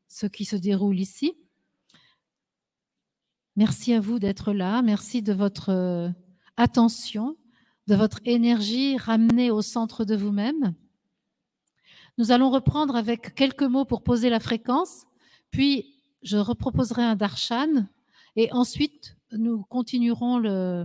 ce qui se déroule ici. Merci à vous d'être là. Merci de votre attention, de votre énergie ramenée au centre de vous-même. Nous allons reprendre avec quelques mots pour poser la fréquence, puis je reproposerai un darshan et ensuite nous continuerons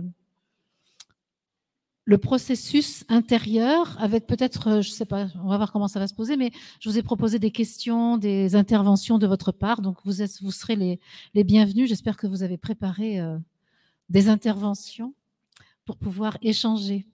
le processus intérieur avec peut-être, je ne sais pas, on va voir comment ça va se poser, mais je vous ai proposé des questions, des interventions de votre part, donc vous serez les bienvenus. J'espère que vous avez préparé des interventions pour pouvoir échanger.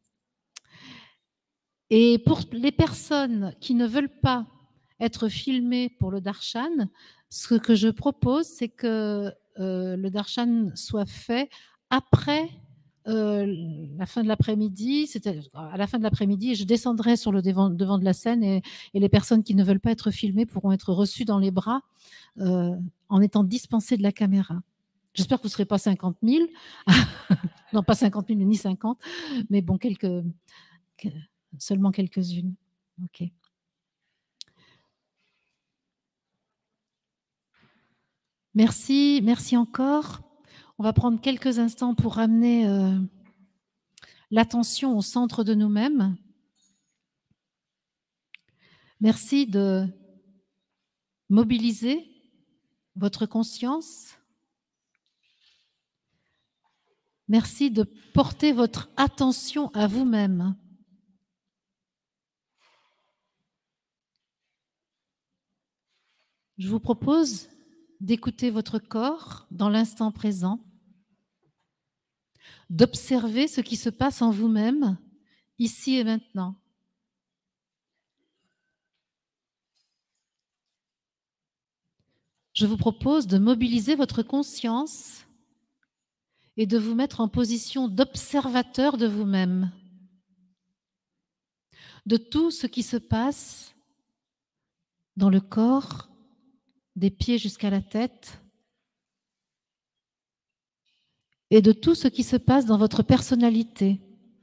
Et pour les personnes qui ne veulent pas être filmées pour le darshan, ce que je propose, c'est que le darshan soit fait après la fin de l'après-midi. C'est-à-dire à la fin de l'après-midi, je descendrai sur le devant de la scène et les personnes qui ne veulent pas être filmées pourront être reçues dans les bras en étant dispensées de la caméra. J'espère que vous ne serez pas 50 000. Non, pas 50 000, ni 50, mais bon, seulement quelques-unes. OK. Merci, merci encore. On va prendre quelques instants pour ramener l'attention au centre de nous-mêmes. Merci de mobiliser votre conscience. Merci de porter votre attention à vous-même. Je vous propose d'écouter votre corps dans l'instant présent, d'observer ce qui se passe en vous-même, ici et maintenant. Je vous propose de mobiliser votre conscience et de vous mettre en position d'observateur de vous-même, de tout ce qui se passe dans le corps, des pieds jusqu'à la tête, et de tout ce qui se passe dans votre personnalité,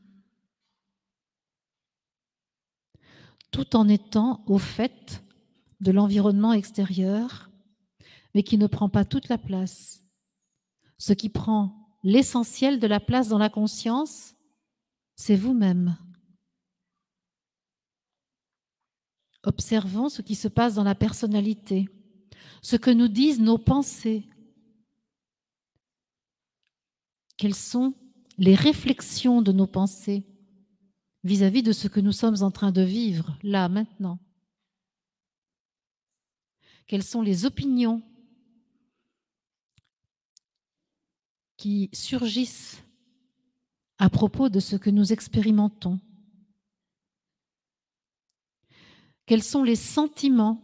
tout en étant au fait de l'environnement extérieur, mais qui ne prend pas toute la place. Ce qui prend l'essentiel de la place dans la conscience, c'est vous-même. Observons ce qui se passe dans la personnalité, ce que nous disent nos pensées. Quelles sont les réflexions de nos pensées vis-à-vis de ce que nous sommes en train de vivre, là, maintenant? Quelles sont les opinions qui surgissent à propos de ce que nous expérimentons? Quels sont les sentiments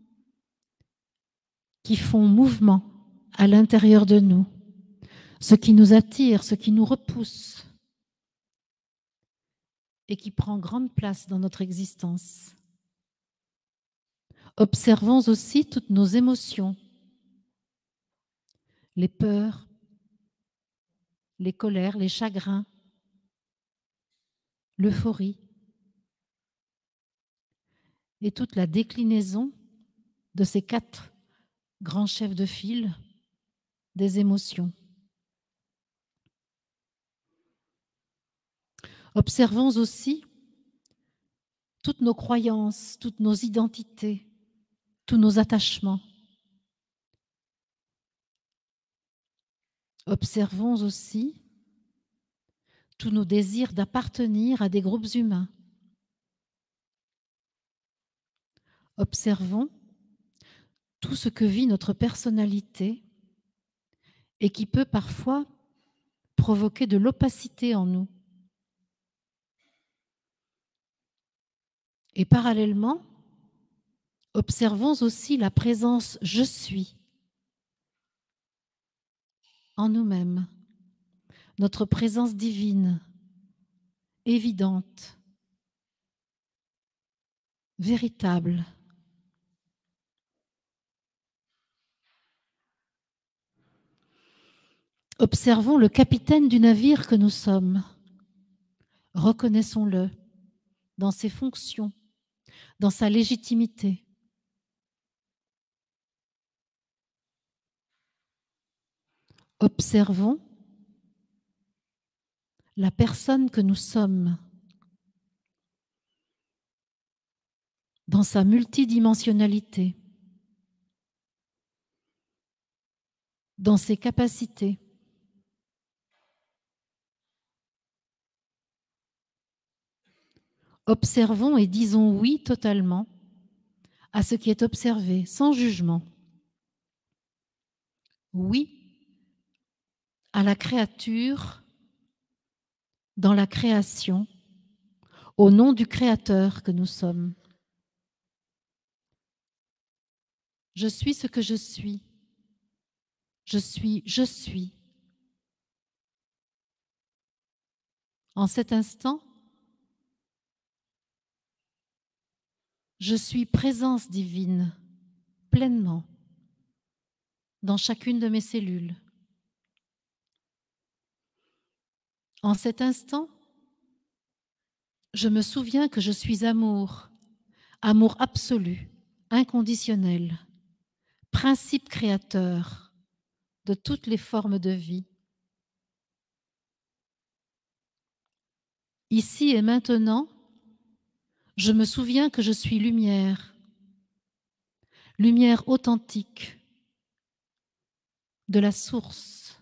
qui font mouvement à l'intérieur de nous? Ce qui nous attire, ce qui nous repousse et qui prend grande place dans notre existence. Observons aussi toutes nos émotions, les peurs, les colères, les chagrins, l'euphorie et toute la déclinaison de ces 4 grands chefs de file des émotions. Observons aussi toutes nos croyances, toutes nos identités, tous nos attachements. Observons aussi tous nos désirs d'appartenir à des groupes humains. Observons tout ce que vit notre personnalité et qui peut parfois provoquer de l'opacité en nous. Et parallèlement, observons aussi la présence « je suis » en nous-mêmes, notre présence divine, évidente, véritable. Observons le capitaine du navire que nous sommes. Reconnaissons-le dans ses fonctions, dans sa légitimité. Observons la personne que nous sommes dans sa multidimensionnalité, dans ses capacités. Observons et disons oui totalement à ce qui est observé, sans jugement. Oui à la créature dans la création, au nom du Créateur que nous sommes. Je suis ce que je suis. Je suis. En cet instant, je suis présence divine, pleinement, dans chacune de mes cellules. En cet instant, je me souviens que je suis amour, amour absolu, inconditionnel, principe créateur de toutes les formes de vie. Ici et maintenant, je me souviens que je suis lumière, lumière authentique de la source.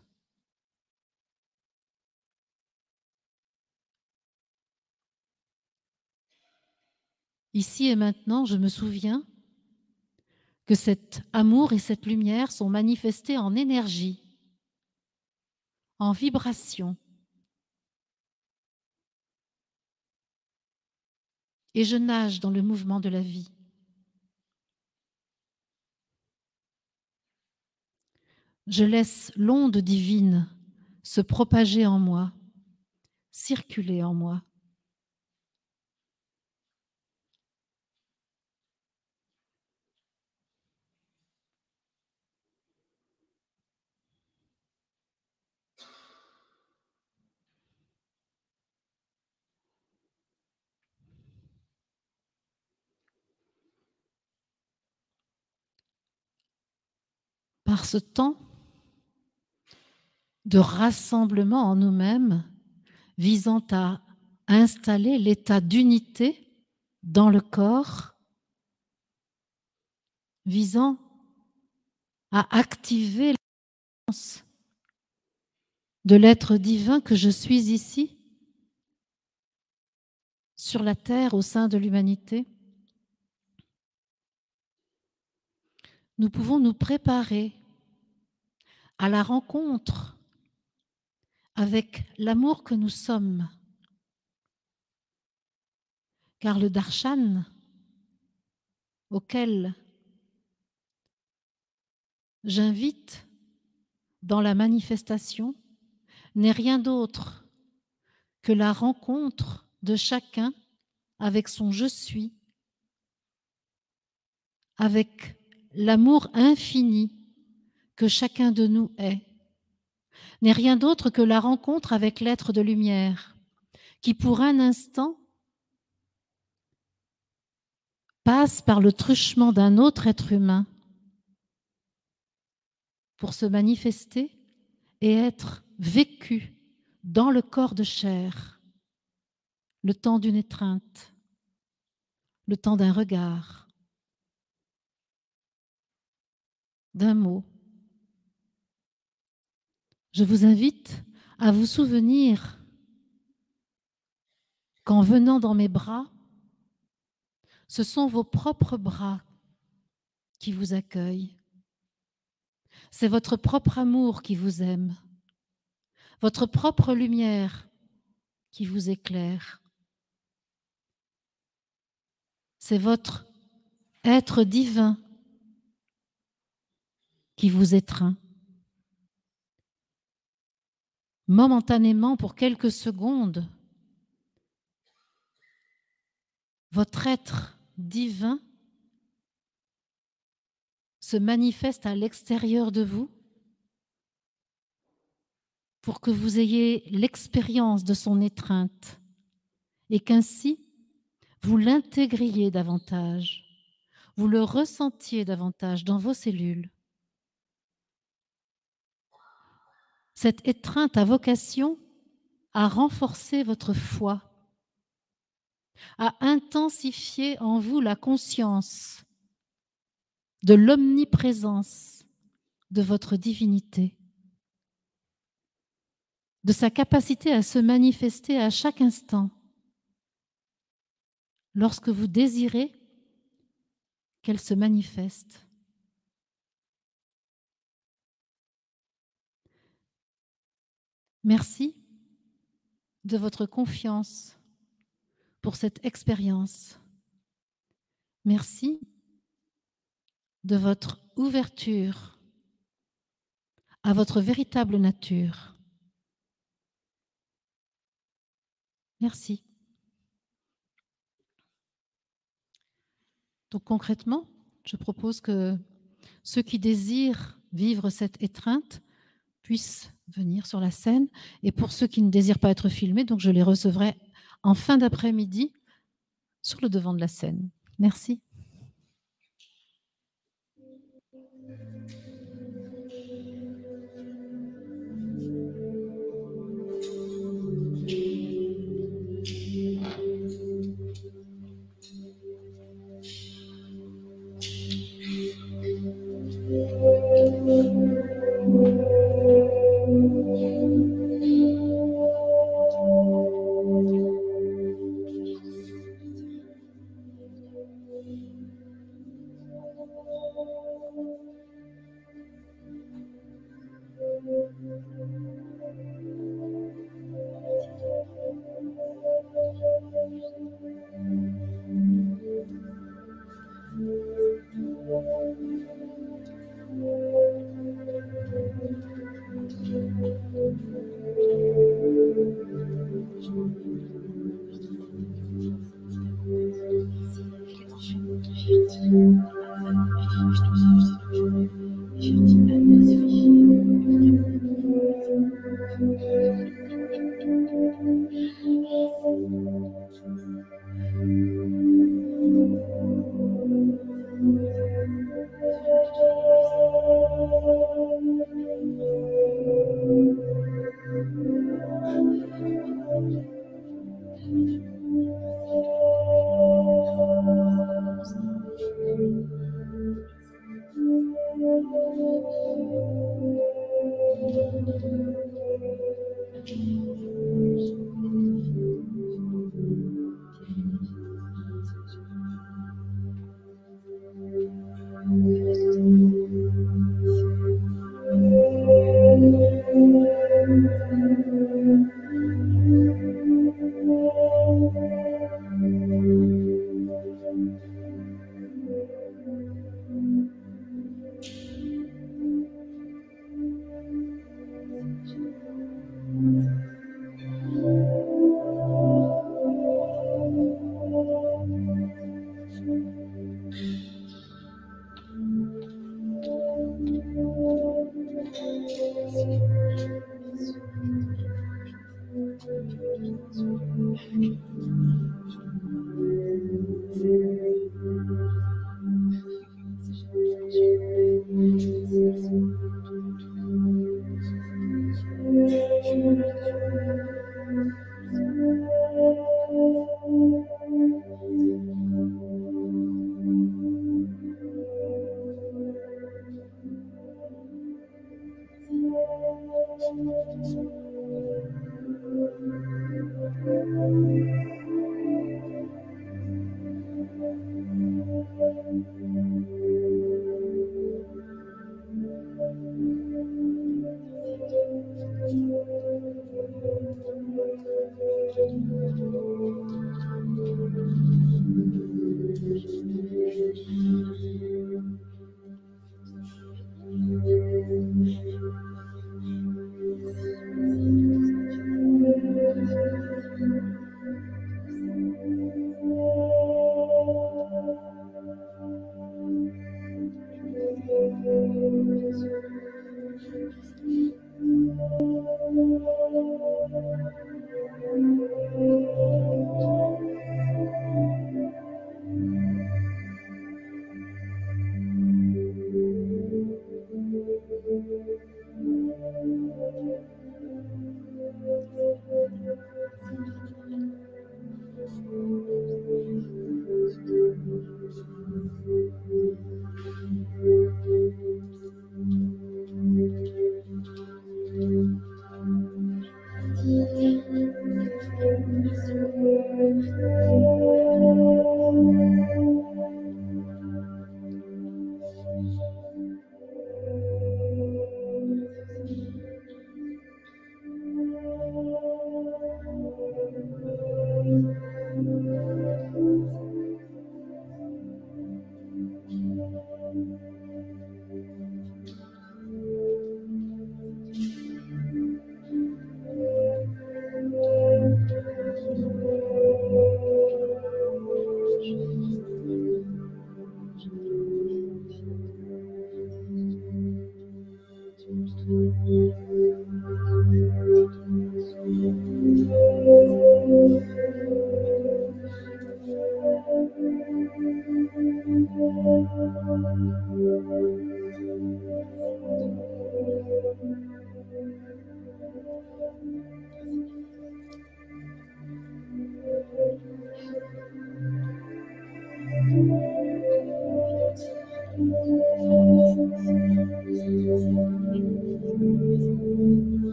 Ici et maintenant, je me souviens que cet amour et cette lumière sont manifestés en énergie, en vibration. Et je nage dans le mouvement de la vie. Je laisse l'onde divine se propager en moi, circuler en moi. Par ce temps de rassemblement en nous-mêmes, visant à installer l'état d'unité dans le corps, visant à activer la conscience de l'être divin que je suis ici, sur la terre, au sein de l'humanité. Nous pouvons nous préparer à la rencontre avec l'amour que nous sommes. Car le darshan auquel j'invite dans la manifestation n'est rien d'autre que la rencontre de chacun avec son je suis, avec l'amour infini que chacun de nous est, n'est rien d'autre que la rencontre avec l'être de lumière qui, pour un instant, passe par le truchement d'un autre être humain pour se manifester et être vécu dans le corps de chair, le temps d'une étreinte, le temps d'un regard, d'un mot. Je vous invite à vous souvenir qu'en venant dans mes bras, ce sont vos propres bras qui vous accueillent. C'est votre propre amour qui vous aime, votre propre lumière qui vous éclaire. C'est votre être divin qui vous étreint. Momentanément, pour quelques secondes, votre être divin se manifeste à l'extérieur de vous pour que vous ayez l'expérience de son étreinte et qu'ainsi vous l'intégriez davantage, vous le ressentiez davantage dans vos cellules. Cette étreinte a vocation à renforcer votre foi, à intensifier en vous la conscience de l'omniprésence de votre divinité, de sa capacité à se manifester à chaque instant lorsque vous désirez qu'elle se manifeste. Merci de votre confiance pour cette expérience. Merci de votre ouverture à votre véritable nature. Merci. Donc concrètement, je propose que ceux qui désirent vivre cette étreinte puissent venir sur la scène. Et pour ceux qui ne désirent pas être filmés, donc je les recevrai en fin d'après-midi sur le devant de la scène. Merci.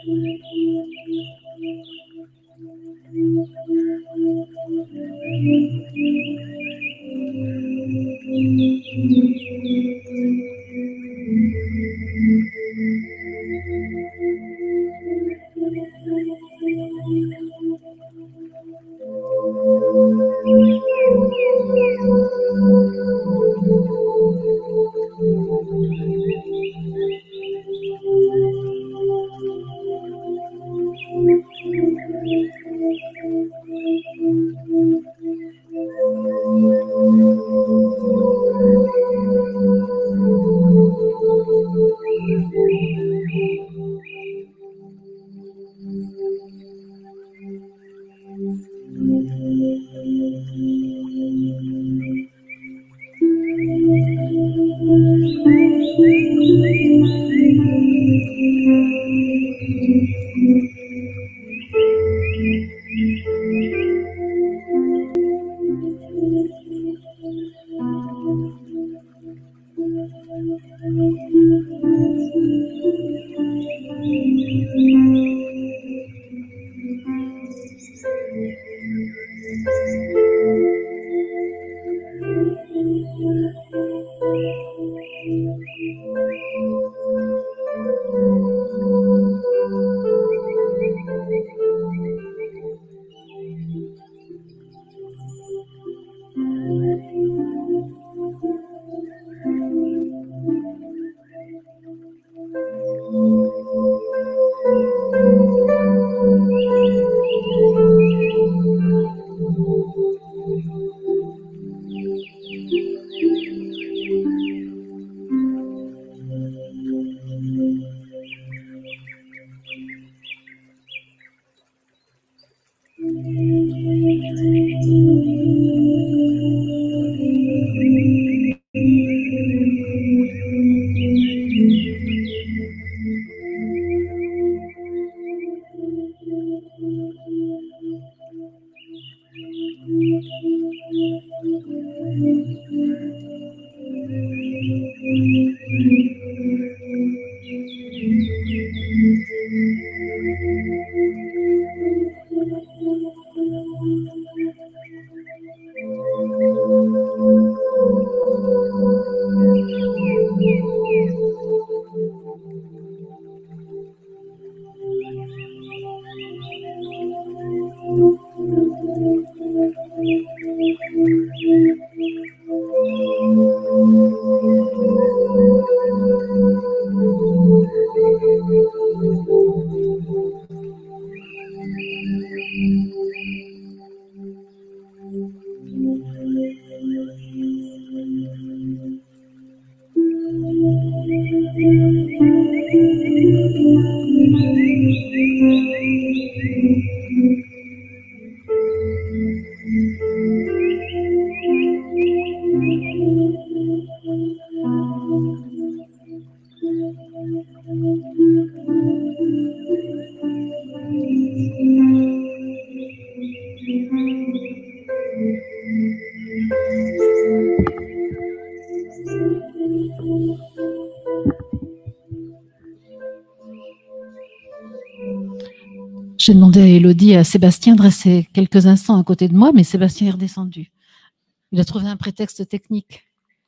J'ai demandé à Élodie et à Sébastien de rester quelques instants à côté de moi, mais Sébastien est redescendu. Il a trouvé un prétexte technique.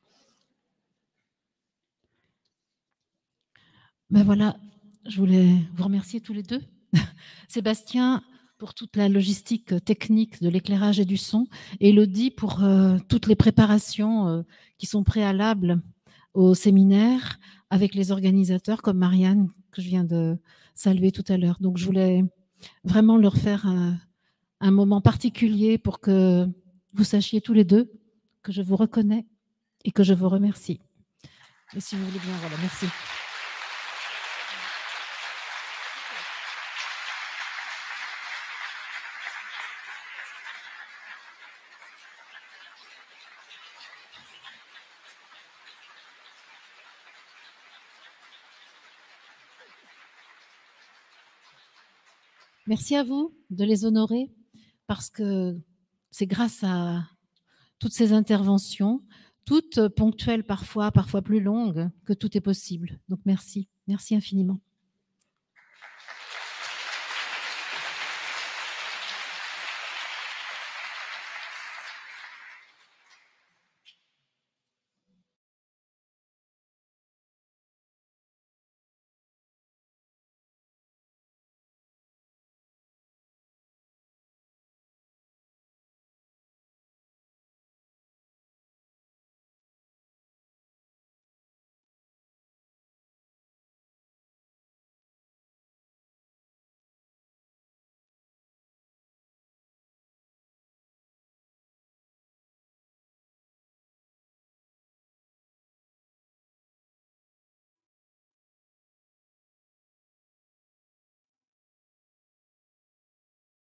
Ben voilà, je voulais vous remercier tous les deux. Sébastien pour toute la logistique technique de l'éclairage et du son, et Élodie pour toutes les préparations qui sont préalables au séminaire avec les organisateurs comme Marianne que je viens de saluer tout à l'heure. Donc je voulais vraiment leur faire un moment particulier pour que vous sachiez tous les deux que je vous reconnais et que je vous remercie. Et si vous voulez bien, voilà, merci. Merci à vous de les honorer parce que c'est grâce à toutes ces interventions, toutes ponctuelles parfois, parfois plus longues, que tout est possible. Donc merci, merci infiniment.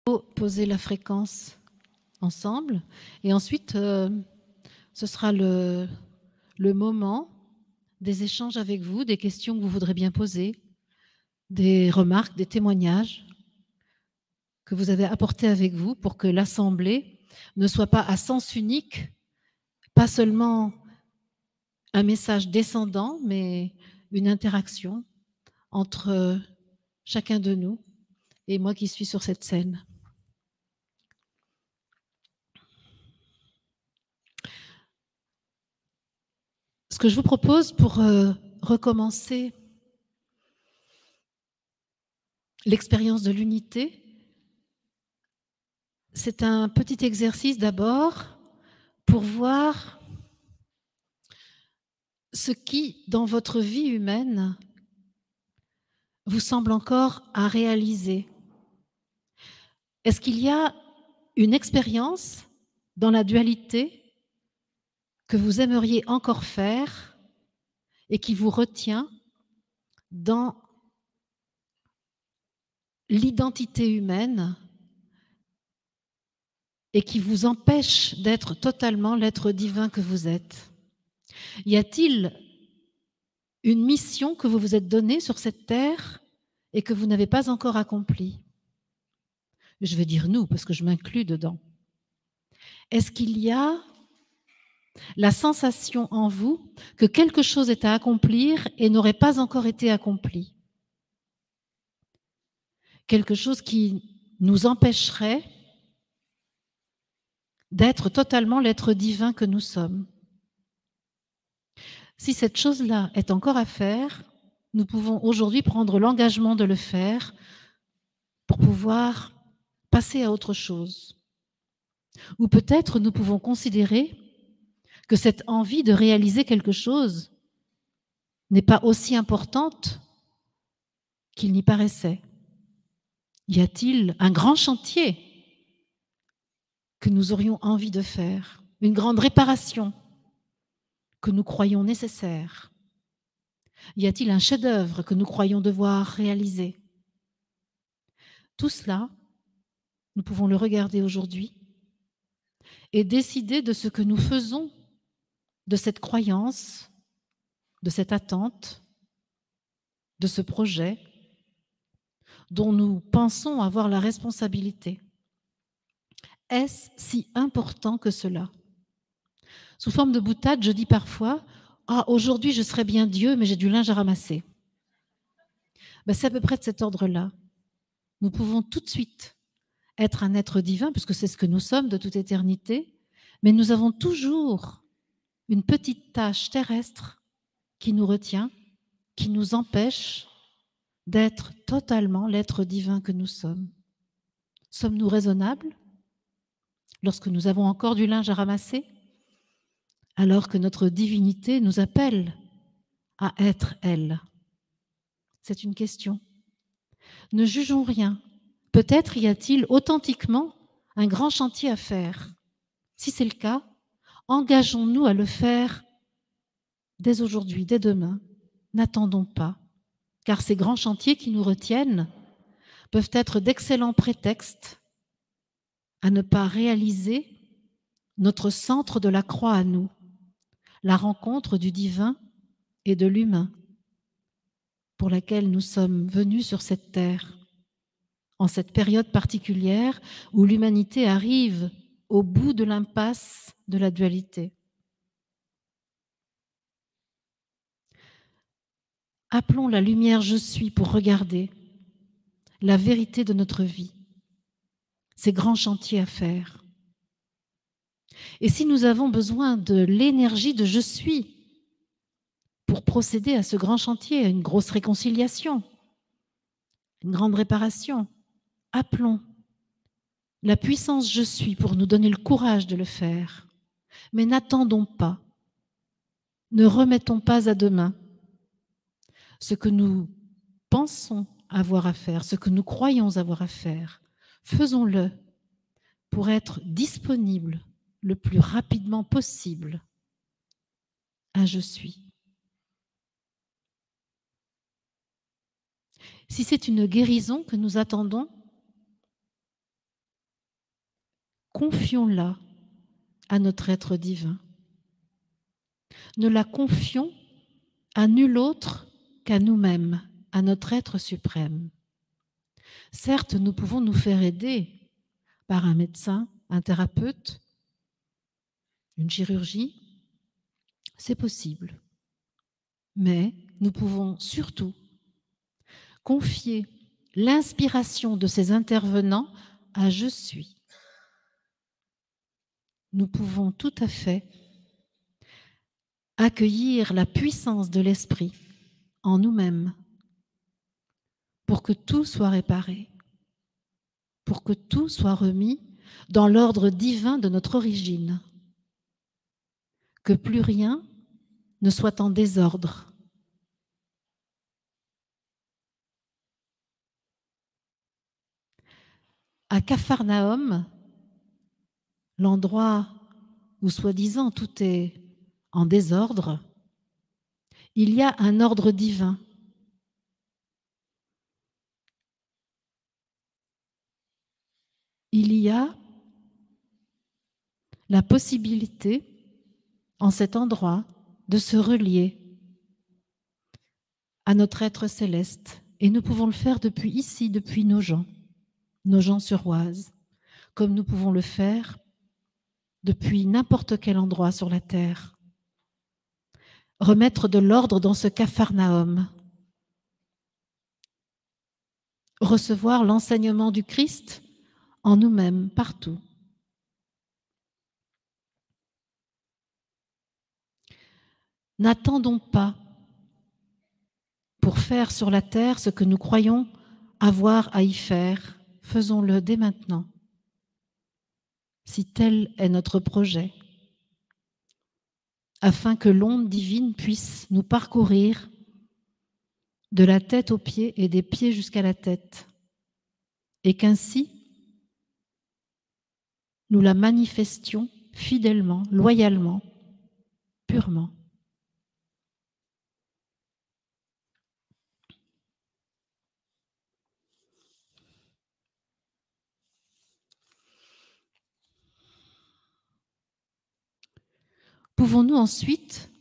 Poser la fréquence ensemble et ensuite ce sera le moment des échanges avec vous, des questions que vous voudrez bien poser, des remarques, des témoignages que vous avez apportés avec vous pour que l'assemblée ne soit pas à sens unique, pas seulement un message descendant, mais une interaction entre chacun de nous et moi qui suis sur cette scène. Ce que je vous propose pour recommencer l'expérience de l'unité, c'est un petit exercice d'abord pour voir ce qui, dans votre vie humaine, vous semble encore à réaliser. Est-ce qu'il y a une expérience dans la dualité que vous aimeriez encore faire et qui vous retient dans l'identité humaine et qui vous empêche d'être totalement l'être divin que vous êtes? Y a-t-il une mission que vous vous êtes donnée sur cette terre et que vous n'avez pas encore accomplie? Je vais dire nous, parce que je m'inclus dedans. Est-ce qu'il y a la sensation en vous que quelque chose est à accomplir et n'aurait pas encore été accompli? Quelque chose qui nous empêcherait d'être totalement l'être divin que nous sommes. Si cette chose-là est encore à faire, nous pouvons aujourd'hui prendre l'engagement de le faire pour pouvoir passer à autre chose. Ou peut-être nous pouvons considérer que cette envie de réaliser quelque chose n'est pas aussi importante qu'il n'y paraissait. Y a-t-il un grand chantier que nous aurions envie de faire, une grande réparation que nous croyons nécessaire? Y a-t-il un chef-d'œuvre que nous croyons devoir réaliser? Tout cela, nous pouvons le regarder aujourd'hui et décider de ce que nous faisons de cette croyance, de cette attente, de ce projet dont nous pensons avoir la responsabilité. Est-ce si important que cela? Sous forme de boutade, je dis parfois « Ah, aujourd'hui, je serais bien Dieu, mais j'ai du linge à ramasser. » C'est à peu près de cet ordre-là. Nous pouvons tout de suite être un être divin, puisque c'est ce que nous sommes de toute éternité, mais nous avons toujours une petite tâche terrestre qui nous retient, qui nous empêche d'être totalement l'être divin que nous sommes. Sommes-nous raisonnables lorsque nous avons encore du linge à ramasser, alors que notre divinité nous appelle à être elle? C'est une question. Ne jugeons rien. Peut-être y a-t-il authentiquement un grand chantier à faire. Si c'est le cas, engageons-nous à le faire dès aujourd'hui, dès demain. N'attendons pas, car ces grands chantiers qui nous retiennent peuvent être d'excellents prétextes à ne pas réaliser notre centre de la croix à nous, la rencontre du divin et de l'humain pour laquelle nous sommes venus sur cette terre, en cette période particulière où l'humanité arrive au bout de l'impasse de la dualité. Appelons la lumière je suis pour regarder la vérité de notre vie, ces grands chantiers à faire. Et si nous avons besoin de l'énergie de je suis pour procéder à ce grand chantier, à une grosse réconciliation, une grande réparation, appelons la puissance je suis pour nous donner le courage de le faire. Mais n'attendons pas, ne remettons pas à demain ce que nous pensons avoir à faire, ce que nous croyons avoir à faire. Faisons-le pour être disponibles le plus rapidement possible à je suis. Si c'est une guérison que nous attendons, confions-la à notre être divin. Ne la confions à nul autre qu'à nous-mêmes, à notre être suprême. Certes, nous pouvons nous faire aider par un médecin, un thérapeute, une chirurgie, c'est possible. Mais nous pouvons surtout confier l'inspiration de ces intervenants à je suis. Nous pouvons tout à fait accueillir la puissance de l'esprit en nous-mêmes pour que tout soit réparé, pour que tout soit remis dans l'ordre divin de notre origine, que plus rien ne soit en désordre. À Capharnaüm, l'endroit où soi-disant tout est en désordre, il y a un ordre divin. Il y a la possibilité, en cet endroit, de se relier à notre être céleste. Et nous pouvons le faire depuis ici, depuis nos gens sur Oise, comme nous pouvons le faire depuis n'importe quel endroit sur la terre. Remettre de l'ordre dans ce Capharnaüm. Recevoir l'enseignement du Christ en nous-mêmes, partout. N'attendons pas pour faire sur la terre ce que nous croyons avoir à y faire. Faisons-le dès maintenant, si tel est notre projet, afin que l'onde divine puisse nous parcourir de la tête aux pieds et des pieds jusqu'à la tête, et qu'ainsi nous la manifestions fidèlement, loyalement, purement. Pouvons-nous ensuite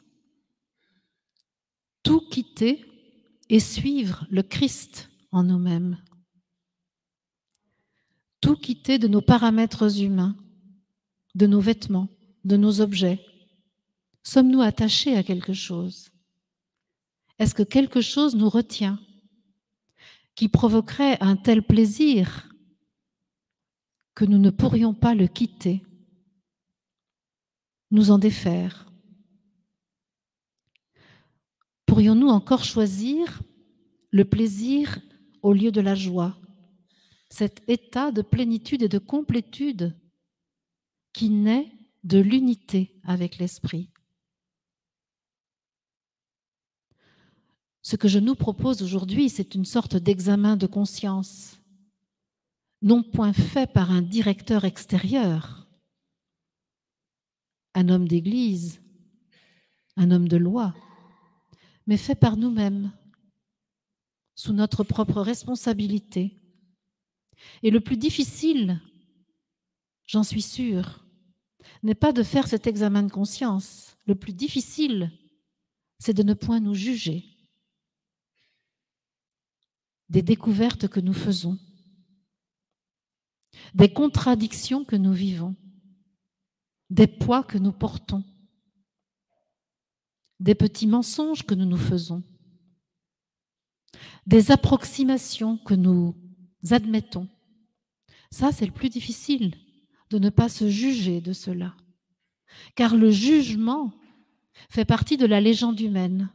tout quitter et suivre le Christ en nous-mêmes? Tout quitter de nos paramètres humains, de nos vêtements, de nos objets. Sommes-nous attachés à quelque chose? Est-ce que quelque chose nous retient qui provoquerait un tel plaisir que nous ne pourrions pas le quitter, nous en défaire? Pourrions-nous encore choisir le plaisir au lieu de la joie, cet état de plénitude et de complétude qui naît de l'unité avec l'esprit? Ce que je nous propose aujourd'hui, c'est une sorte d'examen de conscience, non point fait par un directeur extérieur, un homme d'église, un homme de loi, mais fait par nous-mêmes, sous notre propre responsabilité. Et le plus difficile, j'en suis sûre, n'est pas de faire cet examen de conscience. Le plus difficile, c'est de ne point nous juger des découvertes que nous faisons, des contradictions que nous vivons, des poids que nous portons, des petits mensonges que nous nous faisons, des approximations que nous admettons. Ça, c'est le plus difficile, de ne pas se juger de cela. Car le jugement fait partie de la légende humaine.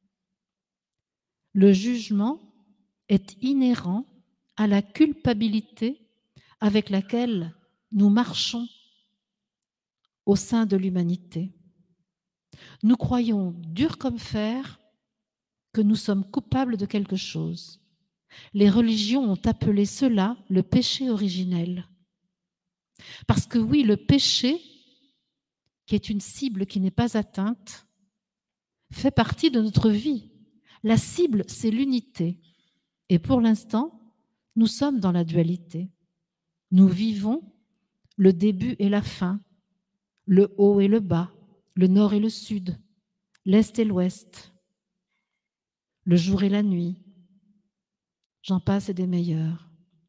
Le jugement est inhérent à la culpabilité avec laquelle nous marchons au sein de l'humanité. Nous croyons dur comme fer que nous sommes coupables de quelque chose. Les religions ont appelé cela le péché originel. Parce que oui, le péché, qui est une cible qui n'est pas atteinte, fait partie de notre vie. La cible, c'est l'unité. Et pour l'instant, nous sommes dans la dualité. Nous vivons le début et la fin, le haut et le bas, le nord et le sud, l'est et l'ouest, le jour et la nuit. J'en passe et des meilleurs.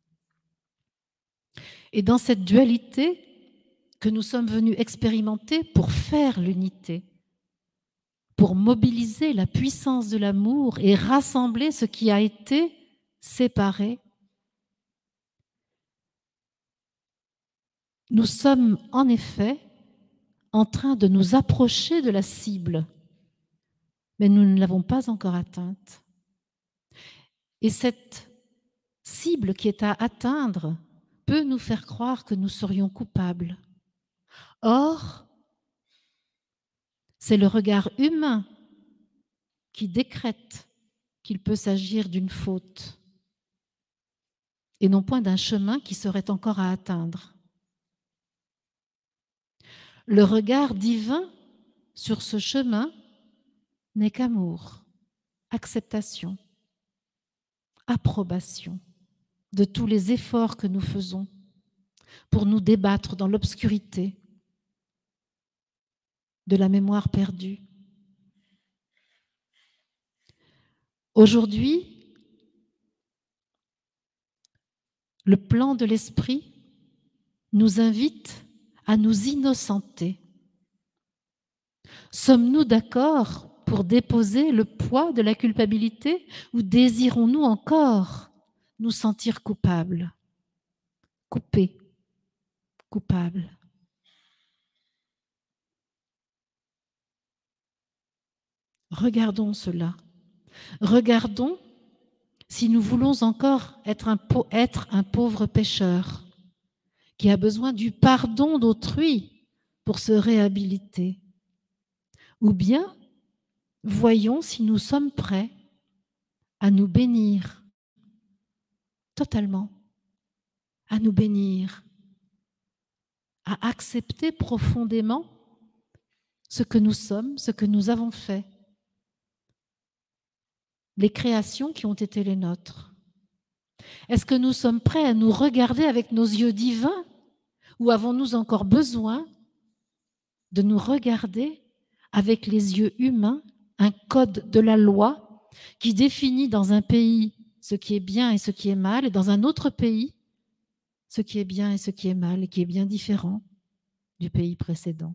Et dans cette dualité que nous sommes venus expérimenter pour faire l'unité, pour mobiliser la puissance de l'amour et rassembler ce qui a été séparé, nous sommes en effet en train de nous approcher de la cible, mais nous ne l'avons pas encore atteinte. Et cette cible qui est à atteindre peut nous faire croire que nous serions coupables. Or, c'est le regard humain qui décrète qu'il peut s'agir d'une faute et non point d'un chemin qui serait encore à atteindre. Le regard divin sur ce chemin n'est qu'amour, acceptation, approbation de tous les efforts que nous faisons pour nous débattre dans l'obscurité de la mémoire perdue. Aujourd'hui, le plan de l'esprit nous invite à nous innocenter. Sommes-nous d'accord pour déposer le poids de la culpabilité ou désirons-nous encore nous sentir coupables, coupés, coupables? Regardons cela. Regardons si nous voulons encore être un pauvre pécheur qui a besoin du pardon d'autrui pour se réhabiliter. Ou bien, voyons si nous sommes prêts à nous bénir totalement, à nous bénir, à accepter profondément ce que nous sommes, ce que nous avons fait, les créations qui ont été les nôtres. Est-ce que nous sommes prêts à nous regarder avec nos yeux divins ou avons-nous encore besoin de nous regarder avec les yeux humains, un code de la loi qui définit dans un pays ce qui est bien et ce qui est mal, et dans un autre pays ce qui est bien et ce qui est mal, et qui est bien différent du pays précédent?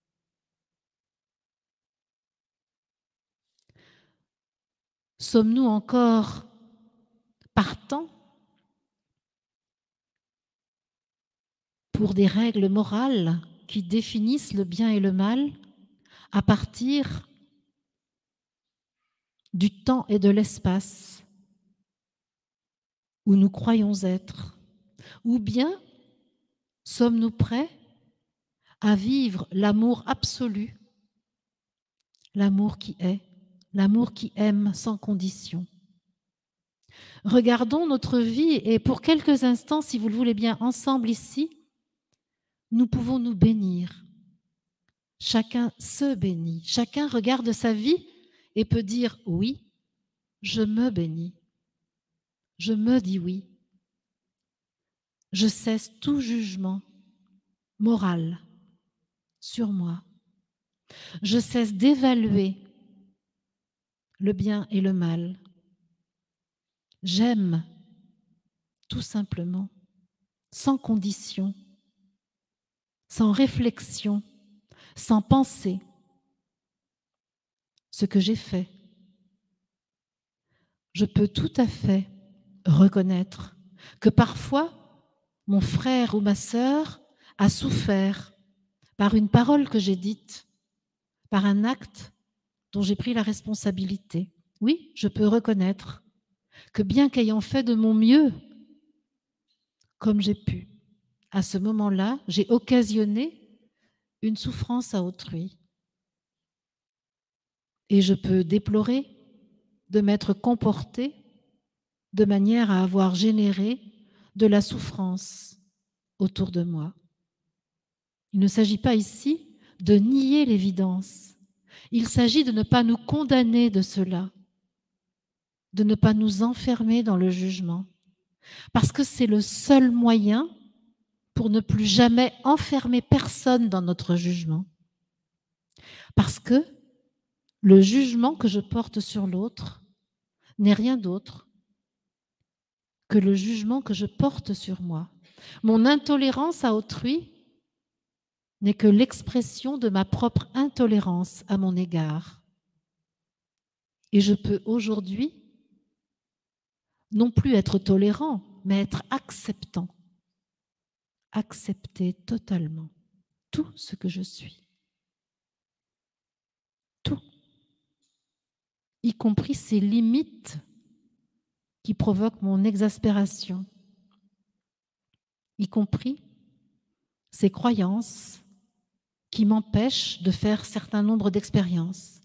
Sommes-nous encore partants pour des règles morales qui définissent le bien et le mal à partir du temps et de l'espace où nous croyons être? Ou bien sommes-nous prêts à vivre l'amour absolu, l'amour qui est, l'amour qui aime sans condition? Regardons notre vie et pour quelques instants, si vous le voulez bien, ensemble ici, nous pouvons nous bénir. Chacun se bénit, chacun regarde sa vie et peut dire oui, je me bénis, je me dis oui, je cesse tout jugement moral sur moi, je cesse d'évaluer le bien et le mal, j'aime tout simplement, sans condition, sans réflexion, sans penser ce que j'ai fait. Je peux tout à fait reconnaître que parfois, mon frère ou ma sœur a souffert par une parole que j'ai dite, par un acte dont j'ai pris la responsabilité. Oui, je peux reconnaître que bien qu'ayant fait de mon mieux, comme j'ai pu, à ce moment-là, j'ai occasionné une souffrance à autrui. Et je peux déplorer de m'être comportée de manière à avoir généré de la souffrance autour de moi. Il ne s'agit pas ici de nier l'évidence. Il s'agit de ne pas nous condamner de cela, de ne pas nous enfermer dans le jugement, parce que c'est le seul moyen pour ne plus jamais enfermer personne dans notre jugement. Parce que le jugement que je porte sur l'autre n'est rien d'autre que le jugement que je porte sur moi. Mon intolérance à autrui n'est que l'expression de ma propre intolérance à mon égard. Et je peux aujourd'hui non plus être tolérant, mais être acceptant. Accepter totalement tout ce que je suis. Tout. Y compris ces limites qui provoquent mon exaspération. Y compris ces croyances qui m'empêchent de faire certain nombre d'expériences.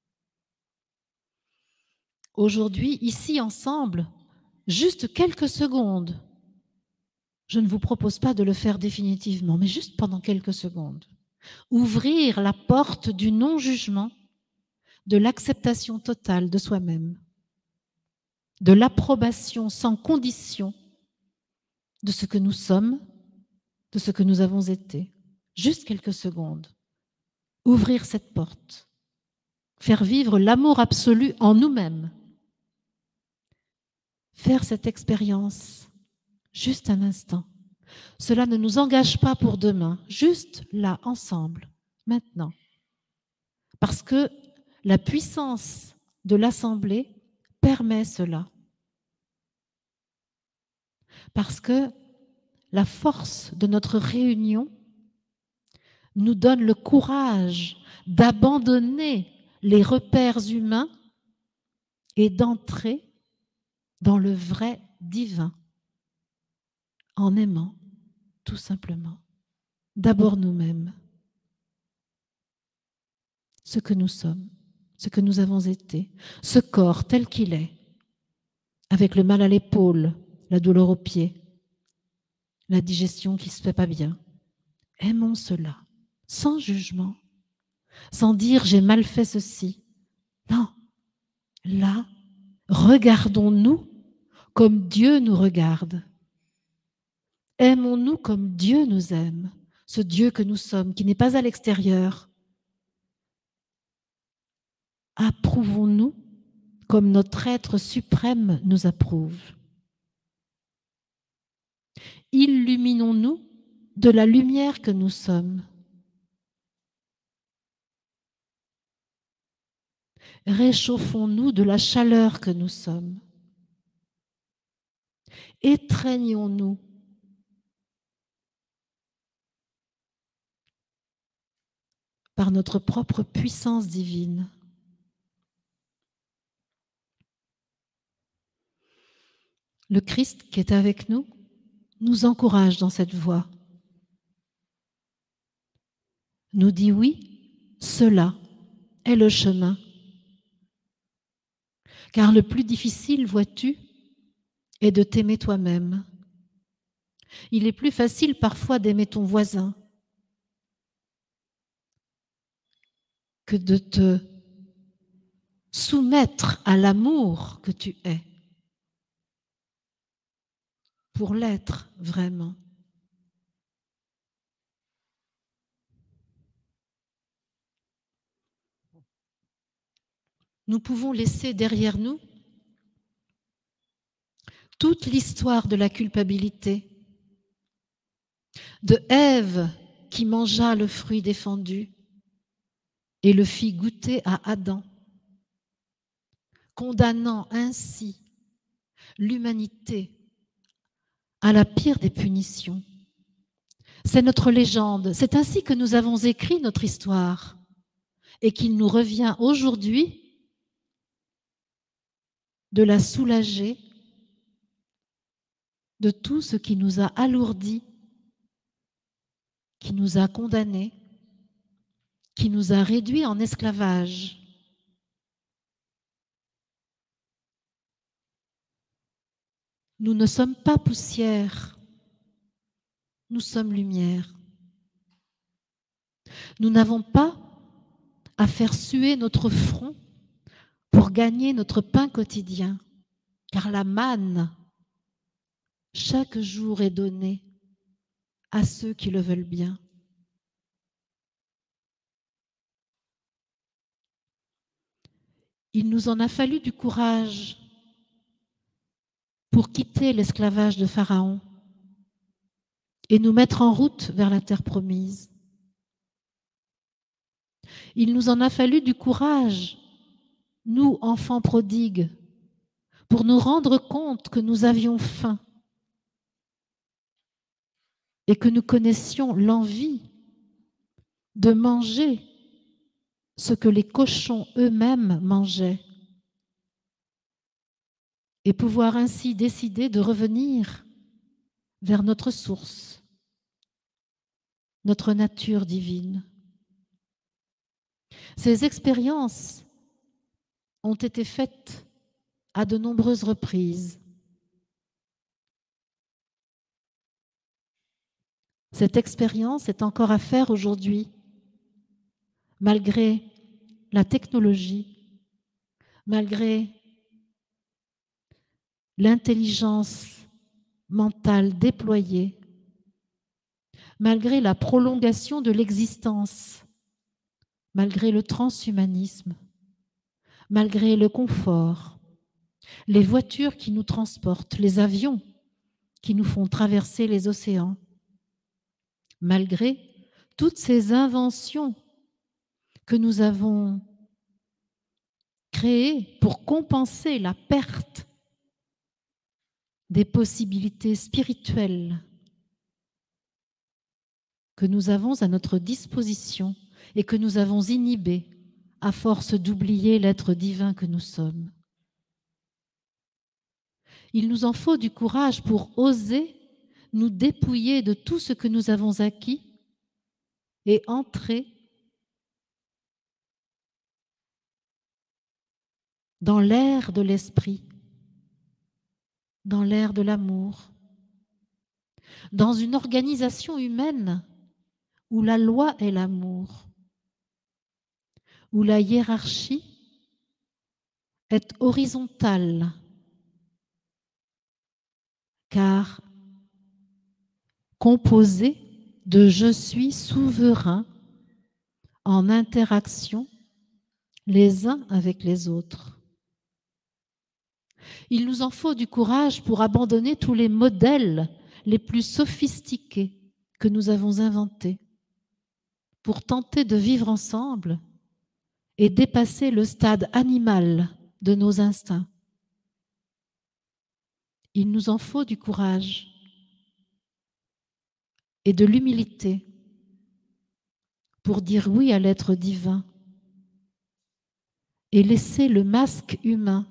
Aujourd'hui, ici ensemble, juste quelques secondes, je ne vous propose pas de le faire définitivement, mais juste pendant quelques secondes, ouvrir la porte du non-jugement, de l'acceptation totale de soi-même, de l'approbation sans condition de ce que nous sommes, de ce que nous avons été. Juste quelques secondes. Ouvrir cette porte. Faire vivre l'amour absolu en nous-mêmes. Faire cette expérience juste un instant. Cela ne nous engage pas pour demain, juste là, ensemble, maintenant. Parce que la puissance de l'Assemblée permet cela. Parce que la force de notre réunion nous donne le courage d'abandonner les repères humains et d'entrer dans le vrai divin en aimant tout simplement d'abord nous-mêmes, ce que nous sommes, ce que nous avons été, ce corps tel qu'il est, avec le mal à l'épaule, la douleur aux pieds, la digestion qui ne se fait pas bien. Aimons cela, sans jugement, sans dire j'ai mal fait ceci. Non, là, regardons-nous comme Dieu nous regarde. Aimons-nous comme Dieu nous aime, ce Dieu que nous sommes, qui n'est pas à l'extérieur. Approuvons-nous comme notre être suprême nous approuve. Illuminons-nous de la lumière que nous sommes. Réchauffons-nous de la chaleur que nous sommes. Étreignons-nous par notre propre puissance divine. Le Christ qui est avec nous nous encourage dans cette voie. Nous dit oui, cela est le chemin. Car le plus difficile, vois-tu, est de t'aimer toi-même. Il est plus facile parfois d'aimer ton voisin que de te soumettre à l'amour que tu es pour l'être vraiment. Nous pouvons laisser derrière nous toute l'histoire de la culpabilité, de Ève qui mangea le fruit défendu et le fit goûter à Adam, condamnant ainsi l'humanité à la pire des punitions. C'est notre légende, c'est ainsi que nous avons écrit notre histoire et qu'il nous revient aujourd'hui de la soulager de tout ce qui nous a alourdis, qui nous a condamnés, qui nous a réduits en esclavage. Nous ne sommes pas poussière, nous sommes lumière. Nous n'avons pas à faire suer notre front pour gagner notre pain quotidien, car la manne, chaque jour est donnée à ceux qui le veulent bien. Il nous en a fallu du courage pour quitter l'esclavage de Pharaon et nous mettre en route vers la terre promise. Il nous en a fallu du courage, nous, enfants prodigues, pour nous rendre compte que nous avions faim et que nous connaissions l'envie de manger ce que les cochons eux-mêmes mangeaient et pouvoir ainsi décider de revenir vers notre source, notre nature divine. Ces expériences ont été faites à de nombreuses reprises. Cette expérience est encore à faire aujourd'hui, malgré la technologie, malgré l'intelligence mentale déployée, malgré la prolongation de l'existence, malgré le transhumanisme, malgré le confort, les voitures qui nous transportent, les avions qui nous font traverser les océans, malgré toutes ces inventions que nous avons créées pour compenser la perte des possibilités spirituelles que nous avons à notre disposition et que nous avons inhibées à force d'oublier l'être divin que nous sommes. Il nous en faut du courage pour oser nous dépouiller de tout ce que nous avons acquis et entrer dans l'ère de l'esprit, dans l'ère de l'amour, dans une organisation humaine où la loi est l'amour, où la hiérarchie est horizontale, car composée de je suis souverain en interaction les uns avec les autres. Il nous en faut du courage pour abandonner tous les modèles les plus sophistiqués que nous avons inventés, pour tenter de vivre ensemble et dépasser le stade animal de nos instincts. Il nous en faut du courage et de l'humilité pour dire oui à l'être divin et laisser le masque humain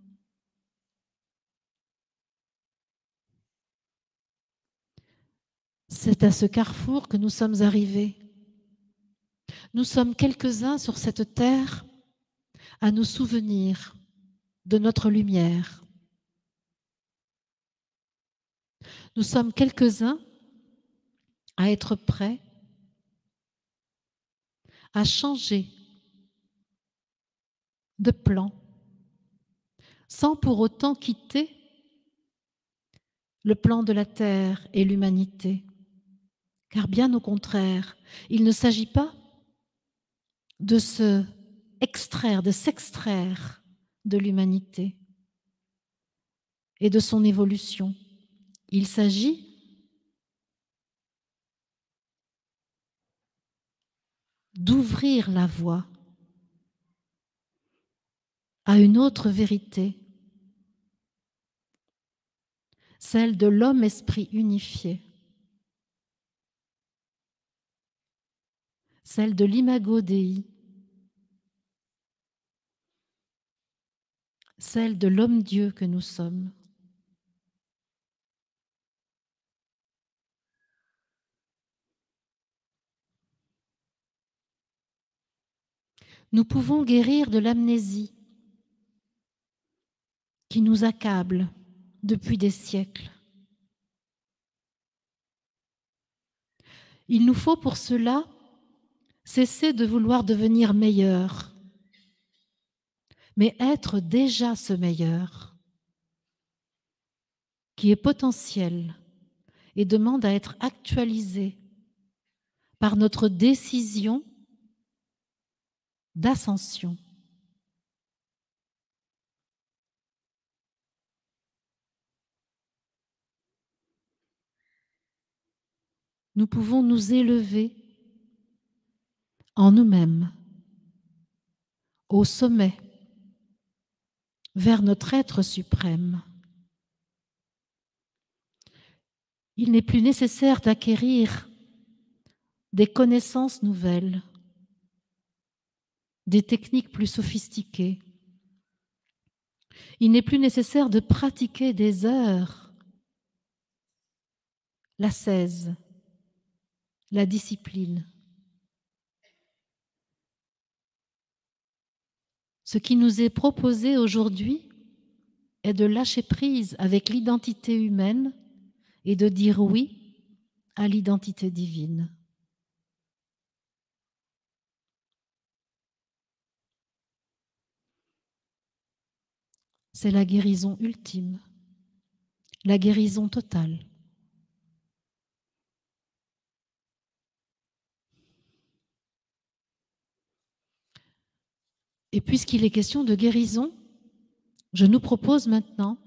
C'est à ce carrefour que nous sommes arrivés. Nous sommes quelques-uns sur cette terre à nous souvenir de notre lumière. Nous sommes quelques-uns à être prêts à changer de plan sans pour autant quitter le plan de la terre et l'humanité. Car bien au contraire, il ne s'agit pas de s'extraire de l'humanité et de son évolution. Il s'agit d'ouvrir la voie à une autre vérité, celle de l'homme-esprit unifié, celle de l'imago Dei, celle de l'homme-dieu que nous sommes. Nous pouvons guérir de l'amnésie qui nous accable depuis des siècles. Il nous faut pour cela cesser de vouloir devenir meilleur, mais être déjà ce meilleur qui est potentiel et demande à être actualisé par notre décision d'ascension. Nous pouvons nous élever en nous-mêmes, au sommet, vers notre être suprême. Il n'est plus nécessaire d'acquérir des connaissances nouvelles, des techniques plus sophistiquées. Il n'est plus nécessaire de pratiquer des heures l'ascèse, la discipline. Ce qui nous est proposé aujourd'hui est de lâcher prise avec l'identité humaine et de dire oui à l'identité divine. C'est la guérison ultime, la guérison totale. Et puisqu'il est question de guérison, je nous propose maintenant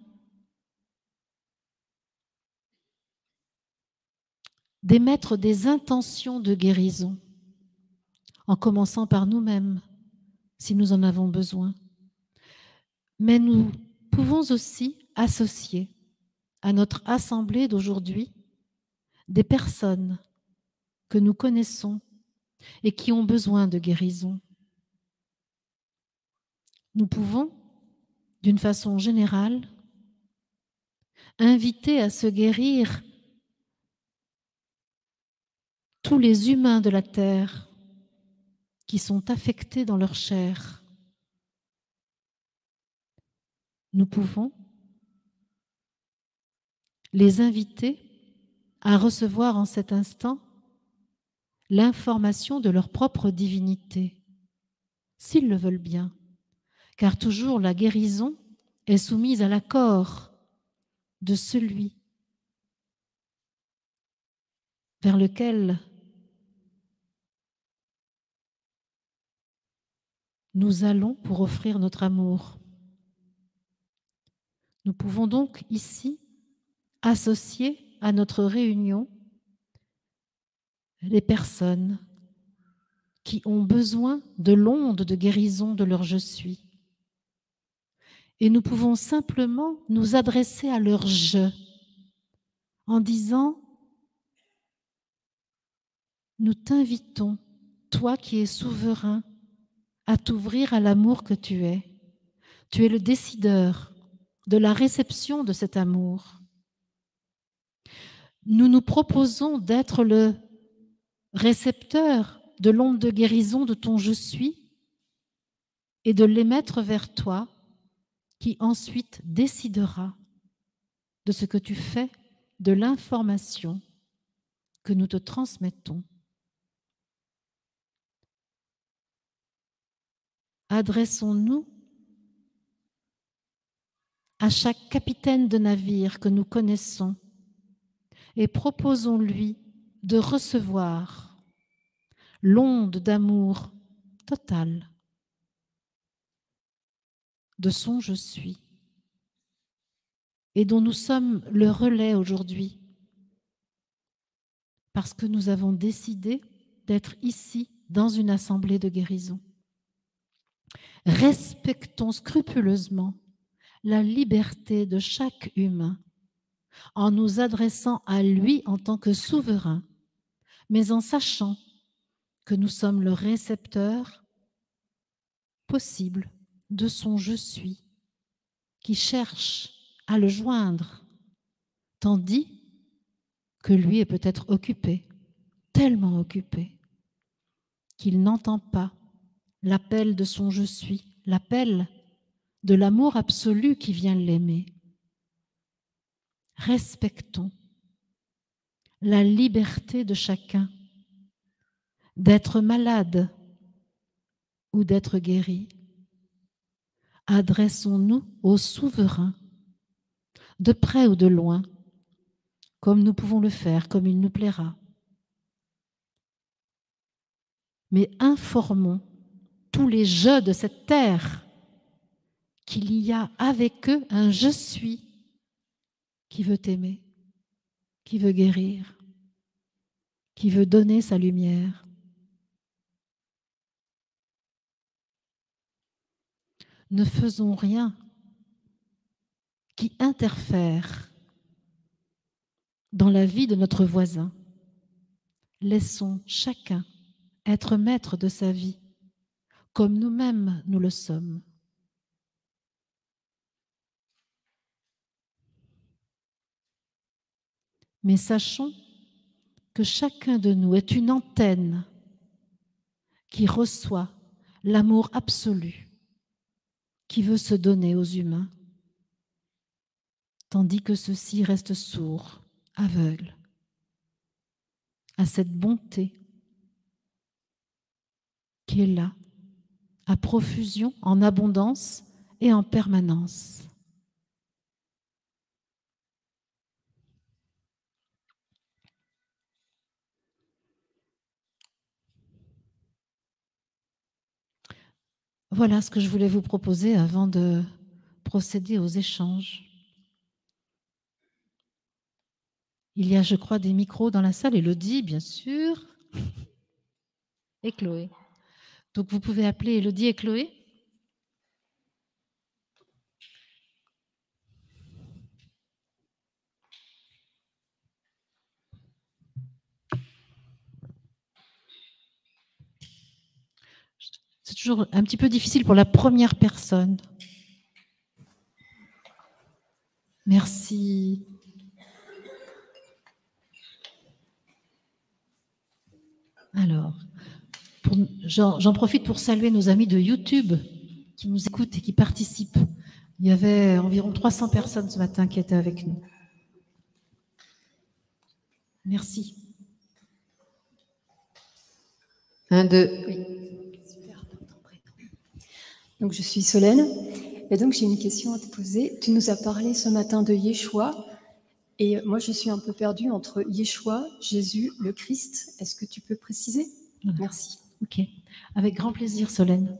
d'émettre des intentions de guérison, en commençant par nous-mêmes, si nous en avons besoin. Mais nous pouvons aussi associer à notre assemblée d'aujourd'hui des personnes que nous connaissons et qui ont besoin de guérison. Nous pouvons, d'une façon générale, inviter à se guérir tous les humains de la Terre qui sont affectés dans leur chair. Nous pouvons les inviter à recevoir en cet instant l'information de leur propre divinité, s'ils le veulent bien, car toujours la guérison est soumise à l'accord de celui vers lequel nous allons pour offrir notre amour. Nous pouvons donc ici associer à notre réunion les personnes qui ont besoin de l'onde de guérison de leur je suis. Et nous pouvons simplement nous adresser à leur je en disant: nous t'invitons, toi qui es souverain, à t'ouvrir à l'amour que tu es. Tu es le décideur de la réception de cet amour. Nous nous proposons d'être le récepteur de l'onde de guérison de ton je suis et de l'émettre vers toi, qui ensuite décidera de ce que tu fais de l'information que nous te transmettons. Adressons-nous à chaque capitaine de navire que nous connaissons et proposons-lui de recevoir l'onde d'amour total de son je suis et dont nous sommes le relais aujourd'hui parce que nous avons décidé d'être ici dans une assemblée de guérison. Respectons scrupuleusement la liberté de chaque humain en nous adressant à lui en tant que souverain, mais en sachant que nous sommes le récepteur possible de son je suis qui cherche à le joindre, tandis que lui est peut-être occupé, tellement occupé, qu'il n'entend pas l'appel de son je suis, l'appel de l'amour absolu qui vient l'aimer. Respectons la liberté de chacun d'être malade ou d'être guéri. Adressons-nous au souverain, de près ou de loin, comme nous pouvons le faire, comme il nous plaira. Mais informons tous les je de cette terre qu'il y a avec eux un je suis qui veut t'aimer, qui veut guérir, qui veut donner sa lumière. Ne faisons rien qui interfère dans la vie de notre voisin. Laissons chacun être maître de sa vie, comme nous-mêmes nous le sommes. Mais sachons que chacun de nous est une antenne qui reçoit l'amour absolu, qui veut se donner aux humains, tandis que ceux-ci restent sourds, aveugles à cette bonté qui est là, à profusion, en abondance et en permanence. Voilà ce que je voulais vous proposer avant de procéder aux échanges. Il y a, je crois, des micros dans la salle. Élodie, bien sûr, et Chloé. Donc, vous pouvez appeler Élodie et Chloé. C'est toujours un petit peu difficile pour la première personne. Merci. Alors, j'en profite pour saluer nos amis de YouTube qui nous écoutent et qui participent. Il y avait environ 300 personnes ce matin qui étaient avec nous. Merci. 1, 2, oui. Super. Donc, je suis Solène, et donc j'ai une question à te poser. Tu nous as parlé ce matin de Yeshua, et moi je suis un peu perdue entre Yeshua, Jésus, le Christ. Est-ce que tu peux préciser? Merci. Ok, avec grand plaisir, Solène.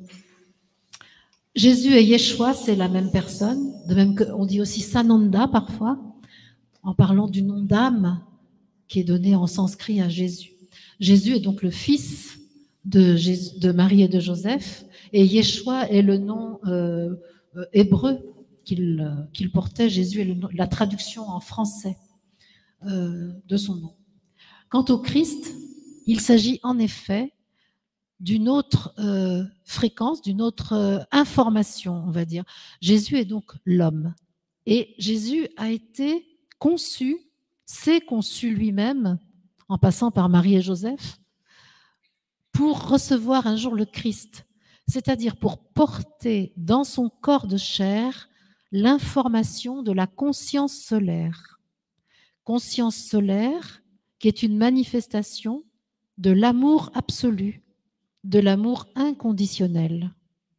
Jésus et Yeshua, c'est la même personne, de même qu'on dit aussi Sananda parfois, en parlant du nom d'âme qui est donné en sanskrit à Jésus. Jésus est donc le fils de Marie et de Joseph, et Yeshua est le nom hébreu qu'il portait. Jésus est la traduction en français de son nom. Quant au Christ, il s'agit en effet d'une autre fréquence, d'une autre information, on va dire. Jésus est donc l'homme. Et Jésus a été conçu, s'est conçu lui-même, en passant par Marie et Joseph, pour recevoir un jour le Christ, c'est-à-dire pour porter dans son corps de chair l'information de la conscience solaire. Conscience solaire qui est une manifestation de l'amour absolu, de l'amour inconditionnel.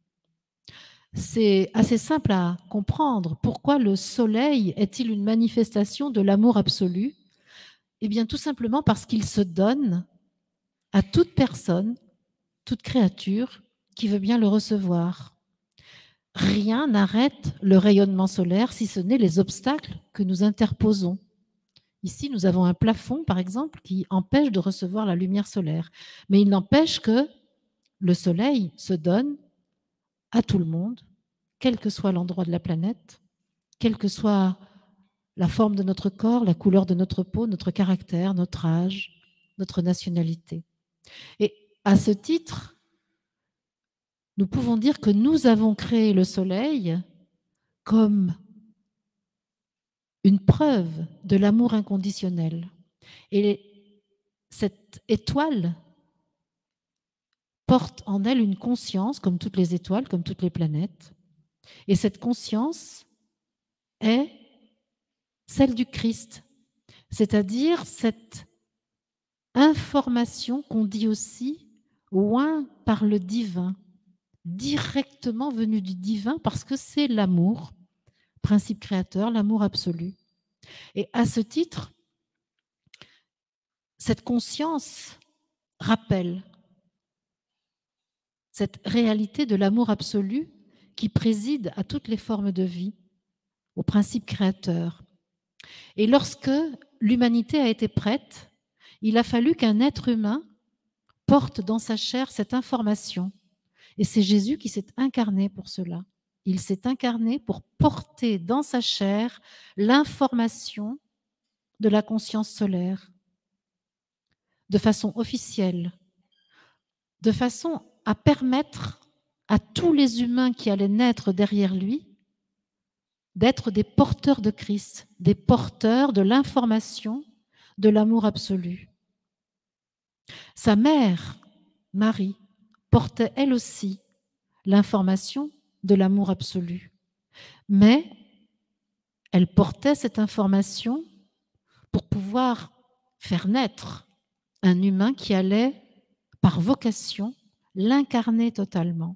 C'est assez simple à comprendre. Pourquoi le soleil est-il une manifestation de l'amour absolu? Eh bien, tout simplement parce qu'il se donne à toute personne, toute créature qui veut bien le recevoir. Rien n'arrête le rayonnement solaire si ce n'est les obstacles que nous interposons. Ici, nous avons un plafond, par exemple, qui empêche de recevoir la lumière solaire. Mais il n'empêche que le soleil se donne à tout le monde, quel que soit l'endroit de la planète, quelle que soit la forme de notre corps, la couleur de notre peau, notre caractère, notre âge, notre nationalité. Et à ce titre, nous pouvons dire que nous avons créé le soleil comme une preuve de l'amour inconditionnel. Et cette étoile porte en elle une conscience, comme toutes les étoiles, comme toutes les planètes. Et cette conscience est celle du Christ, c'est-à-dire cette information qu'on dit aussi oint par le divin, directement venu du divin, parce que c'est l'amour, principe créateur, l'amour absolu. Et à ce titre, cette conscience rappelle cette réalité de l'amour absolu qui préside à toutes les formes de vie, au principe créateur. Et lorsque l'humanité a été prête, il a fallu qu'un être humain porte dans sa chair cette information. Et c'est Jésus qui s'est incarné pour cela. Il s'est incarné pour porter dans sa chair l'information de la conscience solaire, de façon officielle, de façon à permettre à tous les humains qui allaient naître derrière lui d'être des porteurs de Christ, des porteurs de l'information de l'amour absolu. Sa mère, Marie, portait elle aussi l'information de l'amour absolu. Mais elle portait cette information pour pouvoir faire naître un humain qui allait, par vocation, l'incarner totalement.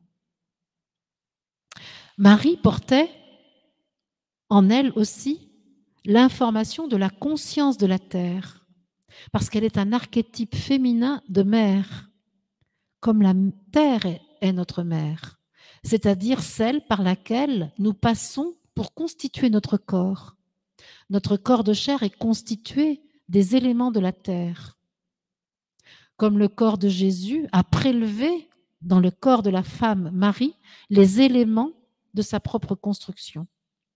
Marie portait en elle aussi l'information de la conscience de la terre, parce qu'elle est un archétype féminin de mère, comme la terre est notre mère, c'est-à-dire celle par laquelle nous passons pour constituer notre corps. Notre corps de chair est constitué des éléments de la terre. Comme le corps de Jésus a prélevé dans le corps de la femme Marie les éléments de sa propre construction.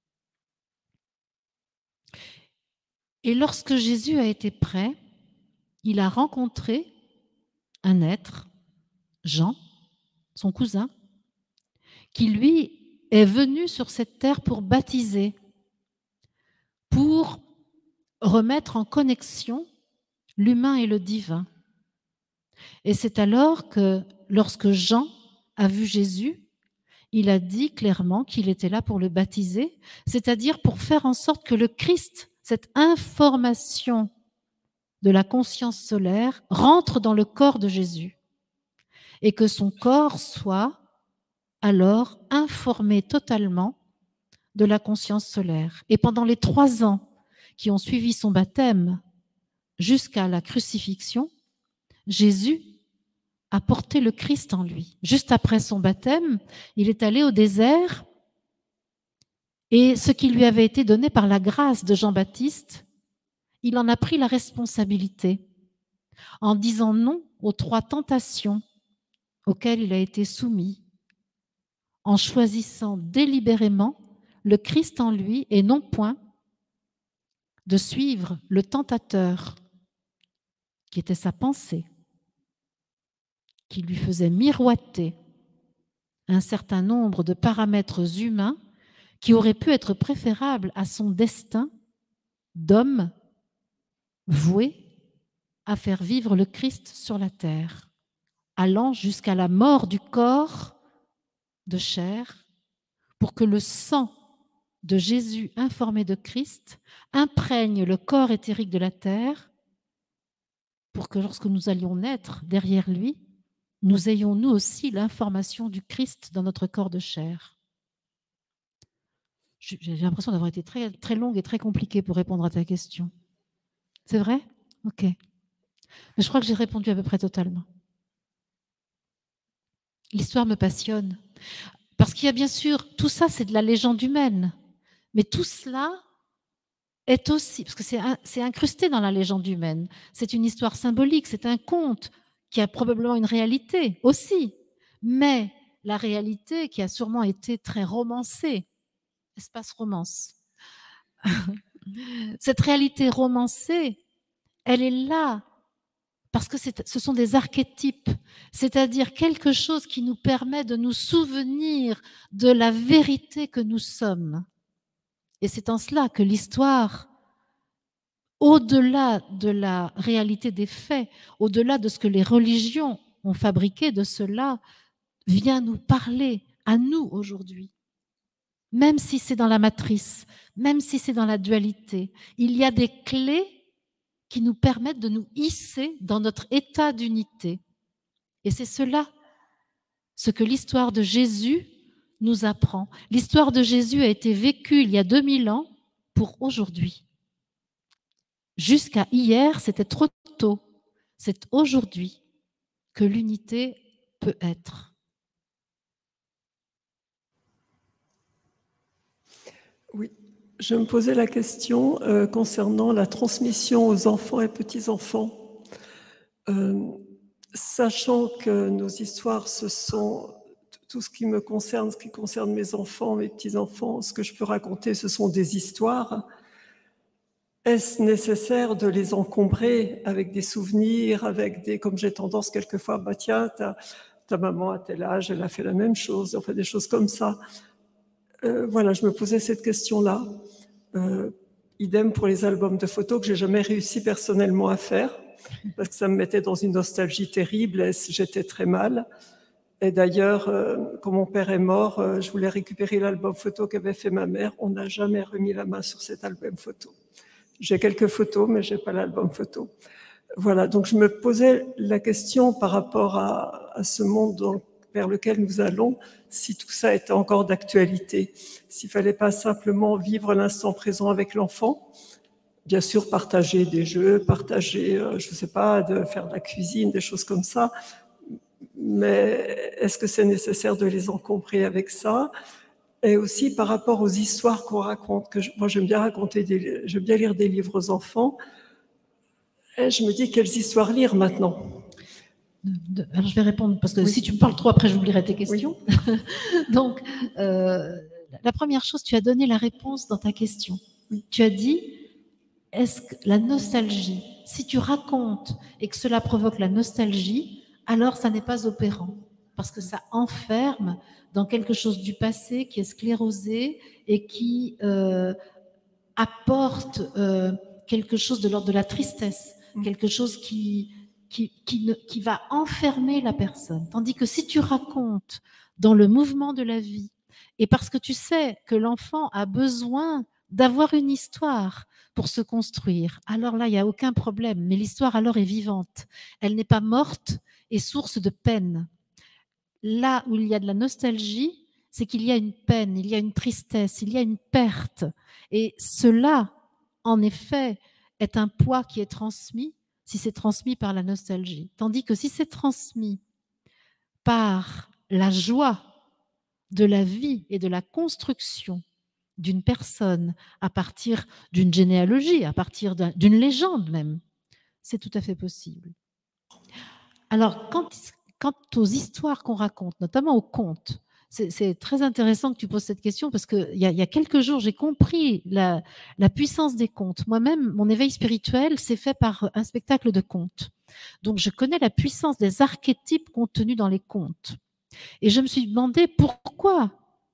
Et lorsque Jésus a été prêt, il a rencontré un être, Jean, son cousin, qui lui est venu sur cette terre pour baptiser, pour remettre en connexion l'humain et le divin. Et c'est alors que, lorsque Jean a vu Jésus, il a dit clairement qu'il était là pour le baptiser, c'est-à-dire pour faire en sorte que le Christ, cette information de la conscience solaire, rentre dans le corps de Jésus et que son corps soit alors informé totalement de la conscience solaire. Et pendant les 3 ans qui ont suivi son baptême jusqu'à la crucifixion, Jésus a porté le Christ en lui. Juste après son baptême, il est allé au désert et ce qui lui avait été donné par la grâce de Jean-Baptiste, il en a pris la responsabilité en disant non aux 3 tentations auxquelles il a été soumis, en choisissant délibérément le Christ en lui et non point de suivre le tentateur qui était sa pensée, qui lui faisait miroiter un certain nombre de paramètres humains qui auraient pu être préférables à son destin d'homme voué à faire vivre le Christ sur la terre, allant jusqu'à la mort du corps de chair pour que le sang de Jésus informé de Christ imprègne le corps éthérique de la terre pour que lorsque nous allions naître derrière lui, nous ayons nous aussi l'information du Christ dans notre corps de chair. J'ai l'impression d'avoir été très, très longue et très compliquée pour répondre à ta question. C'est vrai? Ok. Mais je crois que j'ai répondu à peu près totalement. L'histoire me passionne. Parce qu'il y a bien sûr, tout ça c'est de la légende humaine, mais tout cela est aussi, parce que c'est incrusté dans la légende humaine, c'est une histoire symbolique, c'est un conte qui a probablement une réalité aussi, mais la réalité qui a sûrement été très romancée, espace romance. Cette réalité romancée, elle est là parce que ce sont des archétypes, c'est-à-dire quelque chose qui nous permet de nous souvenir de la vérité que nous sommes. Et c'est en cela que l'histoire, au-delà de la réalité des faits, au-delà de ce que les religions ont fabriqué de cela, vient nous parler à nous aujourd'hui. Même si c'est dans la matrice, même si c'est dans la dualité, il y a des clés qui nous permettent de nous hisser dans notre état d'unité. Et c'est cela, ce que l'histoire de Jésus nous apprend. L'histoire de Jésus a été vécue il y a 2000 ans pour aujourd'hui. Jusqu'à hier, c'était trop tôt. C'est aujourd'hui que l'unité peut être. Oui, je me posais la question concernant la transmission aux enfants et petits-enfants. Sachant que nos histoires, ce sont tout ce qui me concerne, ce qui concerne mes enfants, mes petits-enfants, ce que je peux raconter, ce sont des histoires. Est-ce nécessaire de les encombrer avec des souvenirs, avec des, comme j'ai tendance quelquefois, bah tiens, ta maman à tel âge, elle a fait la même chose, enfin des choses comme ça. Voilà, je me posais cette question-là. Idem pour les albums de photos que j'ai jamais réussi personnellement à faire, parce que ça me mettait dans une nostalgie terrible et j'étais très mal. Et d'ailleurs, quand mon père est mort, je voulais récupérer l'album photo qu'avait fait ma mère. On n'a jamais remis la main sur cet album photo. J'ai quelques photos, mais j'ai pas l'album photo. Voilà, donc je me posais la question par rapport à ce monde vers lequel nous allons, si tout ça était encore d'actualité, s'il fallait pas simplement vivre l'instant présent avec l'enfant, bien sûr partager des jeux, partager, je sais pas, de faire de la cuisine, des choses comme ça, mais est-ce que c'est nécessaire de les encombrer avec ça? Et aussi par rapport aux histoires qu'on raconte, moi j'aime bien j'aime bien lire des livres aux enfants, et je me dis quelles histoires lire maintenant? Alors je vais répondre, parce que si tu me parles trop, après j'oublierai tes questions. Oui. Donc, la première chose, tu as donné la réponse dans ta question. Oui. Tu as dit, est-ce que la nostalgie, si tu racontes et que cela provoque la nostalgie, alors ça n'est pas opérant, parce que ça enferme dans quelque chose du passé qui est sclérosé et qui apporte quelque chose de l'ordre de la tristesse, quelque chose qui va enfermer la personne. Tandis que si tu racontes dans le mouvement de la vie, et parce que tu sais que l'enfant a besoin d'avoir une histoire pour se construire, alors là, il n'y a aucun problème. Mais l'histoire, alors, est vivante. Elle n'est pas morte et source de peine. Là où il y a de la nostalgie, c'est qu'il y a une peine, il y a une tristesse, il y a une perte. Et cela, en effet, est un poids qui est transmis si c'est transmis par la nostalgie. Tandis que si c'est transmis par la joie de la vie et de la construction d'une personne à partir d'une généalogie, à partir d'une légende même, c'est tout à fait possible. Alors, quant aux histoires qu'on raconte, notamment aux contes, c'est très intéressant que tu poses cette question parce qu'il y a quelques jours, j'ai compris la puissance des contes. Moi-même, mon éveil spirituel s'est fait par un spectacle de contes. Donc, je connais la puissance des archétypes contenus dans les contes. Et je me suis demandé pourquoi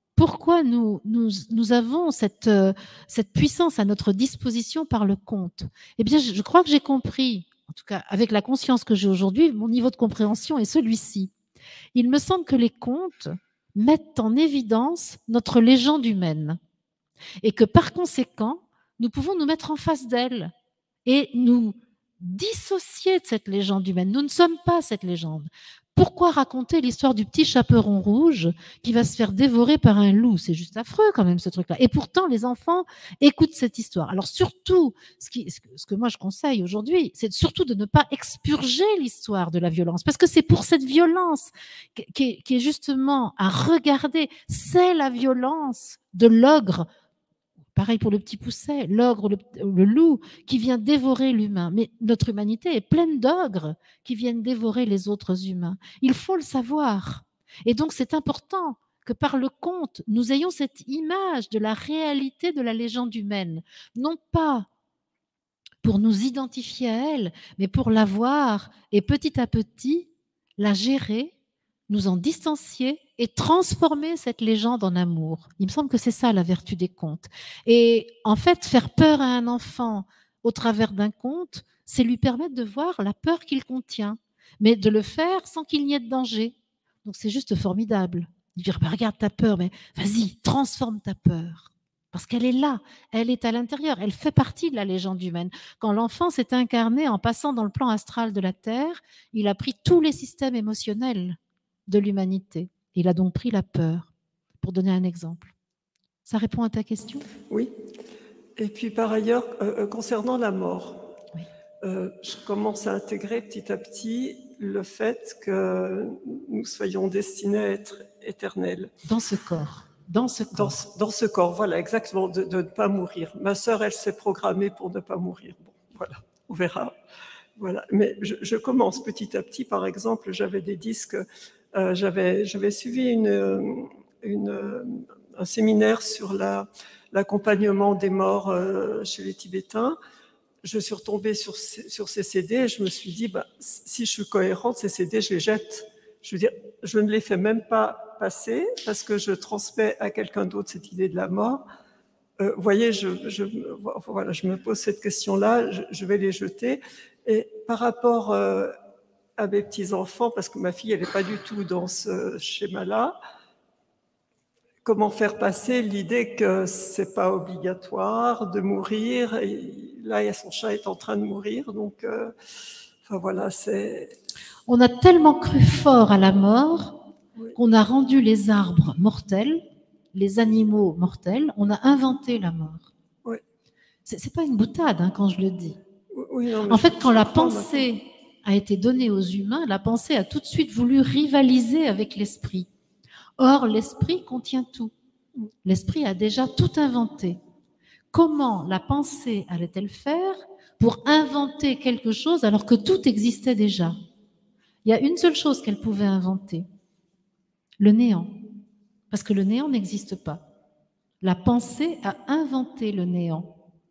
nous avons cette puissance à notre disposition par le conte. Eh bien, je crois que j'ai compris, en tout cas avec la conscience que j'ai aujourd'hui, mon niveau de compréhension est celui-ci. Il me semble que les contes mettent en évidence notre légende humaine et que par conséquent, nous pouvons nous mettre en face d'elle et nous dissocier de cette légende humaine. Nous ne sommes pas cette légende. Pourquoi raconter l'histoire du petit chaperon rouge qui va se faire dévorer par un loup? C'est juste affreux quand même ce truc-là. Et pourtant, les enfants écoutent cette histoire. Alors surtout, ce que moi je conseille aujourd'hui, c'est surtout de ne pas expurger l'histoire de la violence. Parce que c'est pour cette violence qui est justement à regarder. C'est la violence de l'ogre. Pareil pour le petit pousset, l'ogre, le loup qui vient dévorer l'humain. Mais notre humanité est pleine d'ogres qui viennent dévorer les autres humains. Il faut le savoir. Et donc, c'est important que par le conte, nous ayons cette image de la réalité de la légende humaine. Non pas pour nous identifier à elle, mais pour la voir et petit à petit la gérer, nous en distancier et transformer cette légende en amour. Il me semble que c'est ça la vertu des contes. Et en fait, faire peur à un enfant au travers d'un conte, c'est lui permettre de voir la peur qu'il contient, mais de le faire sans qu'il n'y ait de danger. Donc c'est juste formidable. De dire, bah, regarde ta peur, mais vas-y, transforme ta peur. Parce qu'elle est là, elle est à l'intérieur, elle fait partie de la légende humaine. Quand l'enfant s'est incarné en passant dans le plan astral de la Terre, il a pris tous les systèmes émotionnels de l'humanité. Il a donc pris la peur, pour donner un exemple. Ça répond à ta question? Oui. Et puis par ailleurs, concernant la mort, oui. je commence à intégrer petit à petit le fait que nous soyons destinés à être éternels. Dans ce corps. Dans ce corps. Dans ce corps, voilà, exactement, de ne pas mourir. Ma sœur, elle s'est programmée pour ne pas mourir. Bon, voilà, on verra. Voilà. Mais je commence petit à petit. Par exemple, j'avais des disques, j'avais suivi un séminaire sur l'accompagnement des morts chez les Tibétains. Je suis retombée sur ces CD et je me suis dit, si je suis cohérente, ces CD, je les jette. Je veux dire, je ne les fais même pas passer parce que je transmets à quelqu'un d'autre cette idée de la mort. Vous voyez, voilà, je me pose cette question-là, je vais les jeter. Et par rapport à mes petits-enfants, parce que ma fille, elle n'est pas du tout dans ce schéma-là, comment faire passer l'idée que c'est pas obligatoire de mourir, et là, son chat est en train de mourir, donc enfin voilà, c'est... On a tellement cru fort à la mort Oui. qu'on a rendu les arbres mortels, les animaux mortels, on a inventé la mort. Oui. C'est pas une boutade hein, quand je le dis. Oui, non, mais en fait, quand la pensée a été donnée aux humains, la pensée a tout de suite voulu rivaliser avec l'esprit. Or, l'esprit contient tout. L'esprit a déjà tout inventé. Comment la pensée allait-elle faire pour inventer quelque chose alors que tout existait déjà? Il y a une seule chose qu'elle pouvait inventer, le néant. Parce que le néant n'existe pas. La pensée a inventé le néant.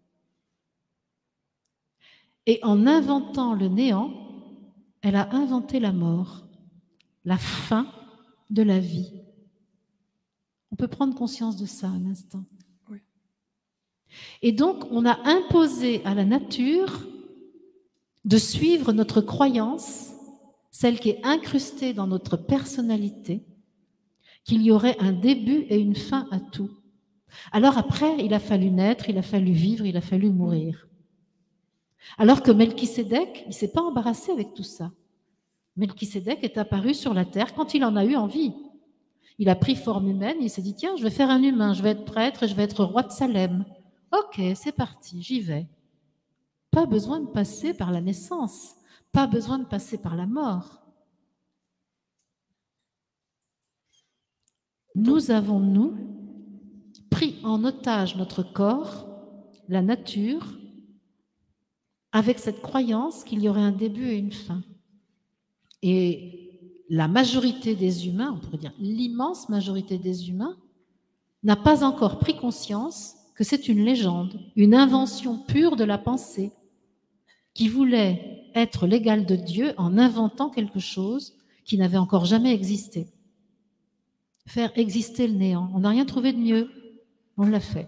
Et en inventant le néant, elle a inventé la mort, la fin de la vie. On peut prendre conscience de ça un instant. Oui. Et donc, on a imposé à la nature de suivre notre croyance, celle qui est incrustée dans notre personnalité, qu'il y aurait un début et une fin à tout. Alors après, il a fallu naître, il a fallu vivre, il a fallu mourir. Alors que Melchisédek, il ne s'est pas embarrassé avec tout ça. Melchisédek est apparu sur la terre quand il en a eu envie. Il a pris forme humaine, il s'est dit, tiens, je vais faire un humain, je vais être prêtre et je vais être roi de Salem. Ok, c'est parti, j'y vais. Pas besoin de passer par la naissance, pas besoin de passer par la mort. Nous avons, nous, pris en otage notre corps, la nature, avec cette croyance qu'il y aurait un début et une fin. Et la majorité des humains, on pourrait dire l'immense majorité des humains, n'a pas encore pris conscience que c'est une légende, une invention pure de la pensée, qui voulait être l'égal de Dieu en inventant quelque chose qui n'avait encore jamais existé. Faire exister le néant. On n'a rien trouvé de mieux. On l'a fait.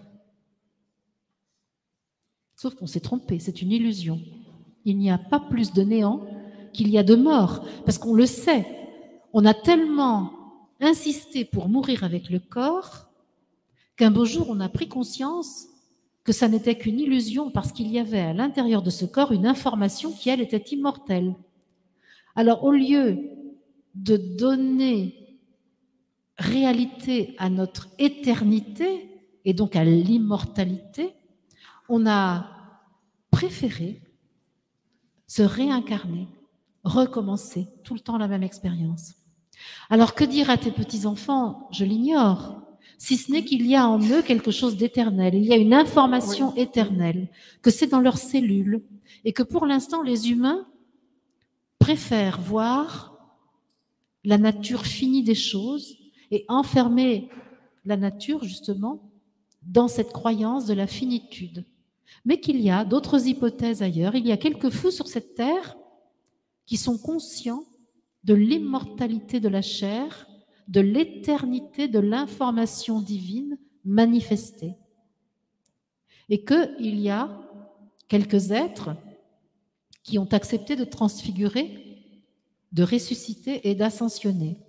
Sauf qu'on s'est trompé, c'est une illusion. Il n'y a pas plus de néant qu'il y a de mort, parce qu'on le sait. On a tellement insisté pour mourir avec le corps qu'un beau jour, on a pris conscience que ça n'était qu'une illusion parce qu'il y avait à l'intérieur de ce corps une information qui, elle, était immortelle. Alors, au lieu de donner réalité à notre éternité et donc à l'immortalité, on a préféré se réincarner, recommencer tout le temps la même expérience. Alors que dire à tes petits-enfants? Je l'ignore, si ce n'est qu'il y a en eux quelque chose d'éternel, il y a une information éternelle, que c'est dans leurs cellules et que pour l'instant les humains préfèrent voir la nature finie des choses et enfermer la nature justement dans cette croyance de la finitude. Mais qu'il y a d'autres hypothèses ailleurs. Il y a quelques fous sur cette terre qui sont conscients de l'immortalité de la chair, de l'éternité de l'information divine manifestée. Et qu'il y a quelques êtres qui ont accepté de transfigurer, de ressusciter et d'ascensionner.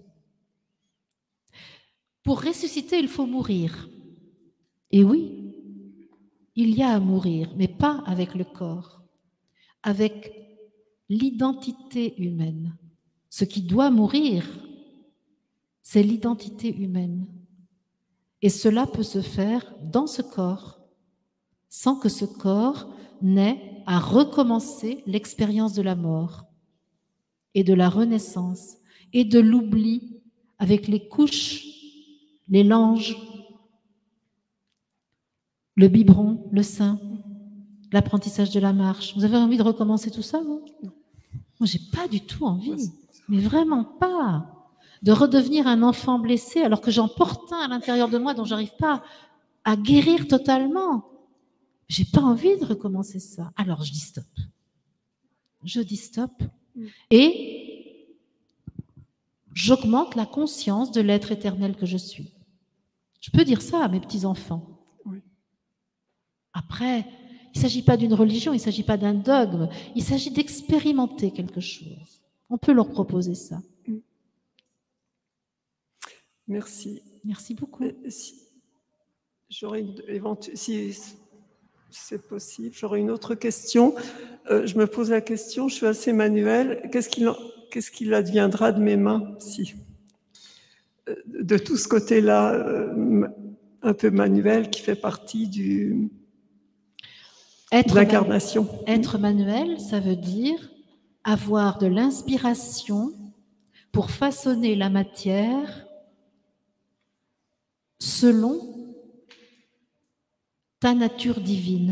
Pour ressusciter, il faut mourir. Et oui, il y a à mourir, mais pas avec le corps, avec l'identité humaine. Ce qui doit mourir, c'est l'identité humaine. Et cela peut se faire dans ce corps, sans que ce corps n'ait à recommencer l'expérience de la mort et de la renaissance et de l'oubli avec les couches, les langes, le biberon, le sein, l'apprentissage de la marche. Vous avez envie de recommencer tout ça, vous? Moi, j'ai pas du tout envie, mais vraiment pas. De redevenir un enfant blessé alors que j'en porte un à l'intérieur de moi dont j'arrive pas à guérir totalement. J'ai pas envie de recommencer ça. Alors, je dis stop. Je dis stop. Et j'augmente la conscience de l'être éternel que je suis. Je peux dire ça à mes petits-enfants. Oui. Après, il ne s'agit pas d'une religion, il ne s'agit pas d'un dogme, il s'agit d'expérimenter quelque chose. On peut leur proposer ça. Merci. Merci beaucoup. Si c'est possible, j'aurais une autre question. Je me pose la question, je suis assez manuelle. Qu'est-ce qu'il adviendra de mes mains si de tout ce côté-là, un peu manuel, qui fait partie de l'incarnation. Être manuel, ça veut dire avoir de l'inspiration pour façonner la matière selon ta nature divine.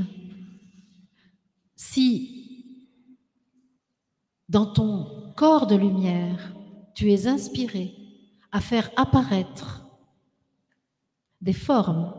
Si dans ton corps de lumière, tu es inspiré à faire apparaître des formes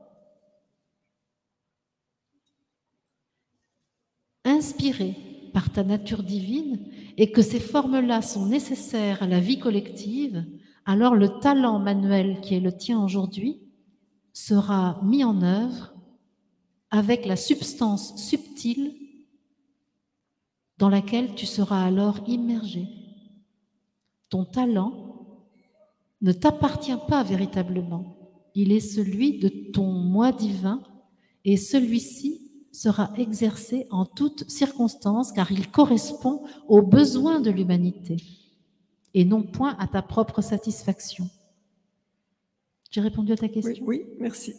inspirées par ta nature divine et que ces formes-là sont nécessaires à la vie collective, alors le talent manuel qui est le tien aujourd'hui sera mis en œuvre avec la substance subtile dans laquelle tu seras alors immergé. Ton talent ne t'appartient pas véritablement. Il est celui de ton moi divin et celui-ci sera exercé en toutes circonstances car il correspond aux besoins de l'humanité et non point à ta propre satisfaction. J'ai répondu à ta question? Oui, merci.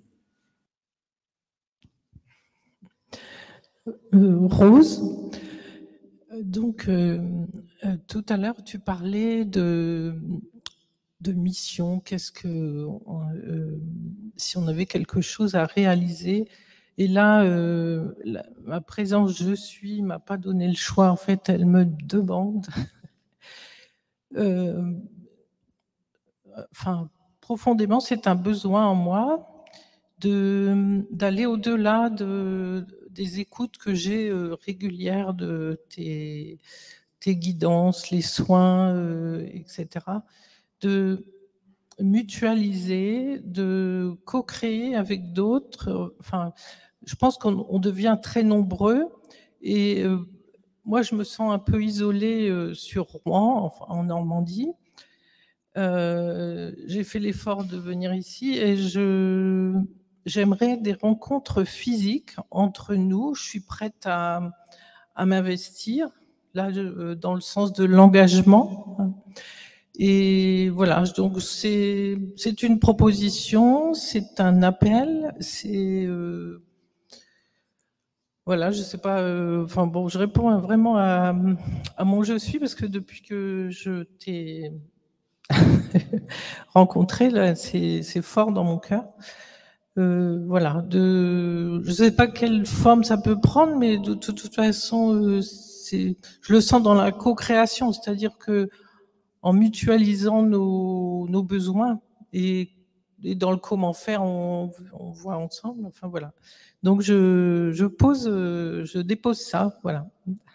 Rose, donc tout à l'heure tu parlais de mission, si on avait quelque chose à réaliser, et là ma présence je suis m'a pas donné le choix, en fait elle me demande enfin profondément c'est un besoin en moi d'aller au-delà des écoutes que j'ai régulières de tes guidances, les soins, etc., de mutualiser, de co-créer avec d'autres. Enfin, je pense qu'on devient très nombreux et moi, je me sens un peu isolée sur Rouen, enfin, en Normandie. J'ai fait l'effort de venir ici et j'aimerais des rencontres physiques entre nous. Je suis prête à m'investir, là, dans le sens de l'engagement. Et voilà, donc c'est une proposition, c'est un appel, c'est... voilà, je sais pas, enfin bon, je réponds vraiment à mon je suis, parce que depuis que je t'ai rencontré, là, c'est fort dans mon cœur. Voilà, je sais pas quelle forme ça peut prendre, mais de toute façon, je le sens dans la co-création, c'est-à-dire que en mutualisant nos besoins et dans le comment faire, on voit ensemble. Enfin voilà. Donc je dépose ça, voilà.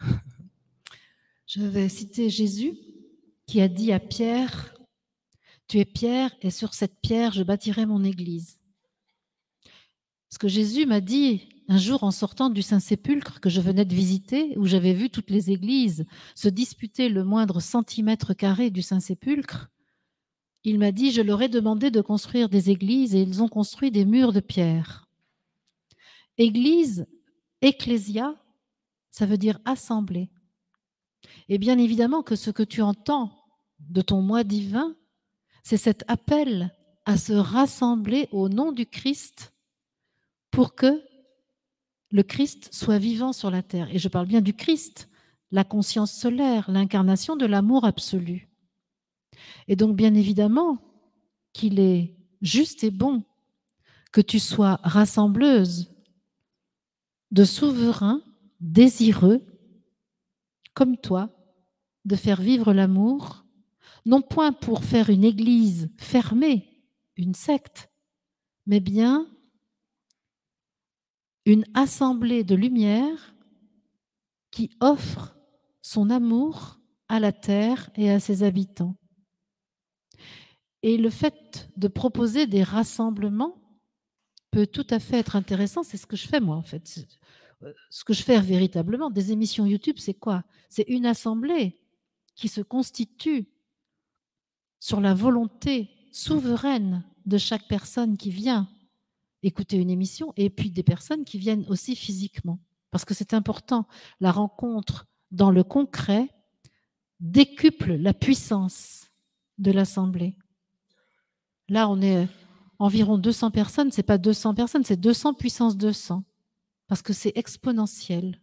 Je vais citer Jésus qui a dit à Pierre: tu es Pierre et sur cette pierre je bâtirai mon église. Parce que Jésus m'a dit un jour en sortant du Saint-Sépulcre que je venais de visiter, où j'avais vu toutes les églises se disputer le moindre centimètre carré du Saint-Sépulcre, il m'a dit: je leur ai demandé de construire des églises et ils ont construit des murs de pierre. Église, ecclésia, ça veut dire assemblée. Et bien évidemment que ce que tu entends de ton moi divin, c'est cet appel à se rassembler au nom du Christ pour que le Christ soit vivant sur la terre. Et je parle bien du Christ, la conscience solaire, l'incarnation de l'amour absolu. Et donc, bien évidemment, qu'il est juste et bon que tu sois rassembleuse de souverains désireux, comme toi, de faire vivre l'amour, non point pour faire une église fermée, une secte, mais bien une assemblée de lumière qui offre son amour à la terre et à ses habitants. Et le fait de proposer des rassemblements peut tout à fait être intéressant. C'est ce que je fais, moi, en fait. Ce que je fais véritablement, des émissions YouTube, c'est quoi? C'est une assemblée qui se constitue sur la volonté souveraine de chaque personne qui vient écouter une émission, et puis des personnes qui viennent aussi physiquement. Parce que c'est important, la rencontre dans le concret décuple la puissance de l'assemblée. Là, on est environ 200 personnes, c'est pas 200 personnes, c'est 200 puissance 200, parce que c'est exponentiel.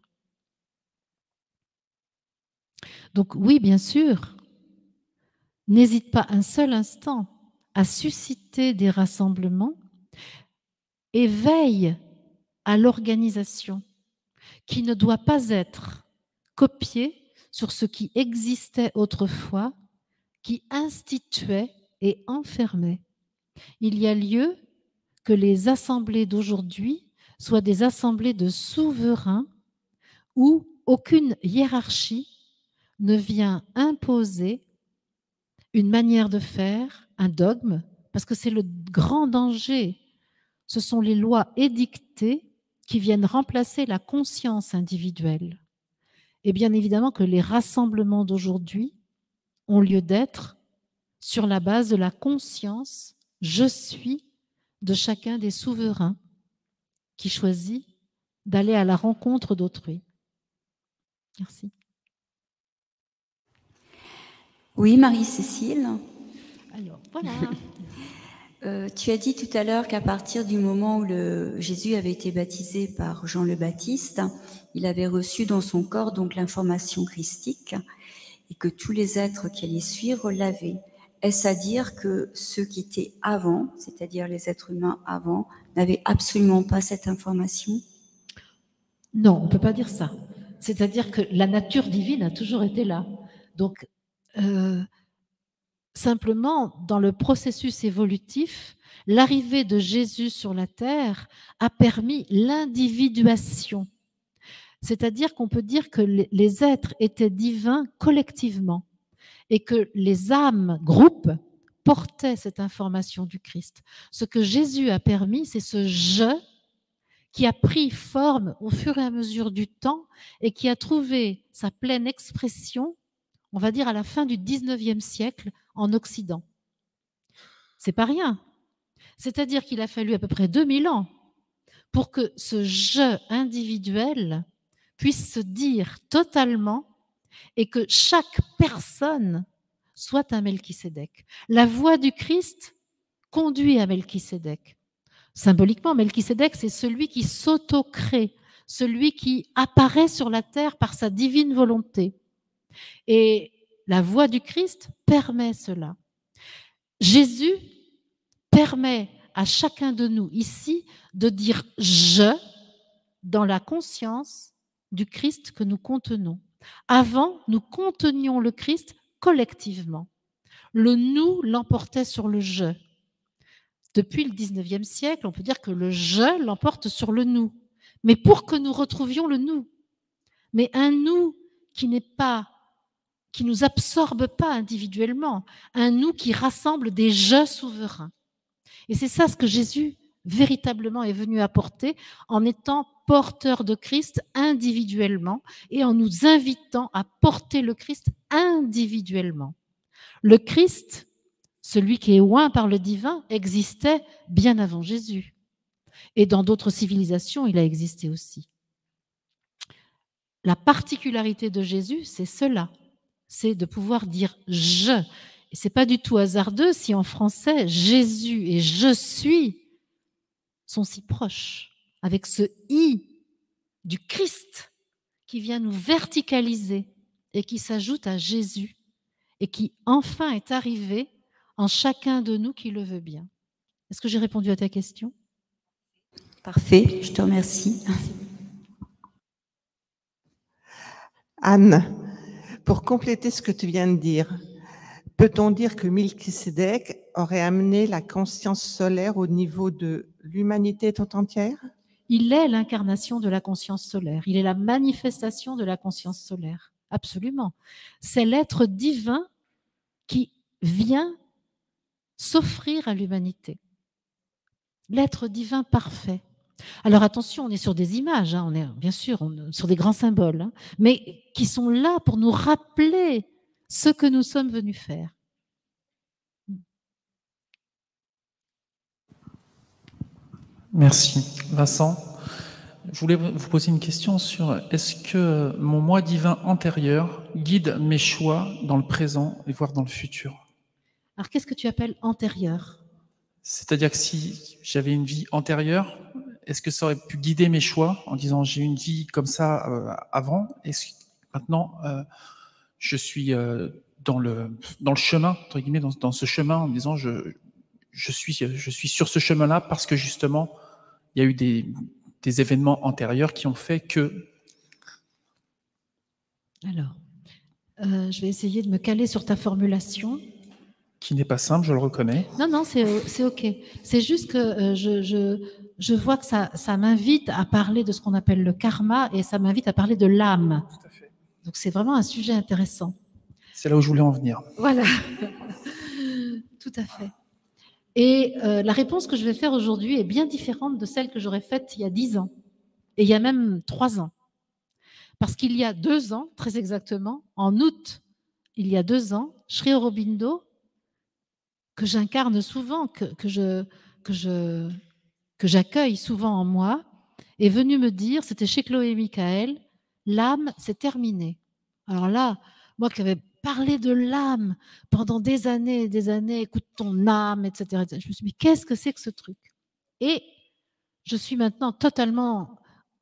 Donc oui, bien sûr, n'hésite pas un seul instant à susciter des rassemblements et veille à l'organisation qui ne doit pas être copiée sur ce qui existait autrefois, qui instituait et enfermait. Il y a lieu que les assemblées d'aujourd'hui soient des assemblées de souverains où aucune hiérarchie ne vient imposer une manière de faire, un dogme, parce que c'est le grand danger. Ce sont les lois édictées qui viennent remplacer la conscience individuelle. Et bien évidemment que les rassemblements d'aujourd'hui ont lieu d'être sur la base de la conscience « je suis » de chacun des souverains qui choisit d'aller à la rencontre d'autrui. Merci. Oui, Marie-Cécile. Alors, voilà. Tu as dit tout à l'heure qu'à partir du moment où Jésus avait été baptisé par Jean le Baptiste, il avait reçu dans son corps donc l'information christique et que tous les êtres qui allaient suivre l'avaient. Est-ce à dire que ceux qui étaient avant, c'est-à-dire les êtres humains avant, n'avaient absolument pas cette information? Non, on ne peut pas dire ça. C'est-à-dire que la nature divine a toujours été là. Donc, simplement, dans le processus évolutif, l'arrivée de Jésus sur la terre a permis l'individuation. C'est-à-dire qu'on peut dire que les êtres étaient divins collectivement et que les âmes, groupes, portaient cette information du Christ. Ce que Jésus a permis, c'est ce « je » qui a pris forme au fur et à mesure du temps et qui a trouvé sa pleine expression, on va dire à la fin du 19e siècle, en Occident. C'est pas rien. C'est-à-dire qu'il a fallu à peu près 2000 ans pour que ce « je » individuel puisse se dire totalement et que chaque personne soit un Melchisédek. La voix du Christ conduit à Melchisédek. Symboliquement, Melchisédek, c'est celui qui s'auto-crée, celui qui apparaît sur la terre par sa divine volonté. Et la voix du Christ permet cela. Jésus permet à chacun de nous ici de dire « je » dans la conscience du Christ que nous contenons. Avant, nous contenions le Christ collectivement. Le « nous » l'emportait sur le « je ». Depuis le 19e siècle, on peut dire que le « je » l'emporte sur le « nous ». Mais pour que nous retrouvions le « nous », mais un « nous » qui nous absorbe pas individuellement, un « nous » qui rassemble des « je » souverains. Et c'est ça ce que Jésus véritablement est venu apporter en étant porteur de Christ individuellement et en nous invitant à porter le Christ individuellement. Le Christ, celui qui est oint par le divin, existait bien avant Jésus. Et dans d'autres civilisations, il a existé aussi. La particularité de Jésus, c'est cela, c'est de pouvoir dire « je ». Et ce n'est pas du tout hasardeux si en français, Jésus et « je suis » sont si proches, avec ce « i » du Christ qui vient nous verticaliser et qui s'ajoute à Jésus et qui enfin est arrivé en chacun de nous qui le veut bien. Est-ce que j'ai répondu à ta question? Parfait, je te remercie. Anne, pour compléter ce que tu viens de dire, peut-on dire que Melchisédek aurait amené la conscience solaire au niveau de l'humanité tout entière? Il est l'incarnation de la conscience solaire. Il est la manifestation de la conscience solaire. Absolument. C'est l'être divin qui vient s'offrir à l'humanité. L'être divin parfait. Alors attention, on est sur des images, hein, on est bien sûr sur des grands symboles, hein, mais qui sont là pour nous rappeler ce que nous sommes venus faire. Merci. Vincent, je voulais vous poser une question sur est-ce que mon moi divin antérieur guide mes choix dans le présent et voire dans le futur? Alors qu'est-ce que tu appelles antérieur? C'est-à-dire que si j'avais une vie antérieure, est-ce que ça aurait pu guider mes choix en disant j'ai une vie comme ça avant, et maintenant je suis dans le chemin, entre guillemets, dans ce chemin, en me disant je suis sur ce chemin-là parce que justement il y a eu des événements antérieurs qui ont fait que... Alors, je vais essayer de me caler sur ta formulation. Qui n'est pas simple, je le reconnais. Non, c'est OK. C'est juste que je vois que ça m'invite à parler de ce qu'on appelle le karma et ça m'invite à parler de l'âme. Tout à fait. Donc c'est vraiment un sujet intéressant. C'est là où je voulais en venir. Voilà. Tout à fait. Et la réponse que je vais faire aujourd'hui est bien différente de celle que j'aurais faite il y a 10 ans. Et il y a même 3 ans. Parce qu'il y a 2 ans, très exactement, en août, il y a 2 ans, Sri Aurobindo, que j'incarne souvent, que j'accueille souvent en moi, est venu me dire, c'était chez Chloé Michael, l'âme, c'est terminé. Alors là, moi qui avais parlé de l'âme pendant des années, écoute ton âme, etc. Je me suis dit, qu'est-ce que c'est que ce truc? Et je suis maintenant totalement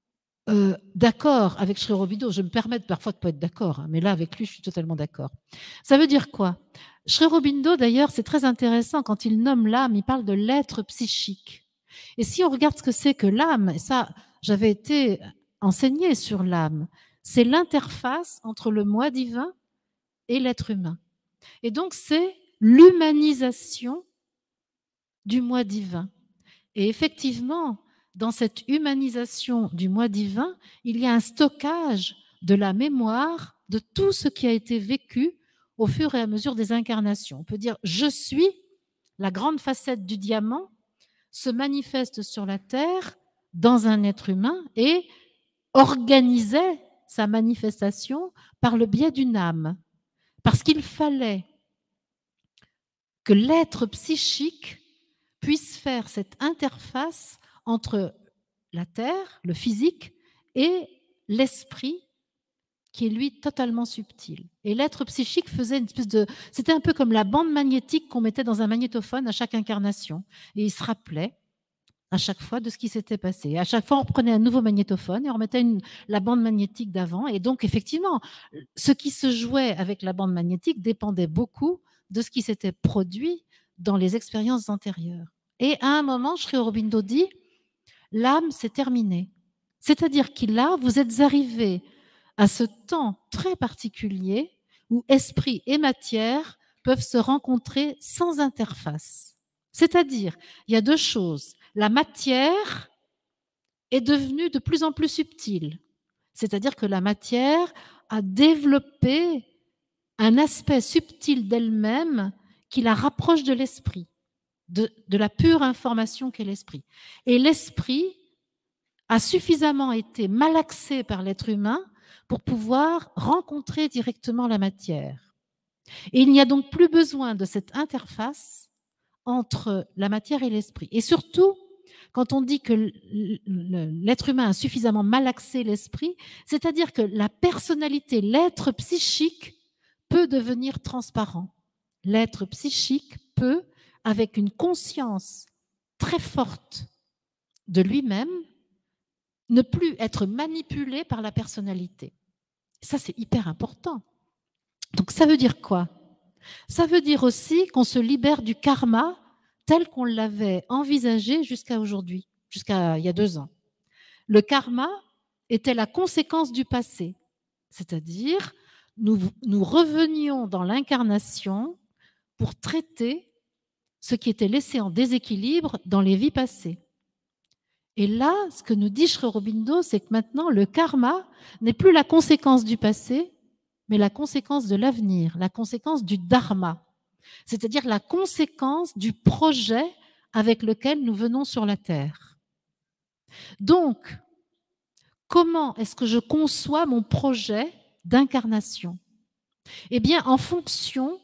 d'accord avec Sri Aurobindo. Je me permets parfois de ne pas être d'accord, hein, mais là, avec lui, je suis totalement d'accord. Ça veut dire quoi? Sri Aurobindo, d'ailleurs, c'est très intéressant, quand il nomme l'âme, il parle de l'être psychique. Et si on regarde ce que c'est que l'âme, et ça, j'avais été enseignée sur l'âme, c'est l'interface entre le moi divin et l'être humain. Et donc, c'est l'humanisation du moi divin. Et effectivement, dans cette humanisation du moi divin, il y a un stockage de la mémoire de tout ce qui a été vécu au fur et à mesure des incarnations. On peut dire « je suis », la grande facette du diamant, se manifeste sur la Terre dans un être humain et organisait sa manifestation par le biais d'une âme. Parce qu'il fallait que l'être psychique puisse faire cette interface entre la Terre, le physique, et l'esprit qui est lui totalement subtil. Et l'être psychique faisait une espèce de... C'était un peu comme la bande magnétique qu'on mettait dans un magnétophone à chaque incarnation. Et il se rappelait à chaque fois de ce qui s'était passé. Et à chaque fois, on reprenait un nouveau magnétophone et on remettait la bande magnétique d'avant. Et donc, effectivement, ce qui se jouait avec la bande magnétique dépendait beaucoup de ce qui s'était produit dans les expériences antérieures. Et à un moment, Sri Aurobindo dit, l'âme, c'est terminé. C'est-à-dire que là, vous êtes arrivé à ce temps très particulier où esprit et matière peuvent se rencontrer sans interface. C'est-à-dire, il y a 2 choses. La matière est devenue de plus en plus subtile. C'est-à-dire que la matière a développé un aspect subtil d'elle-même qui la rapproche de l'esprit, de la pure information qu'est l'esprit. Et l'esprit a suffisamment été malaxé par l'être humain pour pouvoir rencontrer directement la matière. Et il n'y a donc plus besoin de cette interface entre la matière et l'esprit. Et surtout, quand on dit que l'être humain a suffisamment malaxé l'esprit, c'est-à-dire que la personnalité, l'être psychique peut devenir transparent. L'être psychique peut, avec une conscience très forte de lui-même, ne plus être manipulé par la personnalité. Ça, c'est hyper important. Donc, ça veut dire quoi? Ça veut dire aussi qu'on se libère du karma tel qu'on l'avait envisagé jusqu'à aujourd'hui, jusqu'à il y a 2 ans. Le karma était la conséquence du passé, c'est-à-dire nous revenions dans l'incarnation pour traiter ce qui était laissé en déséquilibre dans les vies passées. Et là, ce que nous dit Sri Aurobindo, c'est que maintenant, le karma n'est plus la conséquence du passé, mais la conséquence de l'avenir, la conséquence du dharma, c'est-à-dire la conséquence du projet avec lequel nous venons sur la Terre. Donc, comment est-ce que je conçois mon projet d'incarnation? Eh bien, en fonction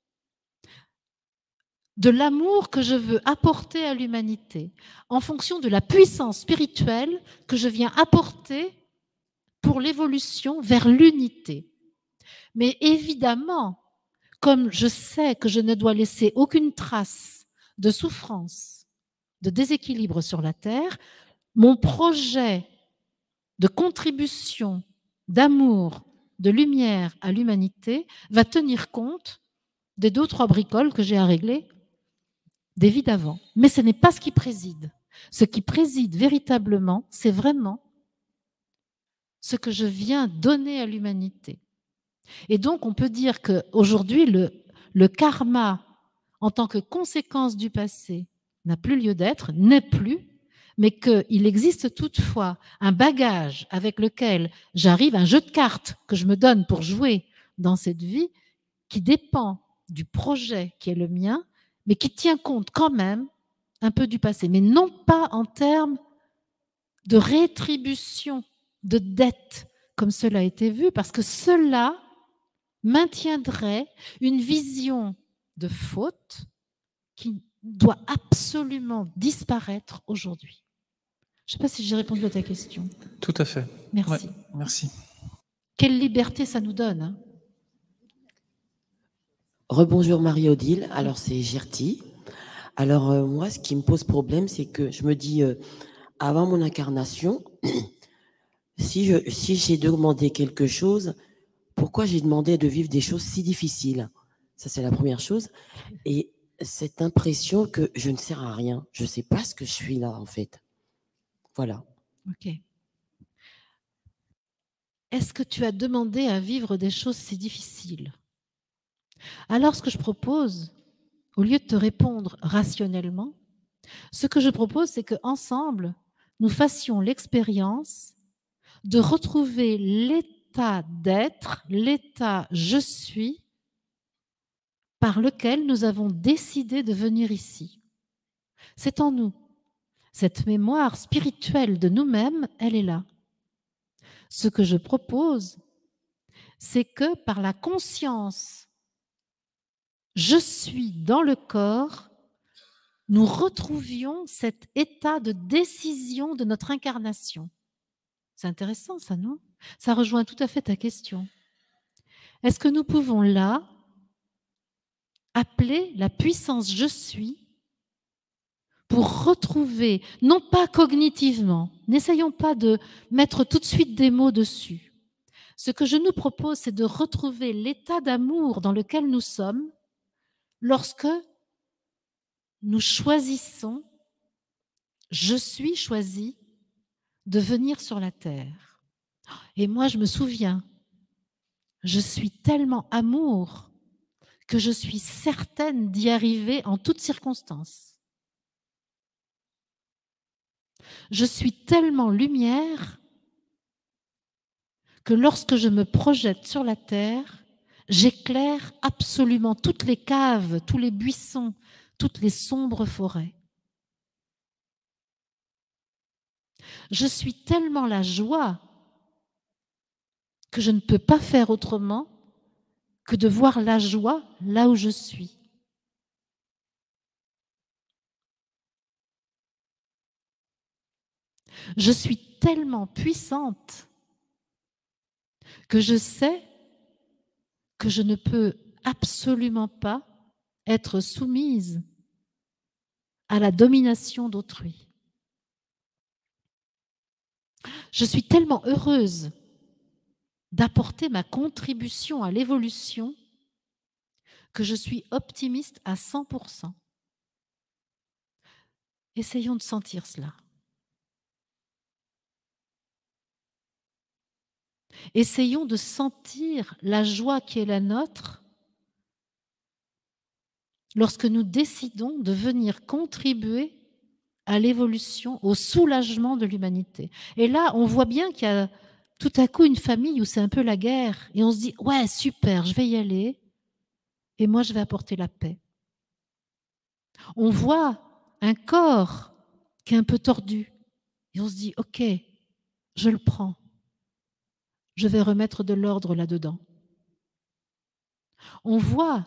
de l'amour que je veux apporter à l'humanité, en fonction de la puissance spirituelle que je viens apporter pour l'évolution vers l'unité. Mais évidemment, comme je sais que je ne dois laisser aucune trace de souffrance, de déséquilibre sur la Terre, mon projet de contribution, d'amour, de lumière à l'humanité va tenir compte des 2 ou 3 bricoles que j'ai à régler des vies d'avant. Mais ce n'est pas ce qui préside. Ce qui préside véritablement, c'est vraiment ce que je viens donner à l'humanité. Et donc, on peut dire qu'aujourd'hui, le karma, en tant que conséquence du passé, n'a plus lieu d'être, n'est plus, mais qu'il existe toutefois un bagage avec lequel j'arrive, un jeu de cartes que je me donne pour jouer dans cette vie, qui dépend du projet qui est le mien, mais qui tient compte quand même un peu du passé, mais non pas en termes de rétribution, de dette, comme cela a été vu, parce que cela maintiendrait une vision de faute qui doit absolument disparaître aujourd'hui. Je ne sais pas si j'ai répondu à ta question. Tout à fait. Merci. Ouais, merci. Quelle liberté ça nous donne, hein? Rebonjour Marie-Odile, alors c'est Gertie. Alors moi, ce qui me pose problème, c'est que je me dis, avant mon incarnation, si j'ai demandé quelque chose, pourquoi j'ai demandé de vivre des choses si difficiles? Ça, c'est la première chose. Et cette impression que je ne sers à rien, je ne sais pas ce que je suis là, en fait. Voilà. Ok. Est-ce que tu as demandé à vivre des choses si difficiles? Alors, ce que je propose, au lieu de te répondre rationnellement, ce que je propose, c'est qu'ensemble, nous fassions l'expérience de retrouver l'état d'être, l'état je suis, par lequel nous avons décidé de venir ici. C'est en nous. Cette mémoire spirituelle de nous-mêmes, elle est là. Ce que je propose, c'est que par la conscience je suis dans le corps, nous retrouvions cet état de décision de notre incarnation. C'est intéressant ça, non? Ça rejoint tout à fait ta question. Est-ce que nous pouvons là appeler la puissance je suis pour retrouver, non pas cognitivement, n'essayons pas de mettre tout de suite des mots dessus. Ce que je nous propose, c'est de retrouver l'état d'amour dans lequel nous sommes lorsque nous choisissons, je suis choisi de venir sur la terre. Et moi, je me souviens, je suis tellement amour que je suis certaine d'y arriver en toutes circonstances. Je suis tellement lumière que lorsque je me projette sur la terre, j'éclaire absolument toutes les caves, tous les buissons, toutes les sombres forêts. Je suis tellement la joie que je ne peux pas faire autrement que de voir la joie là où je suis. Je suis tellement puissante que je sais que je ne peux absolument pas être soumise à la domination d'autrui. Je suis tellement heureuse d'apporter ma contribution à l'évolution que je suis optimiste à 100%. Essayons de sentir cela. Essayons de sentir la joie qui est la nôtre lorsque nous décidons de venir contribuer à l'évolution, au soulagement de l'humanité. Et là, on voit bien qu'il y a tout à coup une famille où c'est un peu la guerre et on se dit « ouais, super, je vais y aller et moi, je vais apporter la paix ». On voit un corps qui est un peu tordu et on se dit « ok, je le prends, je vais remettre de l'ordre là-dedans ». On voit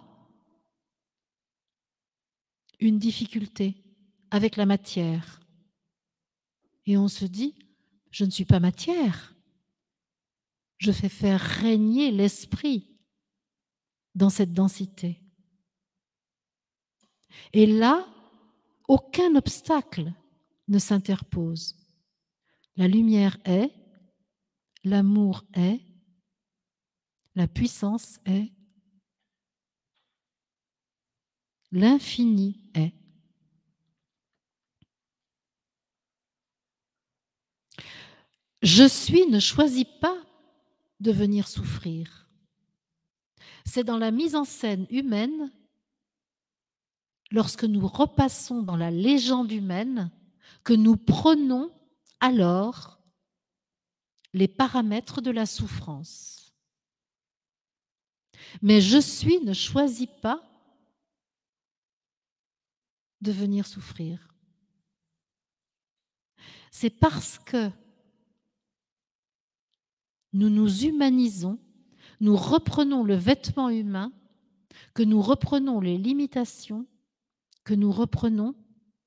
une difficulté avec la matière et on se dit « je ne suis pas matière ». Je fais faire régner l'esprit dans cette densité. Et là, aucun obstacle ne s'interpose. La lumière est, l'amour est, la puissance est, l'infini est. Je suis ne choisit pas de venir souffrir. C'est dans la mise en scène humaine, lorsque nous repassons dans la légende humaine, que nous prenons alors les paramètres de la souffrance. Mais je suis ne choisit pas de venir souffrir. C'est parce que nous nous humanisons, nous reprenons le vêtement humain, que nous reprenons les limitations, que nous reprenons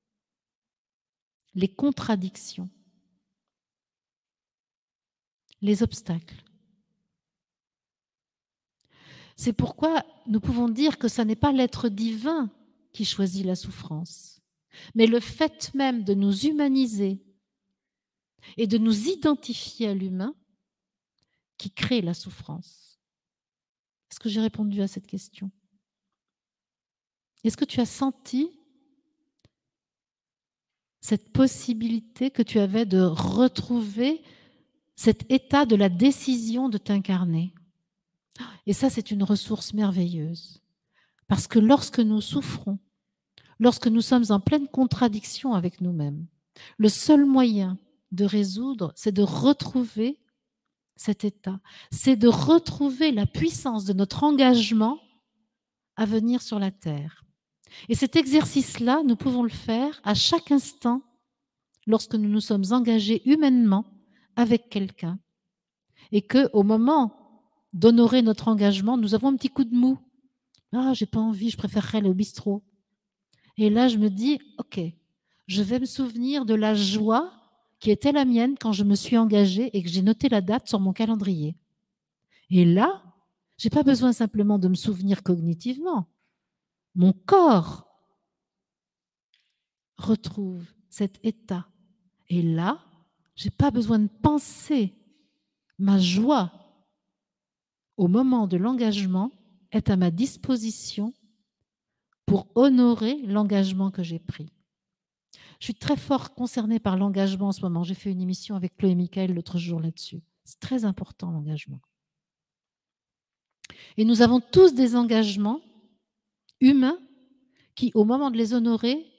les contradictions, les obstacles. C'est pourquoi nous pouvons dire que ce n'est pas l'être divin qui choisit la souffrance, mais le fait même de nous humaniser et de nous identifier à l'humain qui crée la souffrance. Est-ce que j'ai répondu à cette question? Est-ce que tu as senti cette possibilité que tu avais de retrouver cet état de la décision de t'incarner? Et ça, c'est une ressource merveilleuse. Parce que lorsque nous souffrons, lorsque nous sommes en pleine contradiction avec nous-mêmes, le seul moyen de résoudre, c'est de retrouver cet état, c'est de retrouver la puissance de notre engagement à venir sur la terre. Et cet exercice-là, nous pouvons le faire à chaque instant lorsque nous nous sommes engagés humainement avec quelqu'un et qu'au moment d'honorer notre engagement, nous avons un petit coup de mou. Ah, j'ai pas envie, je préférerais aller au bistrot. Et là, je me dis, ok, je vais me souvenir de la joie qui était la mienne quand je me suis engagée et que j'ai noté la date sur mon calendrier. Et là, je n'ai pas besoin simplement de me souvenir cognitivement. Mon corps retrouve cet état. Et là, je n'ai pas besoin de penser. Ma joie, au moment de l'engagement, est à ma disposition pour honorer l'engagement que j'ai pris. Je suis très fort concernée par l'engagement en ce moment. J'ai fait une émission avec Chloé Michael l'autre jour là-dessus. C'est très important, l'engagement. Et nous avons tous des engagements humains qui, au moment de les honorer,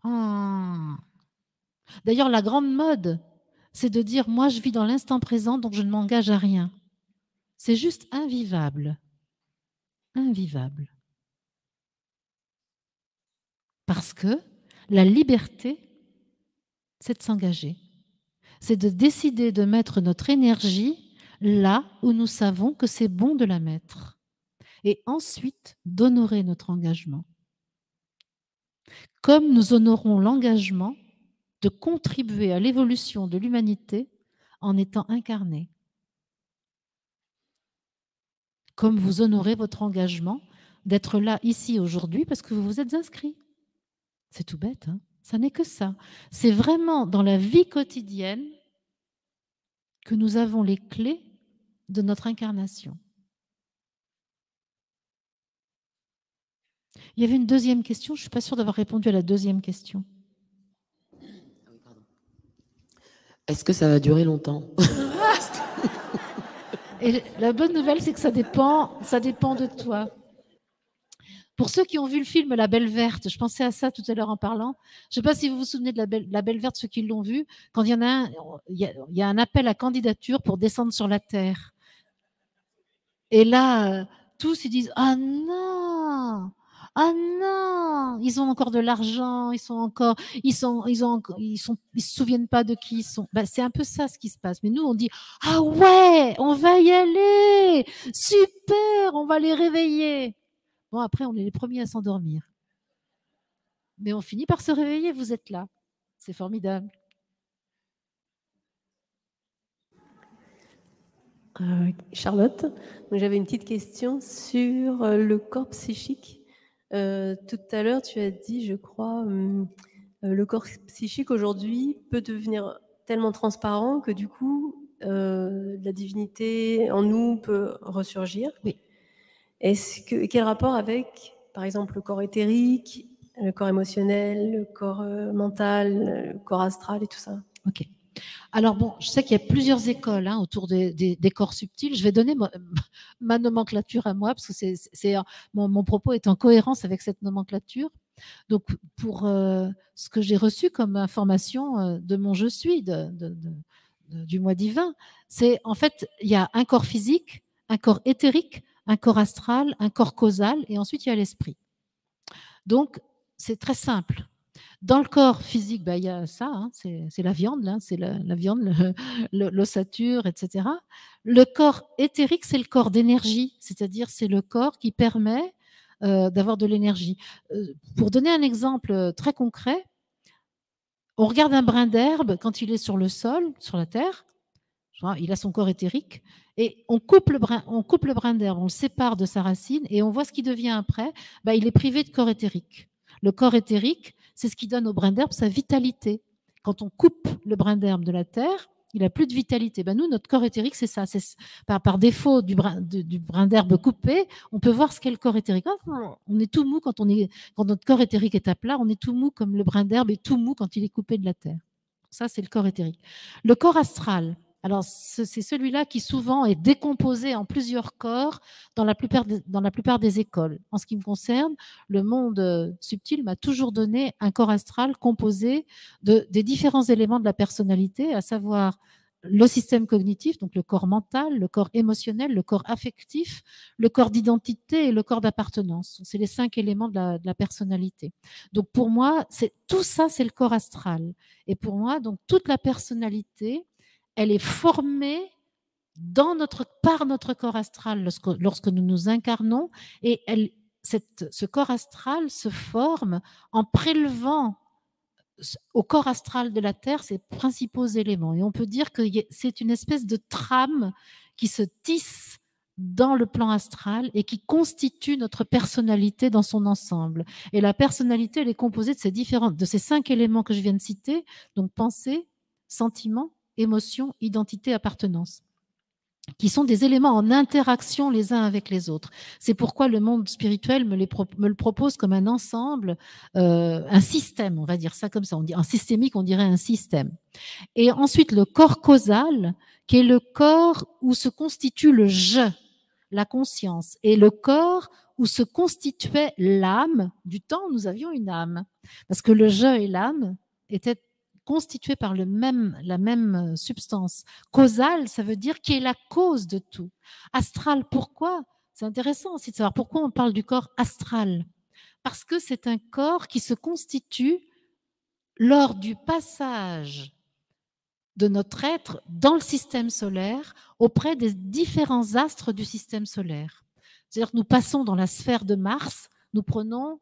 D'ailleurs, la grande mode, c'est de dire « moi, je vis dans l'instant présent, donc je ne m'engage à rien ». C'est juste invivable. Invivable. Parce que la liberté, c'est de s'engager. C'est de décider de mettre notre énergie là où nous savons que c'est bon de la mettre. Et ensuite, d'honorer notre engagement. Comme nous honorons l'engagement de contribuer à l'évolution de l'humanité en étant incarnés. Comme vous honorez votre engagement d'être là, ici, aujourd'hui, parce que vous vous êtes inscrits. C'est tout bête, hein? Ça n'est que ça. C'est vraiment dans la vie quotidienne que nous avons les clés de notre incarnation. Il y avait une deuxième question, je ne suis pas sûre d'avoir répondu à la deuxième question. Est-ce que ça va durer longtemps? Et la bonne nouvelle, c'est que ça dépend de toi. Pour ceux qui ont vu le film La Belle Verte, je pensais à ça tout à l'heure en parlant. Je ne sais pas si vous vous souvenez de La Belle Verte, ceux qui l'ont vu. Quand il y en a un, il y a un appel à candidature pour descendre sur la Terre. Et là, tous ils disent « Ah non ! Ah non ! Ils ont encore de l'argent, ils se souviennent pas de qui ils sont. » Ben, c'est un peu ça ce qui se passe. Mais nous, on dit « Ah ouais, on va y aller! Super, on va les réveiller !» Bon, après, on est les premiers à s'endormir. Mais on finit par se réveiller, vous êtes là. C'est formidable. Charlotte, j'avais une petite question sur le corps psychique. Tout à l'heure, tu as dit, je crois, le corps psychique aujourd'hui peut devenir tellement transparent que du coup, la divinité en nous peut ressurgir. Oui. Quel rapport avec, par exemple, le corps éthérique, le corps émotionnel, le corps mental, le corps astral et tout ça? Ok. Alors bon, je sais qu'il y a plusieurs écoles autour des corps subtils. Je vais donner ma nomenclature à moi, parce que mon propos est en cohérence avec cette nomenclature. Donc, pour ce que j'ai reçu comme information de mon je suis, du moi divin, c'est en fait, il y a un corps physique, un corps éthérique, un corps astral, un corps causal, et ensuite il y a l'esprit. Donc, c'est très simple. Dans le corps physique, il y a ça, c'est la viande, là, c'est la viande, l'ossature, etc. Le corps éthérique, c'est le corps d'énergie, c'est-à-dire c'est le corps qui permet d'avoir de l'énergie. Pour donner un exemple très concret, on regarde un brin d'herbe quand il est sur le sol, sur la terre, il a son corps éthérique, et on coupe le brin d'herbe, on le sépare de sa racine, et on voit ce qui devient après. Il est privé de corps éthérique. Le corps éthérique, c'est ce qui donne au brin d'herbe sa vitalité. Quand on coupe le brin d'herbe de la terre, il n'a plus de vitalité. Nous, notre corps éthérique, c'est ça. Par défaut du brin d'herbe coupé, on peut voir ce qu'est le corps éthérique. On est tout mou quand notre corps éthérique est à plat, on est tout mou comme le brin d'herbe est tout mou quand il est coupé de la terre. Ça, c'est le corps éthérique. Le corps astral, alors c'est celui-là qui souvent est décomposé en plusieurs corps dans la plupart des écoles. En ce qui me concerne, le monde subtil m'a toujours donné un corps astral composé des différents éléments de la personnalité, à savoir le système cognitif, donc le corps mental, le corps émotionnel, le corps affectif, le corps d'identité et le corps d'appartenance. C'est les 5 éléments de la personnalité. Donc pour moi, tout ça, c'est le corps astral. Et pour moi, donc toute la personnalité, elle est formée par notre corps astral lorsque nous nous incarnons, et ce corps astral se forme en prélevant au corps astral de la Terre ses principaux éléments. Et on peut dire que c'est une espèce de trame qui se tisse dans le plan astral et qui constitue notre personnalité dans son ensemble. Et la personnalité, elle est composée de ces 5 éléments que je viens de citer, donc pensée, sentiment, émotion, identité, appartenance, qui sont des éléments en interaction les uns avec les autres. C'est pourquoi le monde spirituel me le propose comme un ensemble, un système, on va dire ça comme ça. En systémique, on dirait un système. Et ensuite, le corps causal, qui est le corps où se constitue le je, la conscience, et le corps où se constituait l'âme. Du temps où nous avions une âme, parce que le je et l'âme étaient constitué par la même substance. Causal, ça veut dire qui est la cause de tout. Astral, pourquoi? C'est intéressant aussi de savoir pourquoi on parle du corps astral. Parce que c'est un corps qui se constitue lors du passage de notre être dans le système solaire auprès des différents astres du système solaire. C'est-à-dire que nous passons dans la sphère de Mars, nous prenons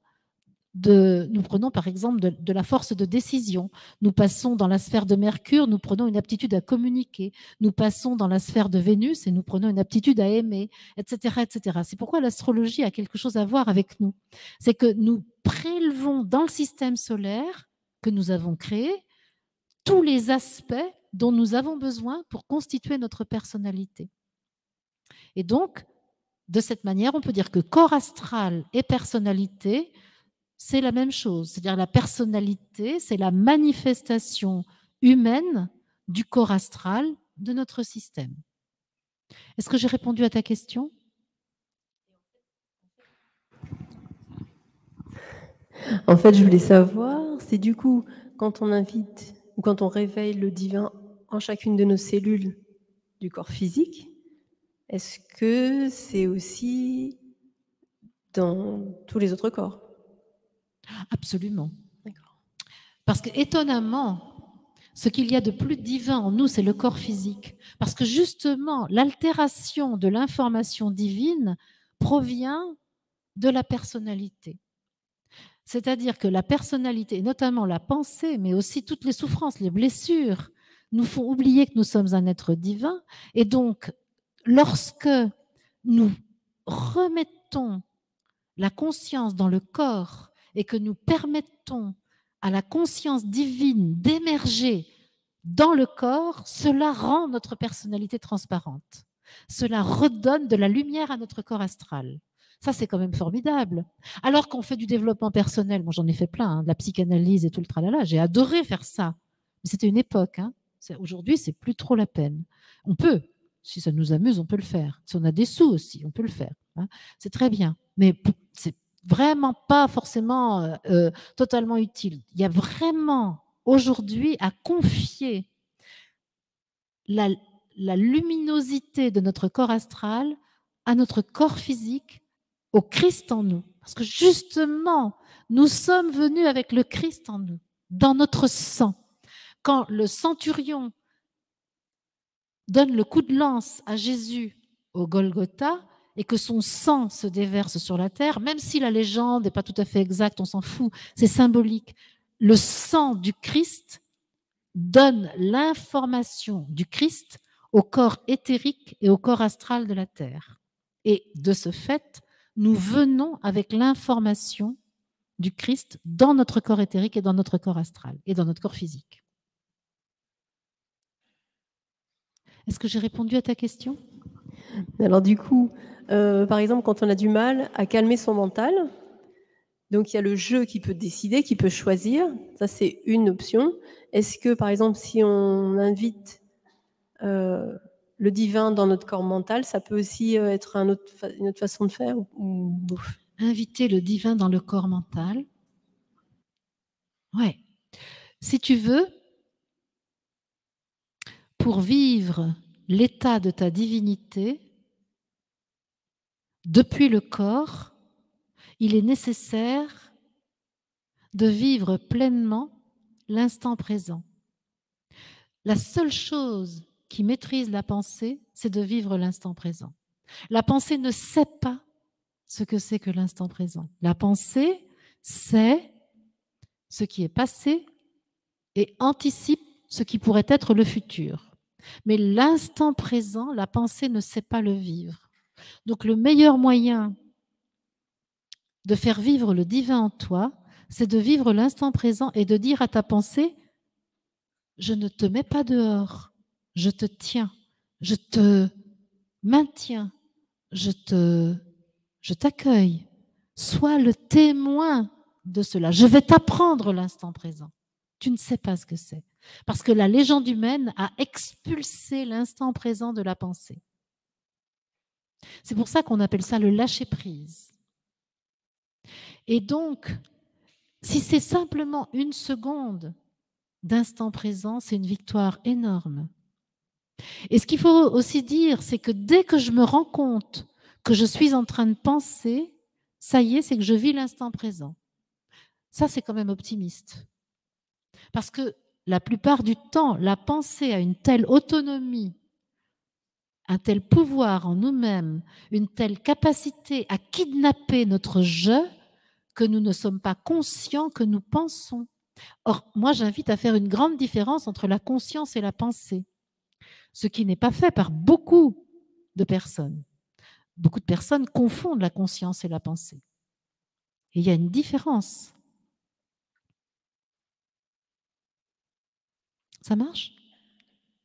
par exemple de la force de décision. Nous passons dans la sphère de Mercure, nous prenons une aptitude à communiquer. Nous passons dans la sphère de Vénus et nous prenons une aptitude à aimer, etc., etc. C'est pourquoi l'astrologie a quelque chose à voir avec nous. C'est que nous prélevons dans le système solaire que nous avons créé tous les aspects dont nous avons besoin pour constituer notre personnalité. Et donc, de cette manière, on peut dire que corps astral et personnalité, c'est la même chose. C'est-à-dire la personnalité, c'est la manifestation humaine du corps astral de notre système. Est-ce que j'ai répondu à ta question? En fait, je voulais savoir, c'est du coup, quand on invite ou quand on réveille le divin en chacune de nos cellules du corps physique, est-ce que c'est aussi dans tous les autres corps? Absolument. D'accord. Parce que, étonnamment, ce qu'il y a de plus divin en nous, c'est le corps physique. Parce que justement, l'altération de l'information divine provient de la personnalité. C'est-à-dire que la personnalité, notamment la pensée, mais aussi toutes les souffrances, les blessures, nous font oublier que nous sommes un être divin. Et donc, lorsque nous remettons la conscience dans le corps et que nous permettons à la conscience divine d'émerger dans le corps, cela rend notre personnalité transparente. Cela redonne de la lumière à notre corps astral. Ça, c'est quand même formidable. Alors qu'on fait du développement personnel, moi j'en ai fait plein, de la psychanalyse et tout le tralala, j'ai adoré faire ça. Mais c'était une époque. Aujourd'hui, c'est plus trop la peine. On peut, si ça nous amuse, on peut le faire. Si on a des sous aussi, on peut le faire. C'est très bien. Mais c'est vraiment pas forcément totalement utile. Il y a vraiment aujourd'hui à confier la luminosité de notre corps astral à notre corps physique, au Christ en nous. Parce que justement, nous sommes venus avec le Christ en nous, dans notre sang. Quand le centurion donne le coup de lance à Jésus au Golgotha et que son sang se déverse sur la terre, même si la légende n'est pas tout à fait exacte, on s'en fout, c'est symbolique. Le sang du Christ donne l'information du Christ au corps éthérique et au corps astral de la terre. Et de ce fait, nous venons avec l'information du Christ dans notre corps éthérique et dans notre corps astral et dans notre corps physique. Est-ce que j'ai répondu à ta question? Alors du coup, par exemple, quand on a du mal à calmer son mental, donc il y a le jeu qui peut décider, qui peut choisir, ça c'est une option. Est-ce que par exemple, si on invite le divin dans notre corps mental, ça peut aussi être une autre façon de faire ou... Inviter le divin dans le corps mental. Ouais. Si tu veux, pour vivre l'état de ta divinité, depuis le corps, il est nécessaire de vivre pleinement l'instant présent. La seule chose qui maîtrise la pensée, c'est de vivre l'instant présent. La pensée ne sait pas ce que c'est que l'instant présent. La pensée sait ce qui est passé et anticipe ce qui pourrait être le futur. Mais l'instant présent, la pensée ne sait pas le vivre. Donc le meilleur moyen de faire vivre le divin en toi, c'est de vivre l'instant présent et de dire à ta pensée, je ne te mets pas dehors, je te tiens, je te maintiens, je t'accueille. Sois le témoin de cela. Je vais t'apprendre l'instant présent. Tu ne sais pas ce que c'est. Parce que la légende humaine a expulsé l'instant présent de la pensée. C'est pour ça qu'on appelle ça le lâcher-prise. Et donc, si c'est simplement une seconde d'instant présent, c'est une victoire énorme. Et ce qu'il faut aussi dire, c'est que dès que je me rends compte que je suis en train de penser, ça y est, c'est que je vis l'instant présent. Ça, c'est quand même optimiste. Parce que la plupart du temps, la pensée a une telle autonomie, un tel pouvoir en nous-mêmes, une telle capacité à kidnapper notre je, que nous ne sommes pas conscients que nous pensons. Or, moi, j'invite à faire une grande différence entre la conscience et la pensée, ce qui n'est pas fait par beaucoup de personnes. Beaucoup de personnes confondent la conscience et la pensée. Et il y a une différence. Ça marche?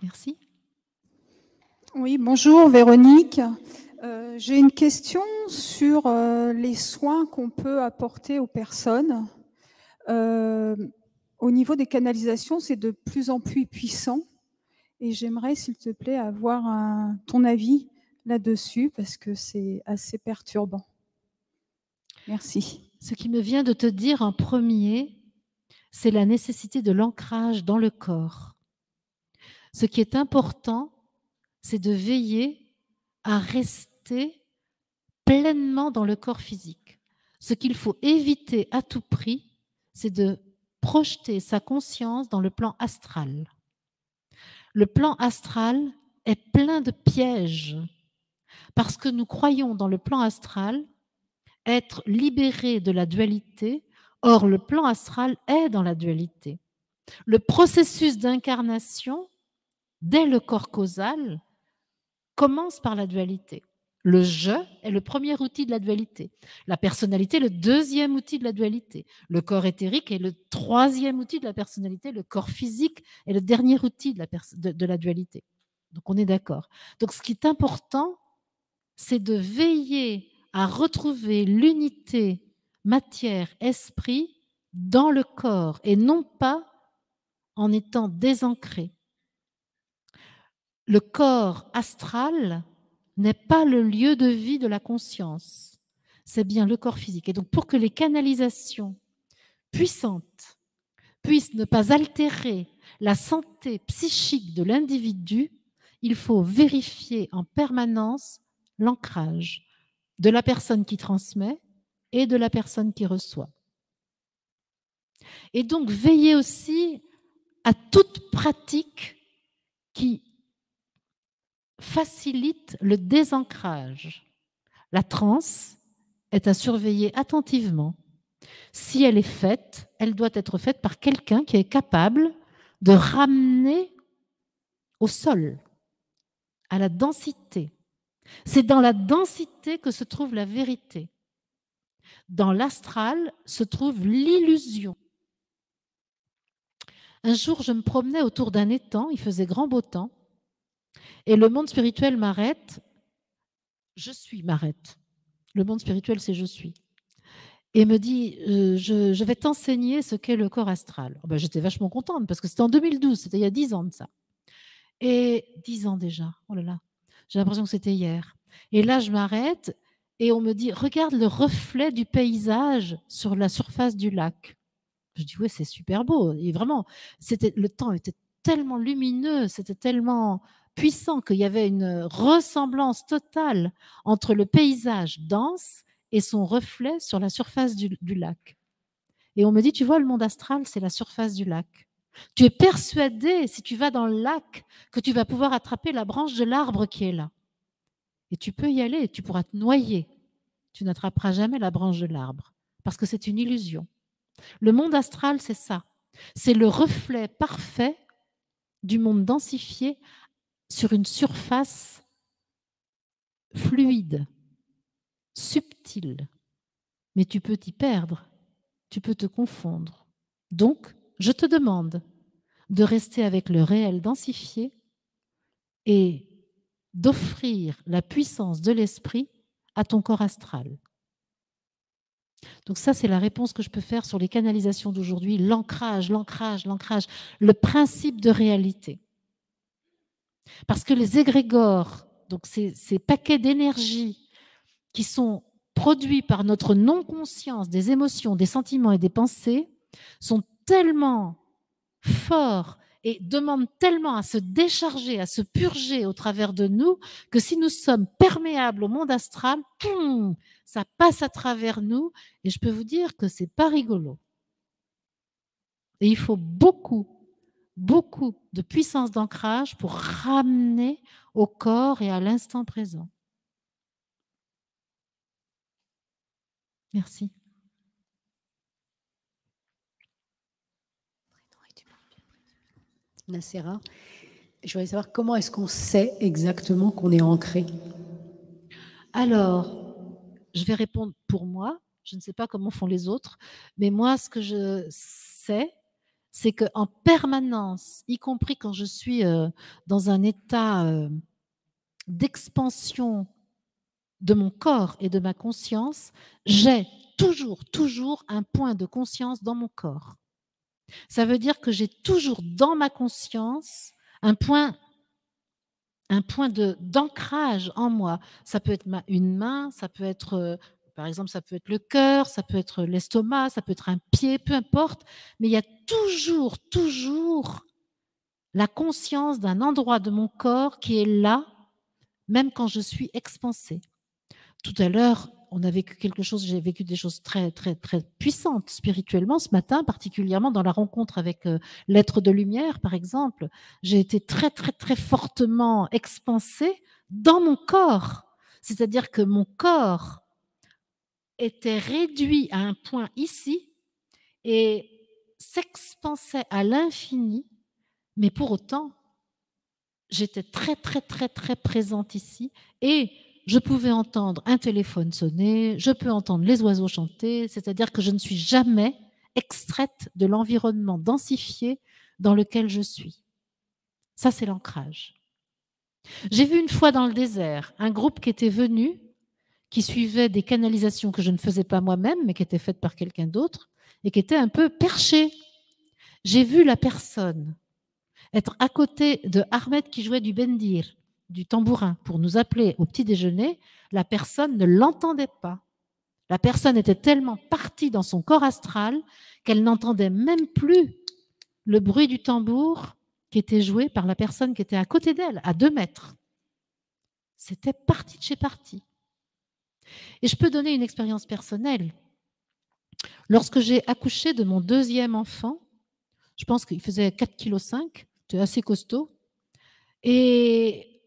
Merci. Oui, bonjour Véronique. J'ai une question sur les soins qu'on peut apporter aux personnes. Au niveau des canalisations, c'est de plus en plus puissant. Et j'aimerais, s'il te plaît, avoir ton avis là-dessus, parce que c'est assez perturbant. Merci. Ce qui me vient de te dire en premier, c'est la nécessité de l'ancrage dans le corps. Ce qui est important, c'est de veiller à rester pleinement dans le corps physique. Ce qu'il faut éviter à tout prix, c'est de projeter sa conscience dans le plan astral. Le plan astral est plein de pièges parce que nous croyons dans le plan astral être libérés de la dualité. Or, le plan astral est dans la dualité. Le processus d'incarnation, dès le corps causal, commence par la dualité. Le je est le premier outil de la dualité. La personnalité, le deuxième outil de la dualité. Le corps éthérique est le troisième outil de la personnalité. Le corps physique est le dernier outil de la dualité. Donc, on est d'accord. Donc, ce qui est important, c'est de veiller à retrouver l'unité matière-esprit dans le corps et non pas en étant désancré. Le corps astral n'est pas le lieu de vie de la conscience, c'est bien le corps physique. Et donc, pour que les canalisations puissantes puissent ne pas altérer la santé psychique de l'individu, il faut vérifier en permanence l'ancrage de la personne qui transmet et de la personne qui reçoit. Et donc, veillez aussi à toute pratique qui facilite le désancrage. La transe est à surveiller attentivement. Si elle est faite, elle doit être faite par quelqu'un qui est capable de ramener au sol, à la densité. C'est dans la densité que se trouve la vérité. Dans l'astral se trouve l'illusion. Un jour, je me promenais autour d'un étang, il faisait grand beau temps, et le monde spirituel m'arrête. Je suis m'arrête. Le monde spirituel, c'est je suis. Et me dit, je vais t'enseigner ce qu'est le corps astral. Oh ben, j'étais vachement contente parce que c'était en 2012, c'était il y a 10 ans de ça. Et 10 ans déjà, oh là là, j'ai l'impression que c'était hier. Et là, je m'arrête et on me dit, regarde le reflet du paysage sur la surface du lac. Je dis, ouais, c'est super beau. Et vraiment, le temps était tellement lumineux, c'était tellement puissant qu'il y avait une ressemblance totale entre le paysage dense et son reflet sur la surface du lac. Et on me dit, tu vois, le monde astral, c'est la surface du lac. Tu es persuadé, si tu vas dans le lac, que tu vas pouvoir attraper la branche de l'arbre qui est là. Et tu peux y aller, tu pourras te noyer. Tu n'attraperas jamais la branche de l'arbre, parce que c'est une illusion. Le monde astral, c'est ça. C'est le reflet parfait du monde densifié sur une surface fluide, subtile. Mais tu peux t'y perdre, tu peux te confondre. Donc, je te demande de rester avec le réel densifié et d'offrir la puissance de l'esprit à ton corps astral. Donc ça, c'est la réponse que je peux faire sur les canalisations d'aujourd'hui, l'ancrage, l'ancrage, l'ancrage, le principe de réalité. Parce que les égrégores, donc ces paquets d'énergie qui sont produits par notre non-conscience des émotions, des sentiments et des pensées, sont tellement forts et demandent tellement à se décharger, à se purger au travers de nous, que si nous sommes perméables au monde astral, ça passe à travers nous, et je peux vous dire que c'est pas rigolo. Et il faut beaucoup de puissance d'ancrage pour ramener au corps et à l'instant présent. Merci. Nacera, je voudrais savoir comment est-ce qu'on sait exactement qu'on est ancré? Alors, je vais répondre pour moi. Je ne sais pas comment font les autres, mais moi, ce que je sais, c'est qu'en permanence, y compris quand je suis dans un état d'expansion de mon corps et de ma conscience, j'ai toujours un point de conscience dans mon corps. Ça veut dire que j'ai toujours dans ma conscience un point d'ancrage en moi. Ça peut être une main, ça peut être, par exemple, ça peut être le cœur, ça peut être l'estomac, ça peut être un pied, peu importe, mais il y a toujours la conscience d'un endroit de mon corps qui est là, même quand je suis expansée. Tout à l'heure, on a vécu quelque chose, j'ai vécu des choses très puissantes spirituellement ce matin, particulièrement dans la rencontre avec l'être de lumière, par exemple. J'ai été très fortement expansée dans mon corps. C'est-à-dire que mon corps était réduit à un point ici et s'expansait à l'infini, mais pour autant, j'étais très présente ici et je pouvais entendre un téléphone sonner, je peux entendre les oiseaux chanter, c'est-à-dire que je ne suis jamais extraite de l'environnement densifié dans lequel je suis. Ça, c'est l'ancrage. J'ai vu une fois dans le désert un groupe qui était venu, qui suivait des canalisations que je ne faisais pas moi-même, mais qui étaient faites par quelqu'un d'autre, et qui était un peu perché. J'ai vu la personne être à côté de Ahmed qui jouait du bendir, du tambourin, pour nous appeler au petit déjeuner. La personne ne l'entendait pas. La personne était tellement partie dans son corps astral qu'elle n'entendait même plus le bruit du tambour qui était joué par la personne qui était à côté d'elle, à 2 mètres. C'était parti de chez parti. Et je peux donner une expérience personnelle. Lorsque j'ai accouché de mon 2e enfant, je pense qu'il faisait 4,5 kg, c'était assez costaud, et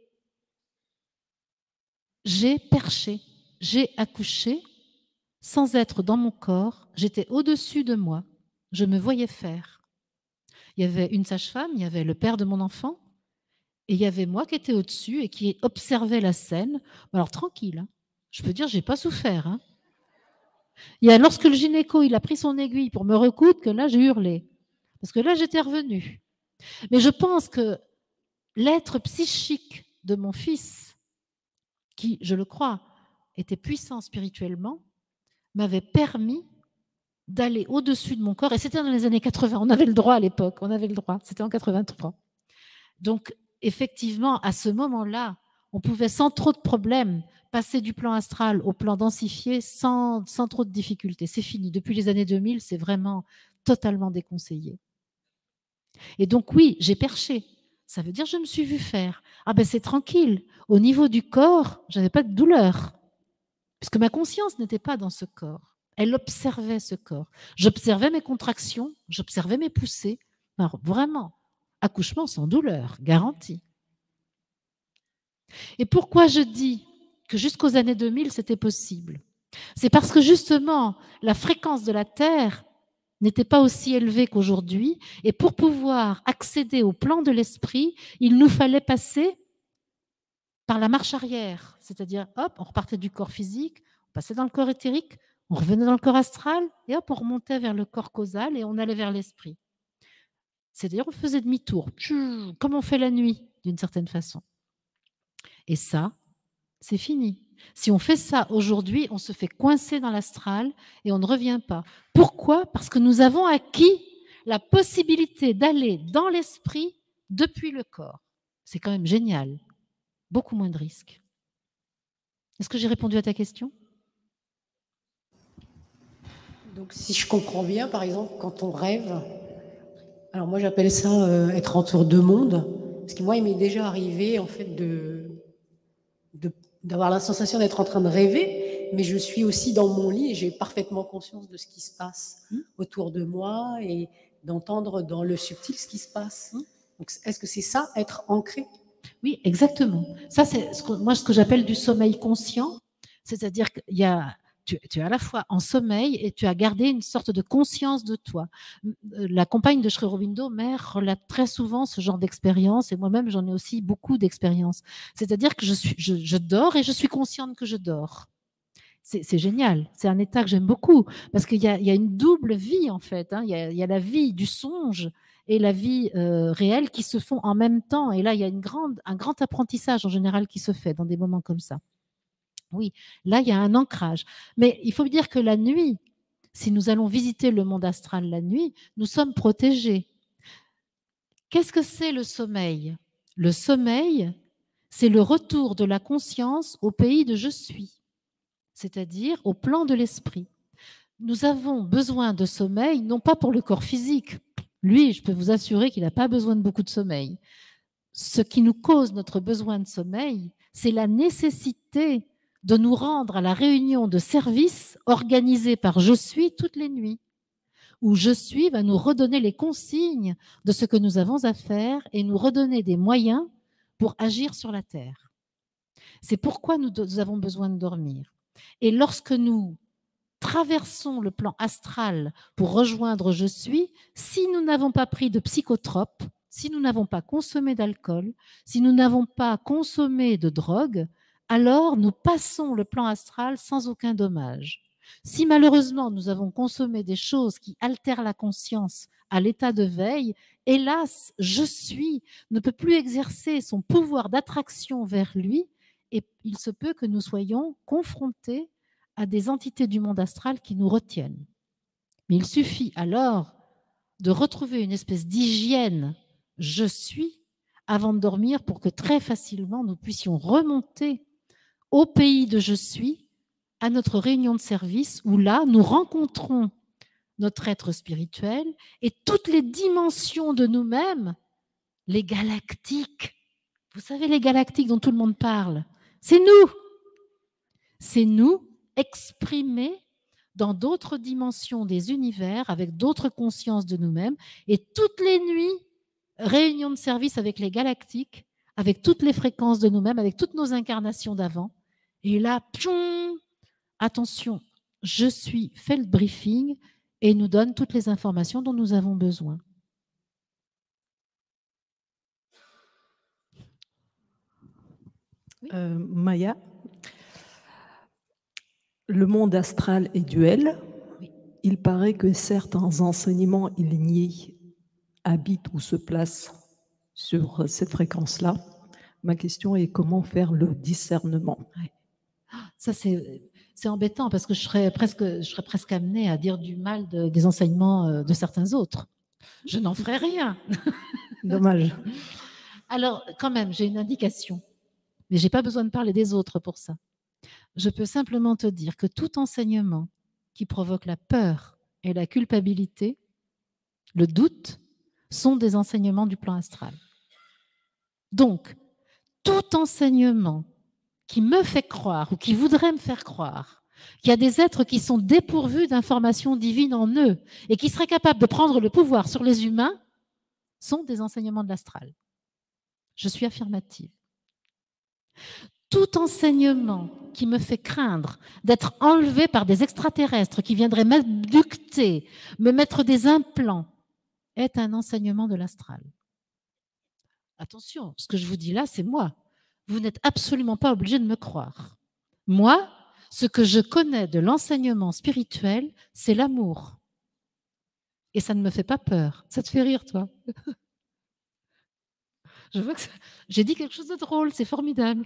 j'ai perché, j'ai accouché sans être dans mon corps, j'étais au-dessus de moi, je me voyais faire. Il y avait une sage-femme, il y avait le père de mon enfant, et il y avait moi qui étais au-dessus et qui observait la scène. Alors tranquille, hein. Je peux dire, je n'ai pas souffert. Hein. Il y a lorsque le gynéco il a pris son aiguille pour me recoudre que là j'ai hurlé, parce que là j'étais revenue. Mais je pense que l'être psychique de mon fils, qui, je le crois, était puissant spirituellement, m'avait permis d'aller au-dessus de mon corps. Et c'était dans les années 80. On avait le droit à l'époque. On avait le droit. C'était en 83. Donc, effectivement, à ce moment-là, on pouvait sans trop de problèmes passer du plan astral au plan densifié sans trop de difficultés. C'est fini. Depuis les années 2000, c'est vraiment totalement déconseillé. Et donc, oui, j'ai perché. Ça veut dire que je me suis vue faire. Ah ben c'est tranquille. Au niveau du corps, je n'avais pas de douleur. Puisque ma conscience n'était pas dans ce corps. Elle observait ce corps. J'observais mes contractions, j'observais mes poussées. Alors, vraiment, accouchement sans douleur, garanti. Et pourquoi je dis que jusqu'aux années 2000, c'était possible? C'est parce que justement, la fréquence de la Terre n'était pas aussi élevée qu'aujourd'hui. Et pour pouvoir accéder au plan de l'esprit, il nous fallait passer par la marche arrière. C'est-à-dire, hop, on repartait du corps physique, on passait dans le corps éthérique, on revenait dans le corps astral, et hop, on remontait vers le corps causal et on allait vers l'esprit. C'est-à-dire, on faisait demi-tour, comme on fait la nuit, d'une certaine façon. Et ça, c'est fini. Si on fait ça aujourd'hui, on se fait coincer dans l'astral et on ne revient pas. Pourquoi? Parce que nous avons acquis la possibilité d'aller dans l'esprit depuis le corps. C'est quand même génial. Beaucoup moins de risques. Est-ce que j'ai répondu à ta question? Donc, si je comprends bien, par exemple, quand on rêve, alors moi j'appelle ça être en tour de monde, parce que moi il m'est déjà arrivé en fait d'avoir la sensation d'être en train de rêver, mais je suis aussi dans mon lit et j'ai parfaitement conscience de ce qui se passe autour de moi et d'entendre dans le subtil ce qui se passe. Donc, est-ce que c'est ça, être ancré? Oui, exactement. Ça, c'est ce que j'appelle du sommeil conscient, c'est-à-dire que tu es à la fois en sommeil et tu as gardé une sorte de conscience de toi. La compagne de Sri Aurobindo, Mère, relate très souvent ce genre d'expérience et moi-même, j'en ai aussi beaucoup d'expériences. C'est-à-dire que je dors et je suis consciente que je dors. C'est génial. C'est un état que j'aime beaucoup parce qu'il y a une double vie, en fait. Hein. Il y a la vie du songe et la vie réelle qui se font en même temps. Et là, il y a un grand apprentissage en général qui se fait dans des moments comme ça. Oui, là, il y a un ancrage. Mais il faut dire que la nuit, si nous allons visiter le monde astral la nuit, nous sommes protégés. Qu'est-ce que c'est le sommeil? Le sommeil, c'est le retour de la conscience au pays de je suis, c'est-à-dire au plan de l'esprit. Nous avons besoin de sommeil, non pas pour le corps physique. Lui, je peux vous assurer qu'il n'a pas besoin de beaucoup de sommeil. Ce qui nous cause notre besoin de sommeil, c'est la nécessité de nous rendre à la réunion de service organisée par Je suis toutes les nuits, où Je suis va nous redonner les consignes de ce que nous avons à faire et nous redonner des moyens pour agir sur la Terre. C'est pourquoi nous avons besoin de dormir. Et lorsque nous traversons le plan astral pour rejoindre Je suis, si nous n'avons pas pris de psychotropes, si nous n'avons pas consommé d'alcool, si nous n'avons pas consommé de drogue, alors nous passons le plan astral sans aucun dommage. Si malheureusement nous avons consommé des choses qui altèrent la conscience à l'état de veille, hélas, Je suis ne peut plus exercer son pouvoir d'attraction vers lui et il se peut que nous soyons confrontés à des entités du monde astral qui nous retiennent. Mais il suffit alors de retrouver une espèce d'hygiène Je suis avant de dormir pour que très facilement nous puissions remonter au pays de Je suis, à notre réunion de service où là, nous rencontrons notre être spirituel et toutes les dimensions de nous-mêmes, les galactiques. Vous savez, les galactiques dont tout le monde parle, c'est nous. C'est nous exprimés dans d'autres dimensions des univers, avec d'autres consciences de nous-mêmes. Et toutes les nuits, réunion de service avec les galactiques, avec toutes les fréquences de nous-mêmes, avec toutes nos incarnations d'avant. Et là, pion, attention, Je suis fait le briefing et nous donne toutes les informations dont nous avons besoin. Maya, le monde astral est duel. Oui. Il paraît que certains enseignements illignés habitent ou se placent sur cette fréquence-là. Ma question est comment faire le discernement? Ouais. Ça, c'est embêtant parce que je serais presque amenée à dire du mal des enseignements de certains autres. Je n'en ferai rien. Dommage. Alors, quand même, j'ai une indication. Mais je n'ai pas besoin de parler des autres pour ça. Je peux simplement te dire que tout enseignement qui provoque la peur et la culpabilité, le doute, sont des enseignements du plan astral. Donc, tout enseignement qui me fait croire ou qui voudrait me faire croire qu'il y a des êtres qui sont dépourvus d'informations divines en eux et qui seraient capables de prendre le pouvoir sur les humains sont des enseignements de l'astral. Je suis affirmative. Tout enseignement qui me fait craindre d'être enlevé par des extraterrestres qui viendraient m'abducter, me mettre des implants, est un enseignement de l'astral. Attention, ce que je vous dis là, c'est moi. Vous n'êtes absolument pas obligé de me croire. Moi, ce que je connais de l'enseignement spirituel, c'est l'amour. Et ça ne me fait pas peur. Ça te fait rire, toi? Je vois que j'ai dit quelque chose de drôle, c'est formidable.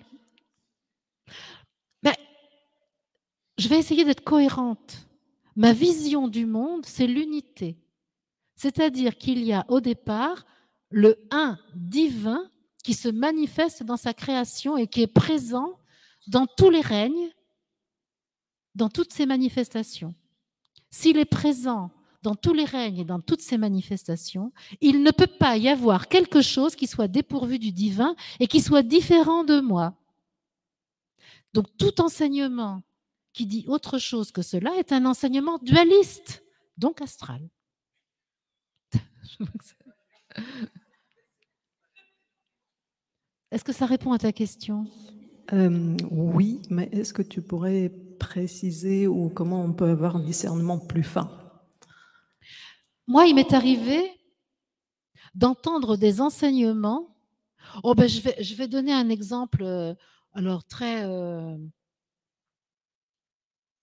Mais je vais essayer d'être cohérente. Ma vision du monde, c'est l'unité. C'est-à-dire qu'il y a au départ le un divin qui se manifeste dans sa création et qui est présent dans tous les règnes, dans toutes ses manifestations. S'il est présent dans tous les règnes et dans toutes ces manifestations, il ne peut pas y avoir quelque chose qui soit dépourvu du divin et qui soit différent de moi. Donc tout enseignement qui dit autre chose que cela est un enseignement dualiste, donc astral. Est-ce que ça répond à ta question? Oui, mais est-ce que tu pourrais préciser ou comment on peut avoir un discernement plus fin? Moi, il m'est arrivé d'entendre des enseignements. Oh ben, je vais donner un exemple alors très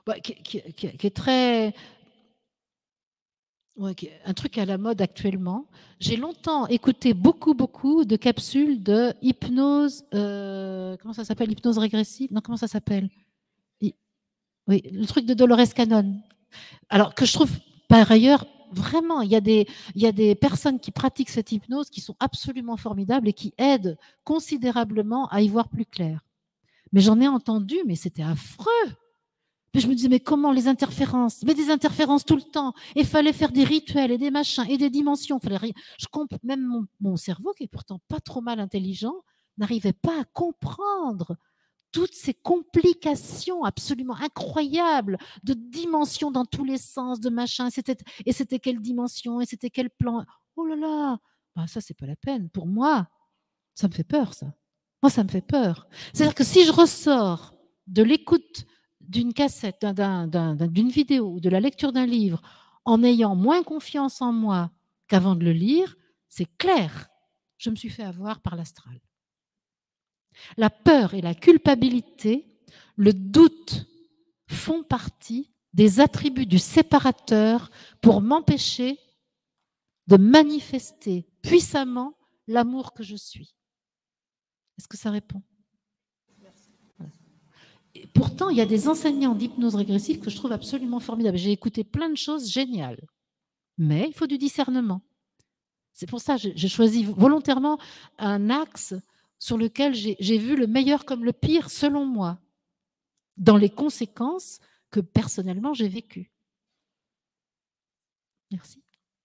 qui est très... Ouais, un truc à la mode actuellement. J'ai longtemps écouté beaucoup de capsules de hypnose. Comment ça s'appelle? Hypnose régressive? Non, comment ça s'appelle? Oui, le truc de Dolores Cannon. Alors que je trouve, par ailleurs, vraiment, il y a des personnes qui pratiquent cette hypnose qui sont absolument formidables et qui aident considérablement à y voir plus clair. Mais j'en ai entendu, mais c'était affreux. Puis je me disais, mais comment les interférences? Mais des interférences tout le temps. Il fallait faire des rituels et des machins et des dimensions. Même mon cerveau, qui est pourtant pas trop mal intelligent, n'arrivait pas à comprendre toutes ces complications absolument incroyables de dimensions dans tous les sens, de machins. Et c'était quelle dimension? Et c'était quel plan? Oh là là! Ben, ça, c'est pas la peine. Pour moi, ça me fait peur, ça. Moi, ça me fait peur. C'est-à-dire que si je ressors de l'écoute d'une cassette, d'une vidéo ou de la lecture d'un livre en ayant moins confiance en moi qu'avant de le lire, c'est clair, je me suis fait avoir par l'astral. La peur et la culpabilité, le doute font partie des attributs du séparateur pour m'empêcher de manifester puissamment l'amour que je suis. Est-ce que ça répond? Et pourtant, il y a des enseignants d'hypnose régressive que je trouve absolument formidables. J'ai écouté plein de choses géniales, mais il faut du discernement. C'est pour ça que j'ai choisi volontairement un axe sur lequel j'ai vu le meilleur comme le pire, selon moi, dans les conséquences que personnellement j'ai vécues. Merci.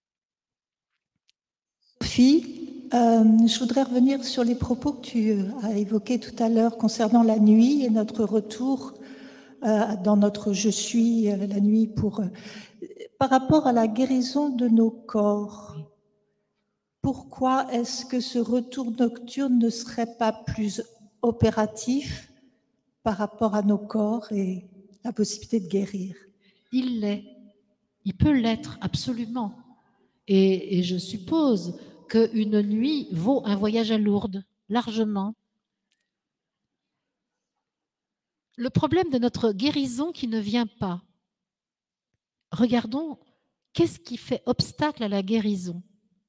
Sophie, je voudrais revenir sur les propos que tu as évoqués tout à l'heure concernant la nuit et notre retour dans notre je suis la nuit par rapport à la guérison de nos corps. Pourquoi est-ce que ce retour nocturne ne serait pas plus opératif par rapport à nos corps et la possibilité de guérir? Il l'est. Il peut l'être, absolument. Et je suppose qu'une nuit vaut un voyage à Lourdes, largement. Le problème de notre guérison qui ne vient pas. Regardons, qu'est-ce qui fait obstacle à la guérison?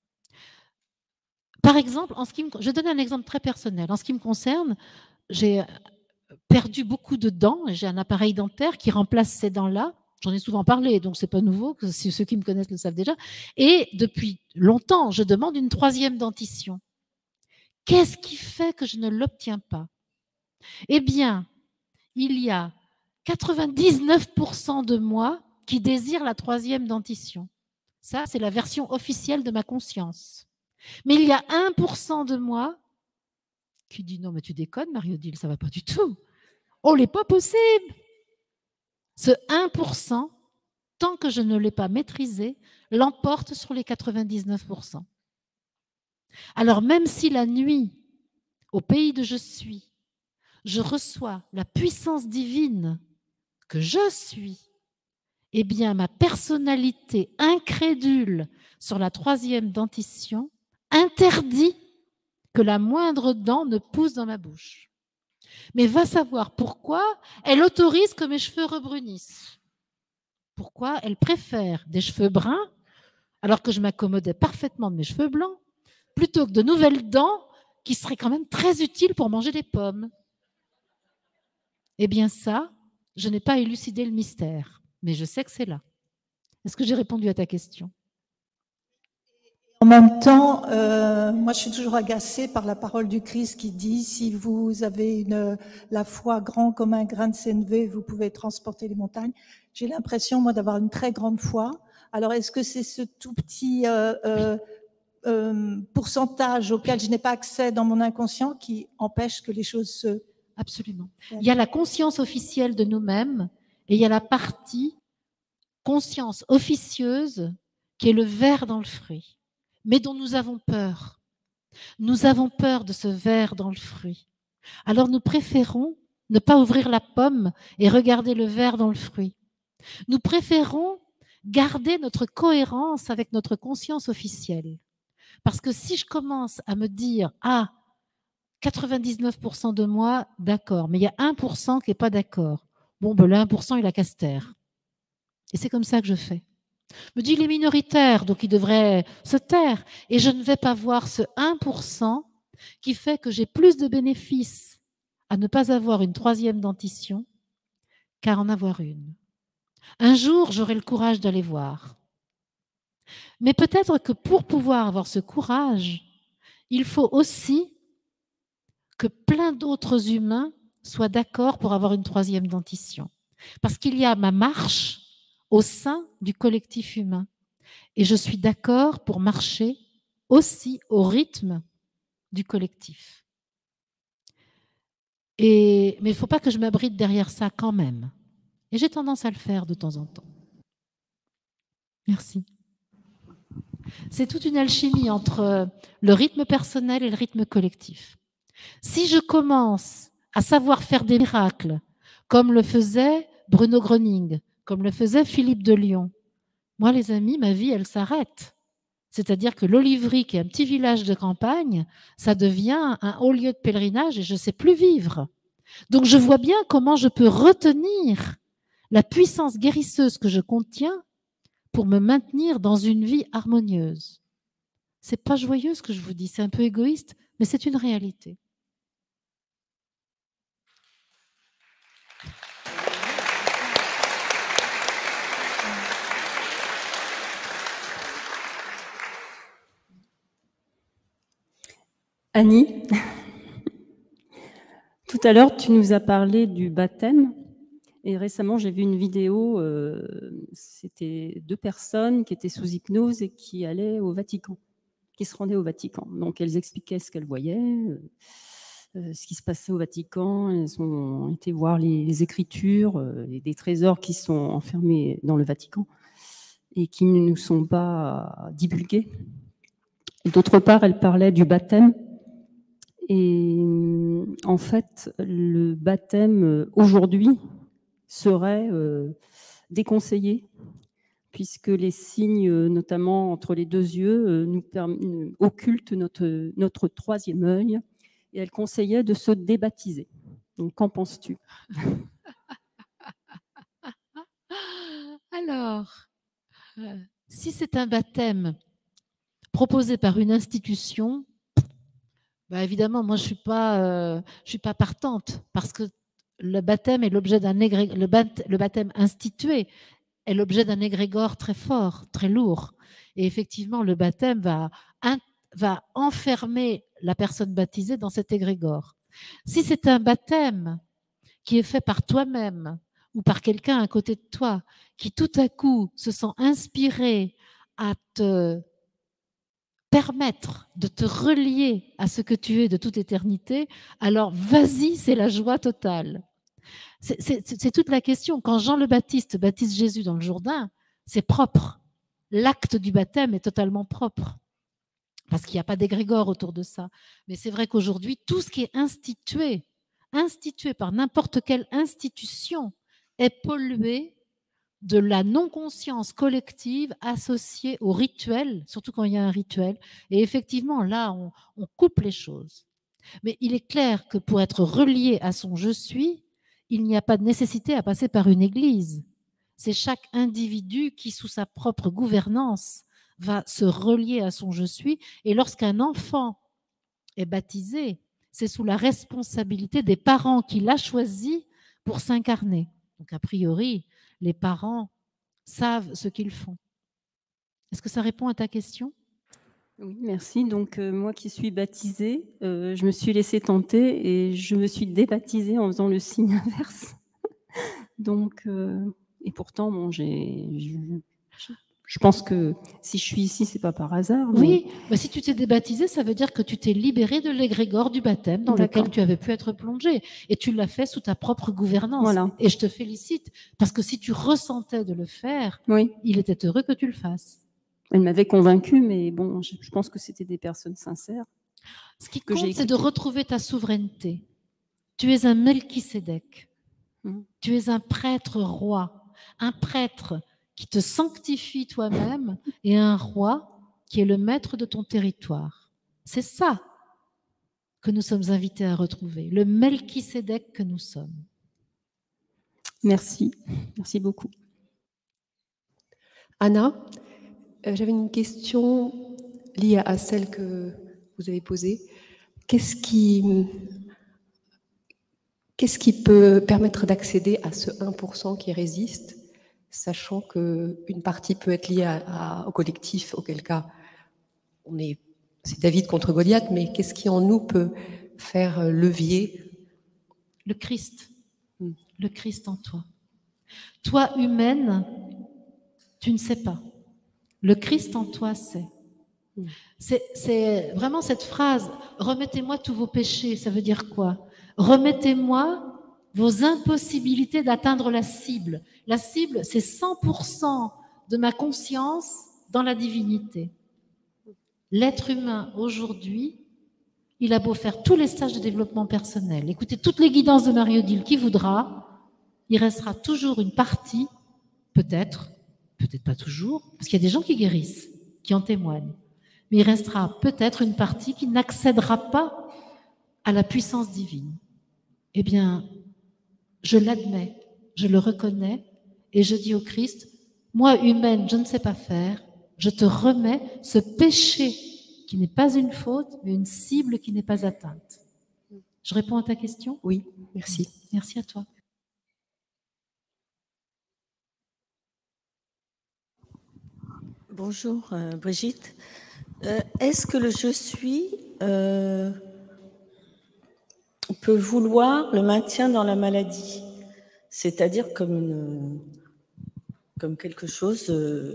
Par exemple, je donne un exemple très personnel. En ce qui me concerne, j'ai perdu beaucoup de dents. J'ai un appareil dentaire qui remplace ces dents-là. J'en ai souvent parlé, donc ce n'est pas nouveau, ceux qui me connaissent le savent déjà. Et depuis longtemps, je demande une 3e dentition. Qu'est-ce qui fait que je ne l'obtiens pas? Eh bien, il y a 99% de moi qui désirent la 3e dentition. Ça, c'est la version officielle de ma conscience. Mais il y a 1% de moi qui dit non, mais tu déconnes, Marie-Odile, ça ne va pas du tout. Oh, n'est pas possible. Ce 1%, tant que je ne l'ai pas maîtrisé, l'emporte sur les 99%. Alors même si la nuit, au pays de je suis, je reçois la puissance divine que je suis, eh bien ma personnalité incrédule sur la 3e dentition interdit que la moindre dent ne pousse dans ma bouche. Mais va savoir pourquoi elle autorise que mes cheveux rebrunissent. Pourquoi elle préfère des cheveux bruns, alors que je m'accommodais parfaitement de mes cheveux blancs, plutôt que de nouvelles dents qui seraient quand même très utiles pour manger des pommes. Eh bien ça, je n'ai pas élucidé le mystère, mais je sais que c'est là. Est-ce que j'ai répondu à ta question? En même temps, moi je suis toujours agacée par la parole du Christ qui dit « Si vous avez la foi grand comme un grain de sénévé, vous pouvez transporter les montagnes ». J'ai l'impression, moi, d'avoir une très grande foi. Alors, est-ce que c'est ce tout petit pourcentage auquel je n'ai pas accès dans mon inconscient qui empêche que les choses se... Absolument. Il y a la conscience officielle de nous-mêmes et il y a la partie conscience officieuse qui est le ver dans le fruit, mais dont nous avons peur. Nous avons peur de ce ver dans le fruit. Alors nous préférons ne pas ouvrir la pomme et regarder le ver dans le fruit. Nous préférons garder notre cohérence avec notre conscience officielle. Parce que si je commence à me dire « Ah, 99% de moi, d'accord, mais il y a 1% qui n'est pas d'accord. » bon, ben, le 1%, il a qu'à se taire. Et c'est comme ça que je fais. Je me dis, il est minoritaire, donc il devrait se taire. Et je ne vais pas voir ce 1% qui fait que j'ai plus de bénéfices à ne pas avoir une 3e dentition qu'à en avoir une. Un jour, j'aurai le courage d'aller voir. Mais peut-être que pour pouvoir avoir ce courage, il faut aussi que plein d'autres humains soient d'accord pour avoir une 3e dentition. Parce qu'il y a ma marche au sein du collectif humain. Et je suis d'accord pour marcher aussi au rythme du collectif. Mais il ne faut pas que je m'abrite derrière ça quand même. Et j'ai tendance à le faire de temps en temps. Merci. C'est toute une alchimie entre le rythme personnel et le rythme collectif. Si je commence à savoir faire des miracles, comme le faisait Bruno Gröning, comme le faisait Philippe de Lyon, moi, les amis, ma vie, elle s'arrête. C'est-à-dire que l'Olivry, qui est un petit village de campagne, ça devient un haut lieu de pèlerinage et je ne sais plus vivre. Donc, je vois bien comment je peux retenir la puissance guérisseuse que je contiens pour me maintenir dans une vie harmonieuse. C'est pas joyeux ce que je vous dis, c'est un peu égoïste, mais c'est une réalité. Annie, tout à l'heure, tu nous as parlé du baptême. Et récemment, j'ai vu une vidéo, c'était 2 personnes qui étaient sous hypnose et qui allaient au Vatican, qui se rendaient au Vatican. Donc, elles expliquaient ce qu'elles voyaient, ce qui se passait au Vatican. Elles ont été voir les écritures, des trésors qui sont enfermés dans le Vatican et qui ne nous sont pas divulgués. D'autre part, elles parlaient du baptême. Et en fait, le baptême aujourd'hui serait déconseillé, puisque les signes, notamment entre les 2 yeux, nous occultent notre 3e œil, et elle conseillait de se débaptiser. Donc, qu'en penses-tu? Alors, si c'est un baptême proposé par une institution, bah évidemment, moi, je suis pas partante, parce que le baptême est l'objet d'un le baptême institué est l'objet d'un égrégore très fort, très lourd. Et effectivement, le baptême va enfermer la personne baptisée dans cet égrégore. Si c'est un baptême qui est fait par toi-même ou par quelqu'un à côté de toi, qui tout à coup se sent inspiré à te permettre de te relier à ce que tu es de toute éternité, alors vas-y, c'est la joie totale. C'est toute la question. Quand Jean le Baptiste baptise Jésus dans le Jourdain, c'est propre. L'acte du baptême est totalement propre, parce qu'il n'y a pas d'égrégore autour de ça. Mais c'est vrai qu'aujourd'hui, tout ce qui est institué par n'importe quelle institution, est pollué de la non-conscience collective associée au rituel, surtout quand il y a un rituel. Et effectivement, là, on coupe les choses. Mais il est clair que pour être relié à son « je suis », il n'y a pas de nécessité à passer par une église. C'est chaque individu qui, sous sa propre gouvernance, va se relier à son « je suis ». Et lorsqu'un enfant est baptisé, c'est sous la responsabilité des parents qu'il a choisi pour s'incarner. Donc, a priori, les parents savent ce qu'ils font. Est-ce que ça répond à ta question? Oui, merci. Donc, moi qui suis baptisée, je me suis laissée tenter et je me suis débaptisée en faisant le signe inverse. Donc, et pourtant, bon, je pense que si je suis ici, c'est pas par hasard. Oui, mais si tu t'es débaptisée, ça veut dire que tu t'es libérée de l'égrégore du baptême dans lequel tu avais pu être plongée. Et tu l'as fait sous ta propre gouvernance. Voilà. Et je te félicite, parce que si tu ressentais de le faire, il était heureux que tu le fasses. Elle m'avait convaincue, mais bon, je pense que c'était des personnes sincères. Ce qui compte, c'est de retrouver ta souveraineté. Tu es un Melchisédek. Tu es un prêtre roi. Un prêtre qui te sanctifie toi-même et un roi qui est le maître de ton territoire. C'est ça que nous sommes invités à retrouver, le Melchisédek que nous sommes. Merci, merci beaucoup. Anna, j'avais une question liée à celle que vous avez posée. Qu'est-ce qui peut permettre d'accéder à ce 1% qui résiste, sachant qu'une partie peut être liée au collectif, auquel cas c'est David contre Goliath, mais qu'est-ce qui en nous peut faire levier? Le Christ. Le Christ en toi. Toi, humaine, tu ne sais pas. Le Christ en toi sait. C'est vraiment cette phrase, remettez-moi tous vos péchés, ça veut dire quoi? Remettez-moi vos impossibilités d'atteindre la cible. La cible, c'est 100% de ma conscience dans la divinité. L'être humain, aujourd'hui, il a beau faire tous les stages de développement personnel, écoutez toutes les guidances de Marie-Odile qui voudra, il restera toujours une partie, peut-être pas toujours, parce qu'il y a des gens qui guérissent, qui en témoignent, mais il restera peut-être une partie qui n'accédera pas à la puissance divine. Eh bien, je l'admets, je le reconnais, et je dis au Christ, moi, humaine, je ne sais pas faire, je te remets ce péché qui n'est pas une faute, mais une cible qui n'est pas atteinte. Je réponds à ta question? Oui, merci. Merci à toi. Bonjour Brigitte. Est-ce que le je suis peut vouloir le maintien dans la maladie, c'est-à-dire comme quelque chose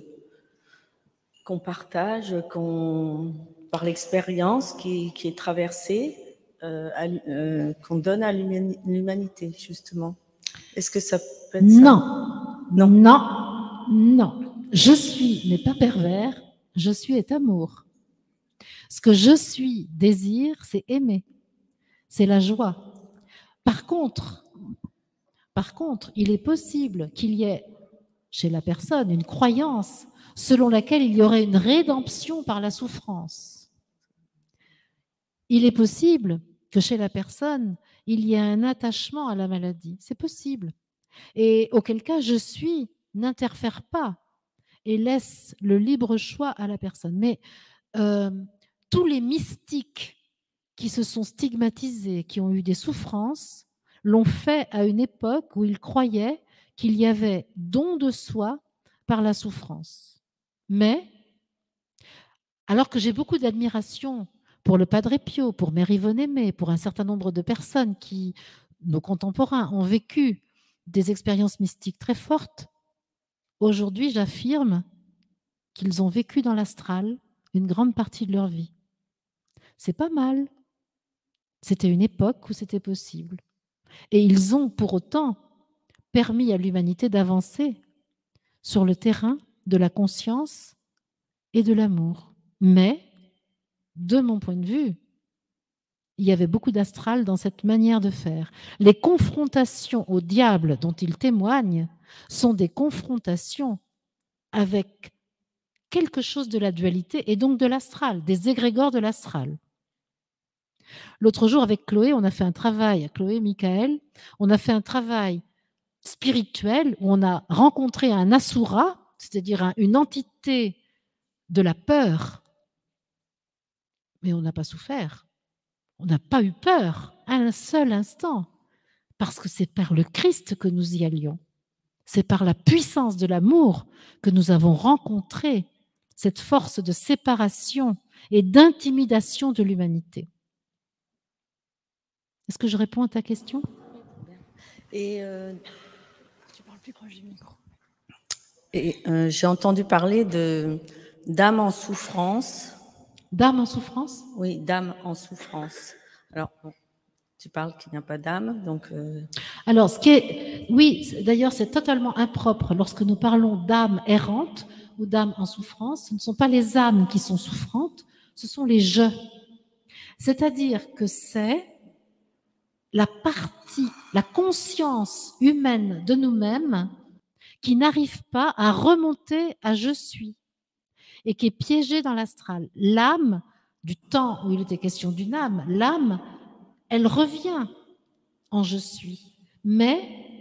qu'on partage, par l'expérience qui est traversée, qu'on donne à l'humanité, justement. Est-ce que ça peut être ça? Non. Je suis n'est pas pervers, je suis est amour. Ce que je suis, désir, c'est aimer, c'est la joie. Par contre, il est possible qu'il y ait chez la personne une croyance selon laquelle il y aurait une rédemption par la souffrance. Il est possible que chez la personne, il y ait un attachement à la maladie. C'est possible. Et auquel cas, je suis n'interfère pas et laisse le libre choix à la personne. Mais tous les mystiques qui se sont stigmatisés, qui ont eu des souffrances, l'ont fait à une époque où ils croyaient qu'il y avait don de soi par la souffrance. Mais, alors que j'ai beaucoup d'admiration pour le Padre Pio, pour Mère Yvonne Aimée, pour un certain nombre de personnes qui, nos contemporains, ont vécu des expériences mystiques très fortes, aujourd'hui, j'affirme qu'ils ont vécu dans l'astral une grande partie de leur vie. C'est pas mal. C'était une époque où c'était possible. Et ils ont pour autant permis à l'humanité d'avancer sur le terrain de la conscience et de l'amour. Mais, de mon point de vue, il y avait beaucoup d'astral dans cette manière de faire. Les confrontations au diable dont ils témoignent sont des confrontations avec quelque chose de la dualité et donc de l'astral, des égrégores de l'astral. L'autre jour, avec Chloé, on a fait un travail, Chloé et Michael, on a fait un travail spirituel où on a rencontré un asura, c'est-à-dire une entité de la peur, mais on n'a pas souffert. On n'a pas eu peur un seul instant, parce que c'est par le Christ que nous y allions. C'est par la puissance de l'amour que nous avons rencontré cette force de séparation et d'intimidation de l'humanité. Est-ce que je réponds à ta question? Et tu parles plus proche du micro. Et j'ai entendu parler d'âme en souffrance. D'âme en souffrance? Oui, d'âme en souffrance. Alors, bon, tu parles qu'il n'y a pas d'âme, donc... Alors, oui, d'ailleurs, c'est totalement impropre. Lorsque nous parlons d'âme errante ou d'âme en souffrance, ce ne sont pas les âmes qui sont souffrantes, ce sont les je. C'est-à-dire que c'est la partie, la conscience humaine de nous-mêmes qui n'arrive pas à remonter à je suis et qui est piégée dans l'astral. L'âme, du temps où il était question d'une âme, l'âme, elle revient en je suis, mais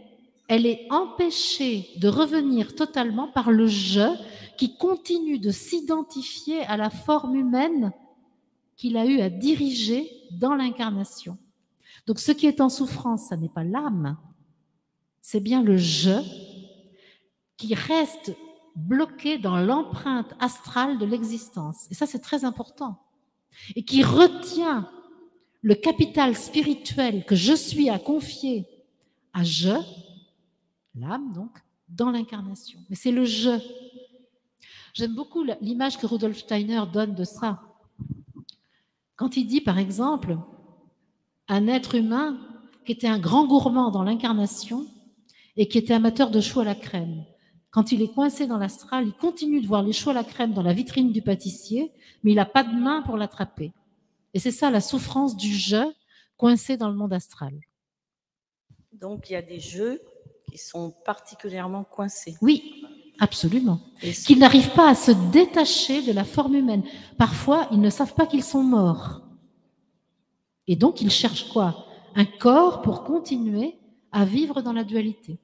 elle est empêchée de revenir totalement par le je qui continue de s'identifier à la forme humaine qu'il a eu à diriger dans l'incarnation. Donc ce qui est en souffrance, ça n'est pas l'âme, c'est bien le je qui reste bloqué dans l'empreinte astrale de l'existence. Et ça, c'est très important. Et qui retient le capital spirituel que je suis à confier à je, l'âme donc, dans l'incarnation. Mais c'est le je. J'aime beaucoup l'image que Rudolf Steiner donne de ça. Quand il dit, par exemple, un être humain qui était un grand gourmand dans l'incarnation et qui était amateur de choux à la crème. Quand il est coincé dans l'astral, il continue de voir les choux à la crème dans la vitrine du pâtissier, mais il n'a pas de main pour l'attraper. Et c'est ça la souffrance du je coincé dans le monde astral. Donc il y a des jeux qui sont particulièrement coincés. Oui, absolument. Qu'ils n'arrivent pas à se détacher de la forme humaine. Parfois, ils ne savent pas qu'ils sont morts. Et donc, ils cherchent quoi? Un corps pour continuer à vivre dans la dualité.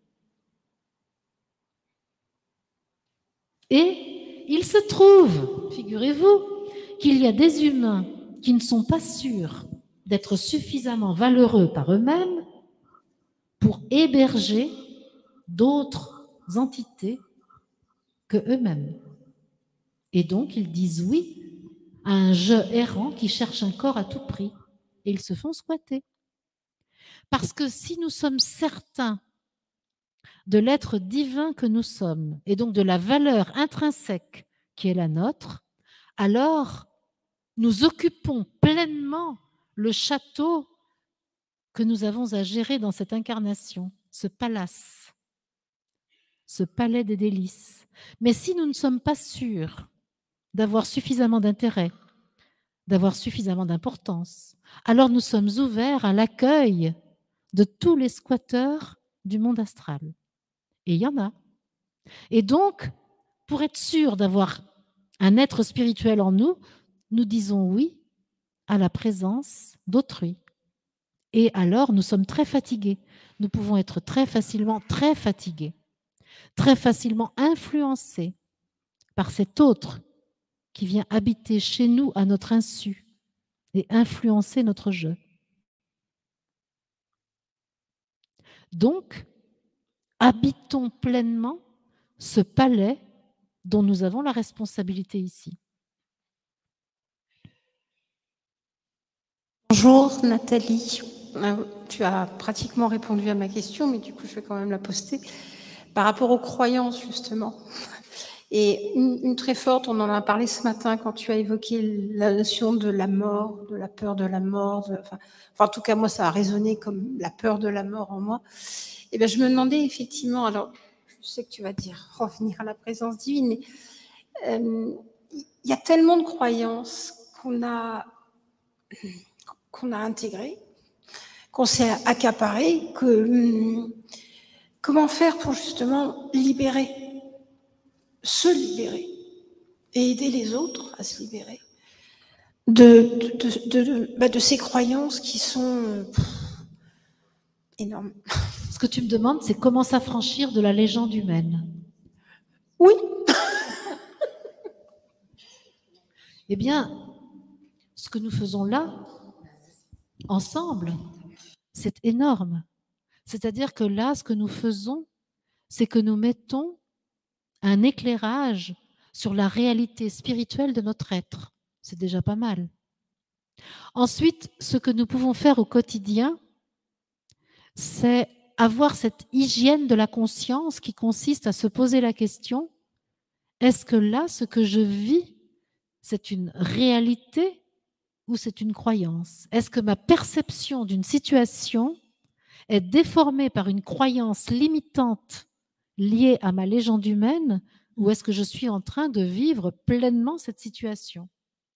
Et il se trouve, figurez-vous, qu'il y a des humains qui ne sont pas sûrs d'être suffisamment valeureux par eux-mêmes pour héberger d'autres entités que eux-mêmes. Et donc, ils disent oui à un je errant qui cherche un corps à tout prix. Et ils se font squatter. Parce que si nous sommes certains de l'être divin que nous sommes, et donc de la valeur intrinsèque qui est la nôtre, alors nous occupons pleinement le château que nous avons à gérer dans cette incarnation, ce palace, ce palais des délices. Mais si nous ne sommes pas sûrs d'avoir suffisamment d'intérêt, d'avoir suffisamment d'importance, alors nous sommes ouverts à l'accueil de tous les squatteurs du monde astral. Et il y en a. Et donc, pour être sûr d'avoir un être spirituel en nous, nous disons oui à la présence d'autrui. Et alors, nous sommes très fatigués. Nous pouvons être très facilement très fatigués, très facilement influencés par cet autre qui vient habiter chez nous à notre insu et influencer notre jeu. Donc, habitons pleinement ce palais dont nous avons la responsabilité ici. Bonjour Nathalie, tu as pratiquement répondu à ma question, mais du coup je vais quand même la poster. Par rapport aux croyances justement, et une très forte, on en a parlé ce matin quand tu as évoqué la notion de la mort, de la peur de la mort, enfin en tout cas moi ça a résonné comme la peur de la mort en moi. Et bien je me demandais effectivement, alors je sais que tu vas dire revenir à la présence divine, mais il y a tellement de croyances qu'on a intégrées, qu'on s'est accaparées, que comment faire pour justement se libérer et aider les autres à se libérer de ces croyances qui sont énormes. Ce que tu me demandes, c'est comment s'affranchir de la légende humaine. Oui. Eh bien, ce que nous faisons là, ensemble, c'est énorme. C'est-à-dire que là, ce que nous faisons, c'est que nous mettons un éclairage sur la réalité spirituelle de notre être. C'est déjà pas mal. Ensuite, ce que nous pouvons faire au quotidien, c'est avoir cette hygiène de la conscience qui consiste à se poser la question, est-ce que là, ce que je vis, c'est une réalité ou c'est une croyance? Est-ce que ma perception d'une situation est déformée par une croyance limitante liée à ma légende humaine, ou est-ce que je suis en train de vivre pleinement cette situation?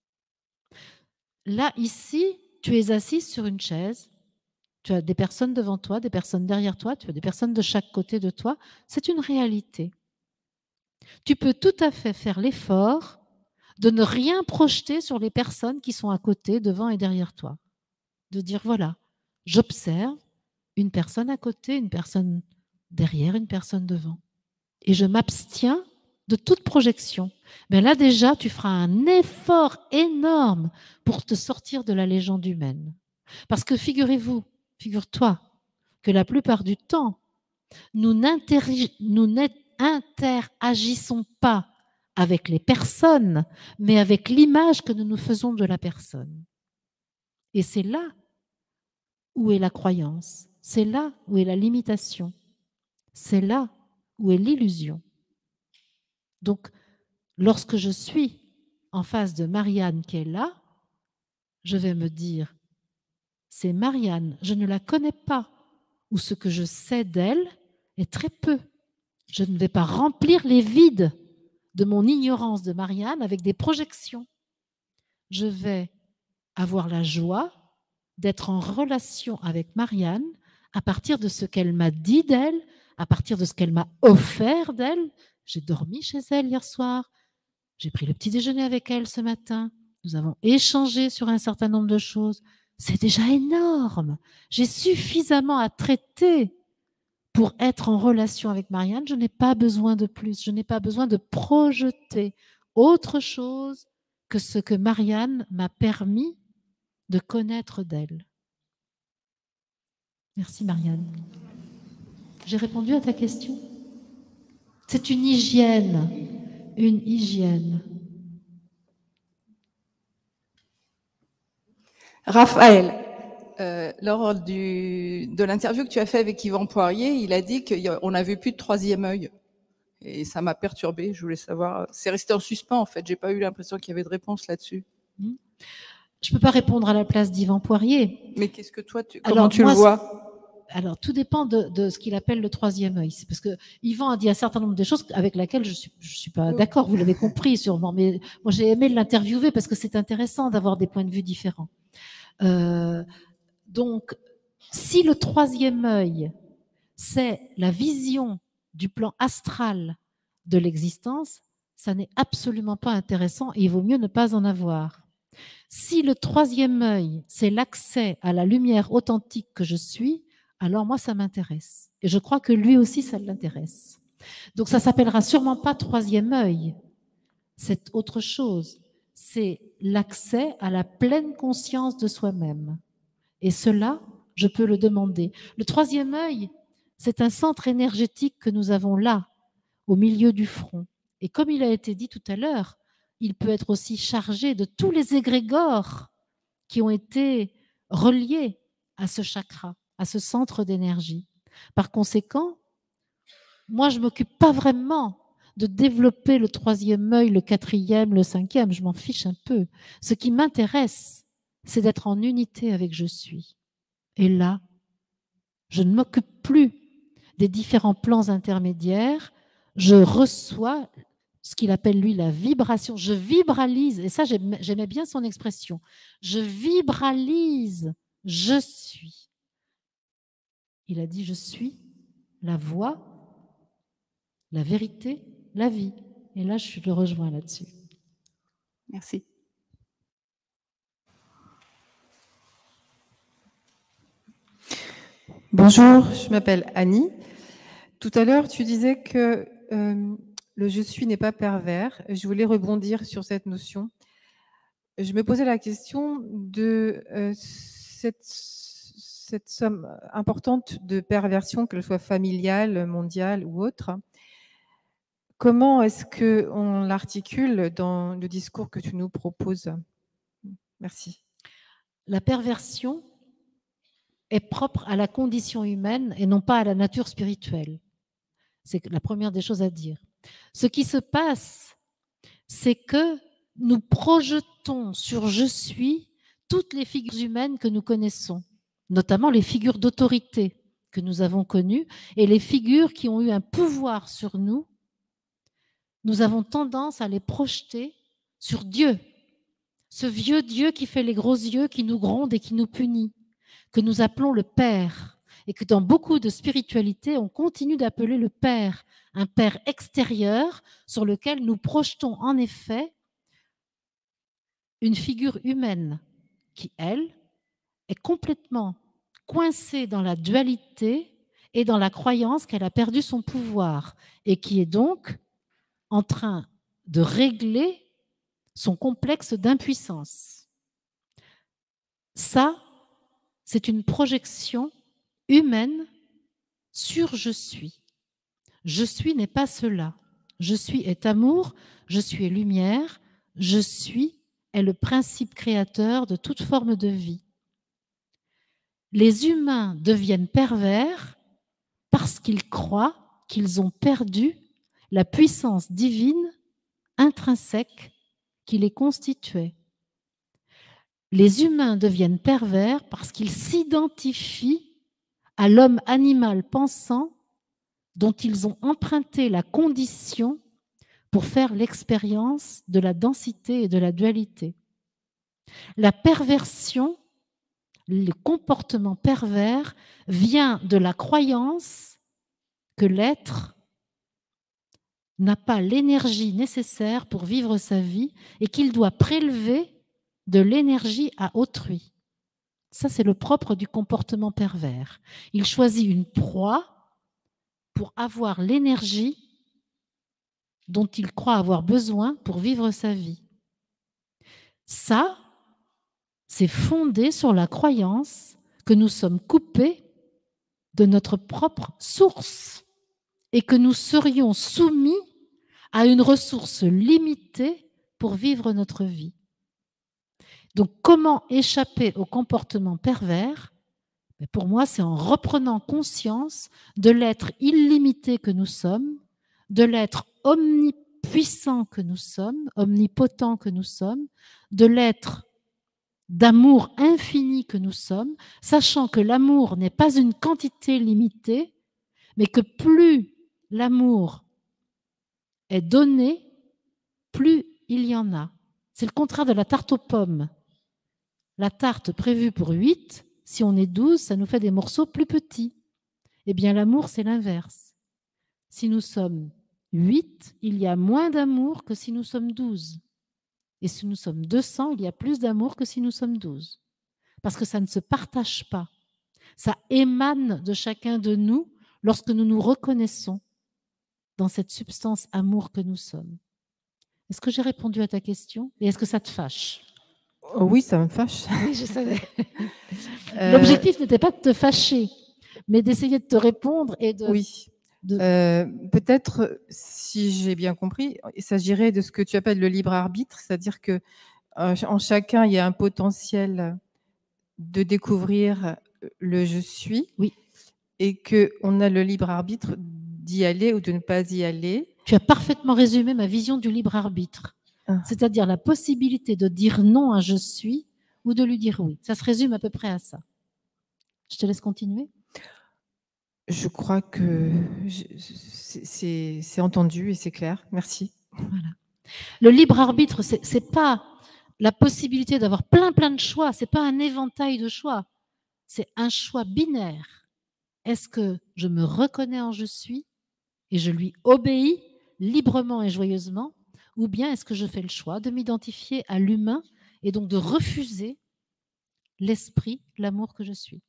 Là, ici, tu es assise sur une chaise, tu as des personnes devant toi, des personnes derrière toi, tu as des personnes de chaque côté de toi. C'est une réalité. Tu peux tout à fait faire l'effort de ne rien projeter sur les personnes qui sont à côté, devant et derrière toi. De dire, voilà, j'observe une personne à côté, une personne derrière une personne devant. Et je m'abstiens de toute projection. Mais là déjà, tu feras un effort énorme pour te sortir de la légende humaine. Parce que figure-toi, que la plupart du temps, nous n'interagissons pas avec les personnes, mais avec l'image que nous nous faisons de la personne. Et c'est là où est la croyance, c'est là où est la limitation, c'est là où est l'illusion. Donc, lorsque je suis en face de Marianne qui est là, je vais me dire, c'est Marianne, je ne la connais pas, ou ce que je sais d'elle est très peu. Je ne vais pas remplir les vides de mon ignorance de Marianne avec des projections. Je vais avoir la joie d'être en relation avec Marianne à partir de ce qu'elle m'a dit d'elle, à partir de ce qu'elle m'a offert d'elle. J'ai dormi chez elle hier soir, j'ai pris le petit déjeuner avec elle ce matin, nous avons échangé sur un certain nombre de choses. C'est déjà énorme. J'ai suffisamment à traiter pour être en relation avec Marianne. Je n'ai pas besoin de plus, je n'ai pas besoin de projeter autre chose que ce que Marianne m'a permis de connaître d'elle. Merci Marianne. J'ai répondu à ta question? C'est une hygiène, une hygiène. Raphaël, lors de l'interview que tu as fait avec Yvan Poirier, il a dit qu'on n'avait plus de troisième œil. Et ça m'a perturbée, je voulais savoir. C'est resté en suspens en fait, j'ai pas eu l'impression qu'il y avait de réponse là-dessus. Je ne peux pas répondre à la place d'Yvan Poirier. Mais qu'est-ce que toi, comment tu le vois? Alors, tout dépend de ce qu'il appelle le troisième œil. C'est parce que Yvan a dit un certain nombre de choses avec lesquelles je suis pas d'accord, vous l'avez compris sûrement. Mais moi, j'ai aimé l'interviewer parce que c'est intéressant d'avoir des points de vue différents. Donc, si le troisième œil, c'est la vision du plan astral de l'existence, ça n'est absolument pas intéressant et il vaut mieux ne pas en avoir. Si le troisième œil, c'est l'accès à la lumière authentique que je suis, alors moi, ça m'intéresse. Et je crois que lui aussi, ça l'intéresse. Donc, ça s'appellera sûrement pas troisième œil. C'est autre chose. C'est l'accès à la pleine conscience de soi-même. Et cela, je peux le demander. Le troisième œil, c'est un centre énergétique que nous avons là, au milieu du front. Et comme il a été dit tout à l'heure, il peut être aussi chargé de tous les égrégores qui ont été reliés à ce chakra, à ce centre d'énergie. Par conséquent, moi, je ne m'occupe pas vraiment de développer le troisième œil, le quatrième, le cinquième, je m'en fiche un peu. Ce qui m'intéresse, c'est d'être en unité avec je suis. Et là, je ne m'occupe plus des différents plans intermédiaires, je reçois ce qu'il appelle lui la vibration. Je vibralise, et ça j'aimais bien son expression, je vibralise, je suis. Il a dit je suis la voix, la vérité, la vie. Et là, je le rejoins là-dessus. Merci. Bonjour, je m'appelle Annie. Tout à l'heure, tu disais que le je suis n'est pas pervers. Je voulais rebondir sur cette notion. Je me posais la question de cette somme importante de perversion, qu'elle soit familiale, mondiale ou autre. Comment est-ce qu'on l'articule dans le discours que tu nous proposes? Merci. La perversion est propre à la condition humaine et non pas à la nature spirituelle. C'est la première des choses à dire. Ce qui se passe, c'est que nous projetons sur je suis toutes les figures humaines que nous connaissons, notamment les figures d'autorité que nous avons connues et les figures qui ont eu un pouvoir sur nous. Nous avons tendance à les projeter sur Dieu, ce vieux Dieu qui fait les gros yeux, qui nous gronde et qui nous punit, que nous appelons le Père, et que dans beaucoup de spiritualités, on continue d'appeler le Père, un Père extérieur sur lequel nous projetons en effet une figure humaine qui, elle, est complètement coincée dans la dualité est dans la croyance qu'elle a perdu son pouvoir et qui est donc en train de régler son complexe d'impuissance. Ça, c'est une projection humaine sur je suis. Je suis n'est pas cela. Je suis est amour, je suis est lumière, je suis est le principe créateur de toute forme de vie. Les humains deviennent pervers parce qu'ils croient qu'ils ont perdu la puissance divine intrinsèque qui les constituait. Les humains deviennent pervers parce qu'ils s'identifient à l'homme animal pensant dont ils ont emprunté la condition pour faire l'expérience de la densité et de la dualité. La perversion, le comportement pervers vient de la croyance que l'être n'a pas l'énergie nécessaire pour vivre sa vie et qu'il doit prélever de l'énergie à autrui. Ça, c'est le propre du comportement pervers. Il choisit une proie pour avoir l'énergie dont il croit avoir besoin pour vivre sa vie. Ça, c'est fondé sur la croyance que nous sommes coupés de notre propre source et que nous serions soumis à une ressource limitée pour vivre notre vie. Donc, comment échapper au comportement pervers? Pour moi, c'est en reprenant conscience de l'être illimité que nous sommes, de l'être omnipuissant que nous sommes, omnipotent que nous sommes, de l'être d'amour infini que nous sommes, sachant que l'amour n'est pas une quantité limitée, mais que plus l'amour est donné, plus il y en a. C'est le contraire de la tarte aux pommes. La tarte prévue pour 8, si on est 12, ça nous fait des morceaux plus petits. Eh bien, l'amour, c'est l'inverse. Si nous sommes 8, il y a moins d'amour que si nous sommes 12. Et si nous sommes 200, il y a plus d'amour que si nous sommes 12. Parce que ça ne se partage pas. Ça émane de chacun de nous lorsque nous nous reconnaissons dans cette substance amour que nous sommes. Est-ce que j'ai répondu à ta question? Et est-ce que ça te fâche? Oh oui, ça me fâche. Oui, je savais. L'objectif n'était pas de te fâcher, mais d'essayer de te répondre et de... Oui. Peut-être, si j'ai bien compris, il s'agirait de ce que tu appelles le libre arbitre, c'est-à-dire que en chacun, il y a un potentiel de découvrir le je suis, oui, et qu'on a le libre arbitre d'y aller ou de ne pas y aller. Tu as parfaitement résumé ma vision du libre arbitre, c'est-à-dire la possibilité de dire non à je suis ou de lui dire oui. Ça se résume à peu près à ça. Je te laisse continuer. Je crois que c'est entendu et c'est clair. Merci. Voilà. Le libre arbitre, c'est pas la possibilité d'avoir plein de choix. C'est pas un éventail de choix. C'est un choix binaire. Est-ce que je me reconnais en je suis et je lui obéis librement et joyeusement, ou bien est-ce que je fais le choix de m'identifier à l'humain et donc de refuser l'esprit, l'amour que je suis?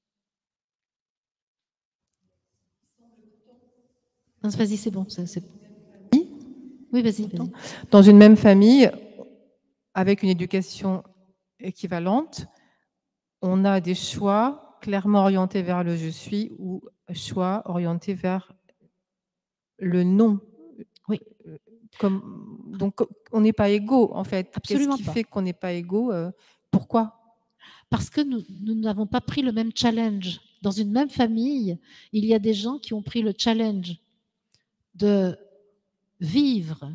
Non, vas-y, c'est bon. Oui, vas-y. Dans une même famille, avec une éducation équivalente, on a des choix clairement orientés vers le je suis ou choix orientés vers le non. Oui. Donc, on n'est pas égaux, en fait. Absolument Qu'est-ce qui fait qu'on n'est pas égaux? Pourquoi? Parce que nous n'avons pas pris le même challenge. Dans une même famille, il y a des gens qui ont pris le challenge de vivre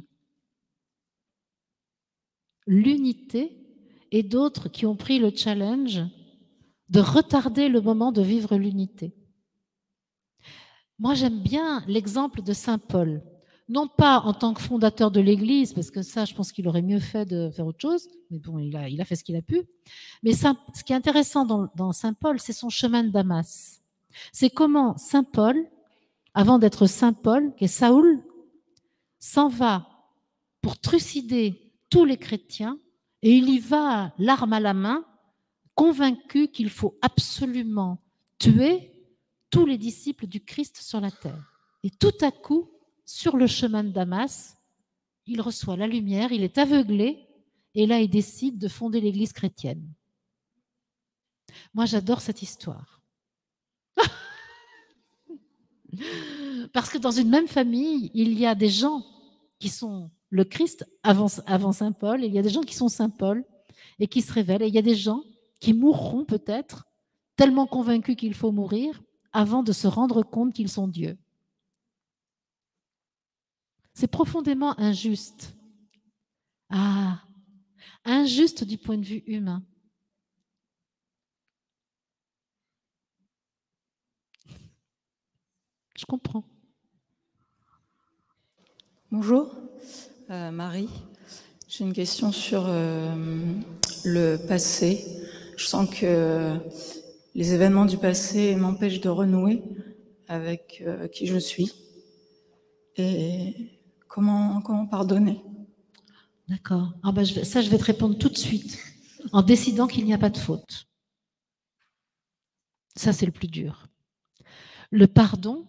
l'unité et d'autres qui ont pris le challenge de retarder le moment de vivre l'unité. Moi, j'aime bien l'exemple de Saint Paul. Non pas en tant que fondateur de l'Église, parce que ça, je pense qu'il aurait mieux fait de faire autre chose, mais bon, il a fait ce qu'il a pu. Mais ce qui est intéressant dans Saint Paul, c'est son chemin de Damas. C'est comment Saint Paul, avant d'être Saint Paul, qui est Saoul, s'en va pour trucider tous les chrétiens, et il y va l'arme à la main, convaincu qu'il faut absolument tuer tous les disciples du Christ sur la terre. Et tout à coup, sur le chemin de Damas, il reçoit la lumière, il est aveuglé, et là, il décide de fonder l'Église chrétienne. Moi, j'adore cette histoire. Parce que dans une même famille, il y a des gens qui sont le Christ avant Saint Paul, et il y a des gens qui sont Saint Paul et qui se révèlent, et il y a des gens qui mourront peut-être, tellement convaincus qu'il faut mourir, avant de se rendre compte qu'ils sont Dieu. C'est profondément injuste. Ah, injuste du point de vue humain. Je comprends. Bonjour, Marie. J'ai une question sur le passé. Je sens que les événements du passé m'empêchent de renouer avec qui je suis. Et comment pardonner? D'accord. Ah ben, je vais te répondre tout de suite, en décidant qu'il n'y a pas de faute. Ça, c'est le plus dur. Le pardon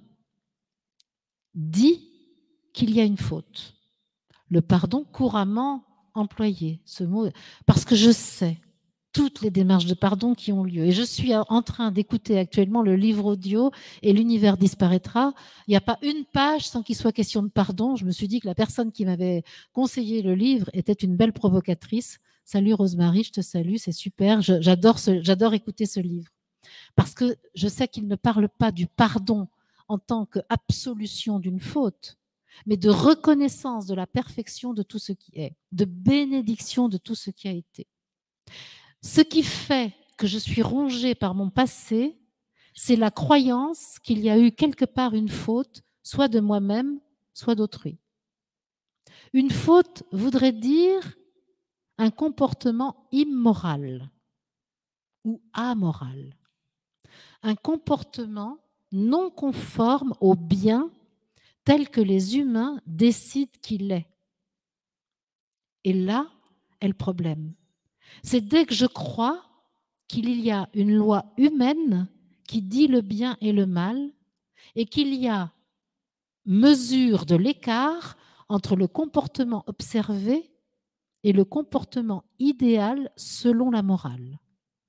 dit qu'il y a une faute. Le pardon couramment employé, ce mot, parce que je sais toutes les démarches de pardon qui ont lieu. Et je suis en train d'écouter actuellement le livre audio et l'univers disparaîtra. Il n'y a pas une page sans qu'il soit question de pardon. Je me suis dit que la personne qui m'avait conseillé le livre était une belle provocatrice. Salut Rosemary, je te salue, c'est super. J'adore écouter ce livre. Parce que je sais qu'il ne parle pas du pardon en tant qu'absolution d'une faute, mais de reconnaissance de la perfection de tout ce qui est, de bénédiction de tout ce qui a été. Ce qui fait que je suis rongée par mon passé, c'est la croyance qu'il y a eu quelque part une faute, soit de moi-même, soit d'autrui. Une faute voudrait dire un comportement immoral ou amoral. Un comportement non conforme au bien tel que les humains décident qu'il est. Et là est le problème. C'est dès que je crois qu'il y a une loi humaine qui dit le bien et le mal et qu'il y a mesure de l'écart entre le comportement observé et le comportement idéal selon la morale.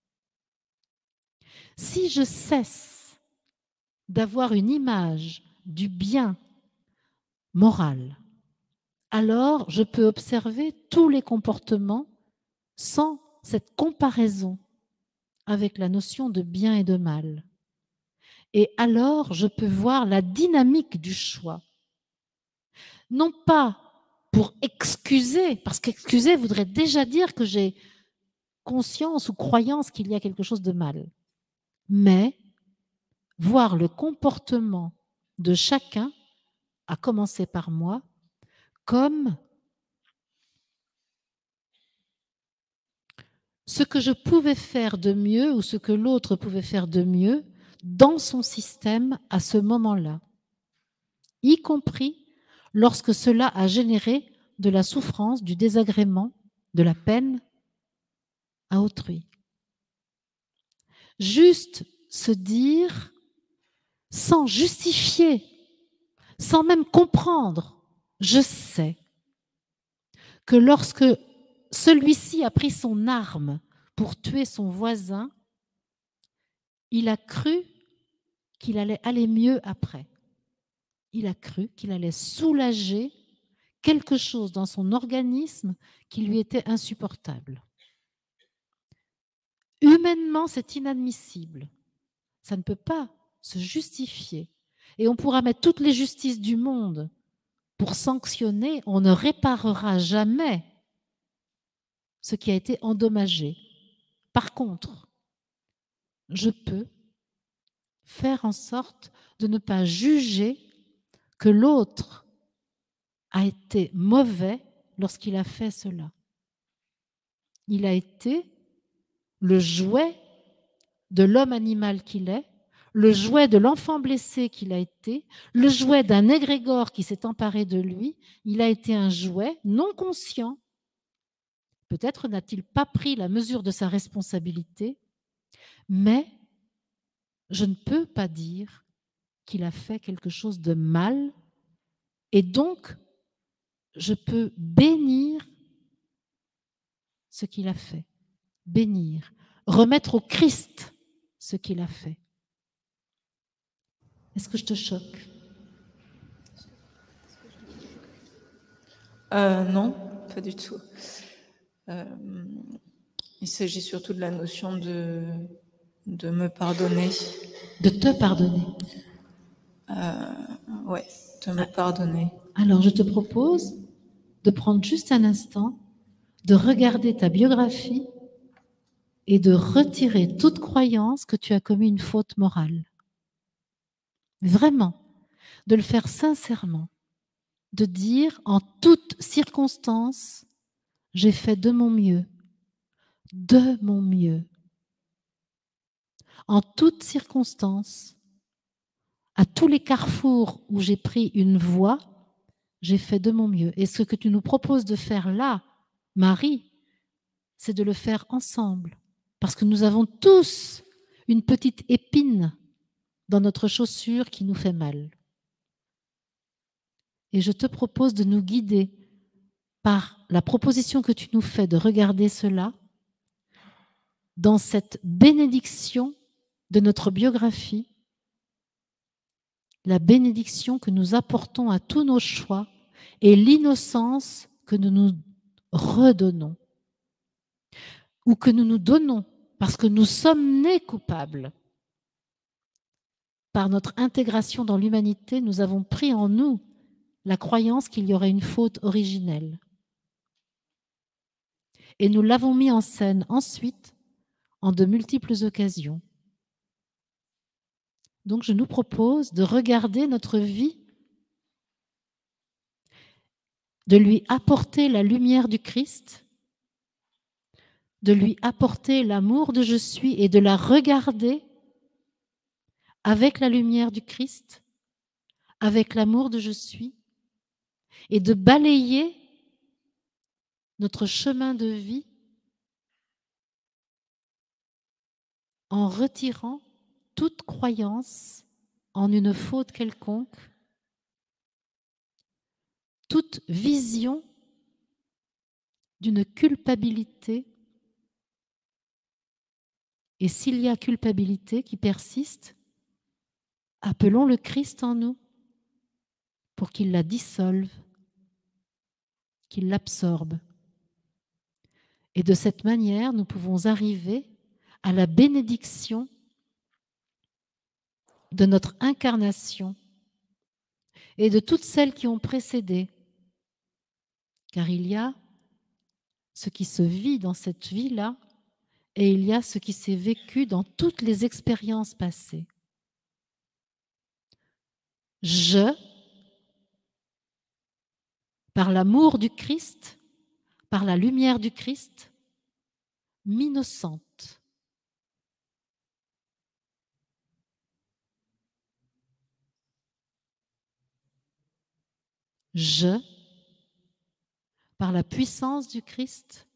Si je cesse d'avoir une image du bien moral, alors je peux observer tous les comportements sans cette comparaison avec la notion de bien et de mal. Et alors, je peux voir la dynamique du choix. Non pas pour excuser, parce qu'excuser voudrait déjà dire que j'ai conscience ou croyance qu'il y a quelque chose de mal, mais voir le comportement de chacun, à commencer par moi, comme ce que je pouvais faire de mieux ou ce que l'autre pouvait faire de mieux dans son système à ce moment-là, y compris lorsque cela a généré de la souffrance, du désagrément, de la peine à autrui. Juste se dire, sans justifier, sans même comprendre, je sais que lorsque celui-ci a pris son arme pour tuer son voisin, il a cru qu'il allait aller mieux après. Il a cru qu'il allait soulager quelque chose dans son organisme qui lui était insupportable. Humainement, c'est inadmissible. Ça ne peut pas se justifier. Et on pourra mettre toutes les justices du monde pour sanctionner, on ne réparera jamais ce qui a été endommagé. Par contre, je peux faire en sorte de ne pas juger que l'autre a été mauvais lorsqu'il a fait cela. Il a été le jouet de l'homme animal qu'il est, le jouet de l'enfant blessé qu'il a été, le jouet d'un égrégore qui s'est emparé de lui. Il a été un jouet non conscient. Peut-être n'a-t-il pas pris la mesure de sa responsabilité, mais je ne peux pas dire qu'il a fait quelque chose de mal, et donc je peux bénir ce qu'il a fait, bénir, remettre au Christ ce qu'il a fait. Est-ce que je te choque? Non, pas du tout. Il s'agit surtout de la notion de me pardonner. De te pardonner. Ouais, de me pardonner. Alors, je te propose de prendre juste un instant, de regarder ta biographie et de retirer toute croyance que tu as commis une faute morale. Vraiment, de le faire sincèrement, de dire en toutes circonstances, j'ai fait de mon mieux, de mon mieux. En toutes circonstances, à tous les carrefours où j'ai pris une voie, j'ai fait de mon mieux. Et ce que tu nous proposes de faire là, Marie, c'est de le faire ensemble. Parce que nous avons tous une petite épine dans notre chaussure qui nous fait mal. Et je te propose de nous guider par la proposition que tu nous fais de regarder cela dans cette bénédiction de notre biographie, la bénédiction que nous apportons à tous nos choix et l'innocence que nous nous redonnons ou que nous nous donnons parce que nous sommes nés coupables. Par notre intégration dans l'humanité, nous avons pris en nous la croyance qu'il y aurait une faute originelle. Et nous l'avons mis en scène ensuite en de multiples occasions. Donc je nous propose de regarder notre vie, de lui apporter la lumière du Christ, de lui apporter l'amour de je suis et de la regarder avec la lumière du Christ, avec l'amour de je suis, et de balayer notre chemin de vie en retirant toute croyance en une faute quelconque, toute vision d'une culpabilité. Et s'il y a culpabilité qui persiste, appelons le Christ en nous pour qu'il la dissolve, qu'il l'absorbe. Et de cette manière, nous pouvons arriver à la bénédiction de notre incarnation et de toutes celles qui ont précédé. Car il y a ce qui se vit dans cette vie-là et il y a ce qui s'est vécu dans toutes les expériences passées. Je, par l'amour du Christ, par la lumière du Christ, m'innocente. Je, par la puissance du Christ,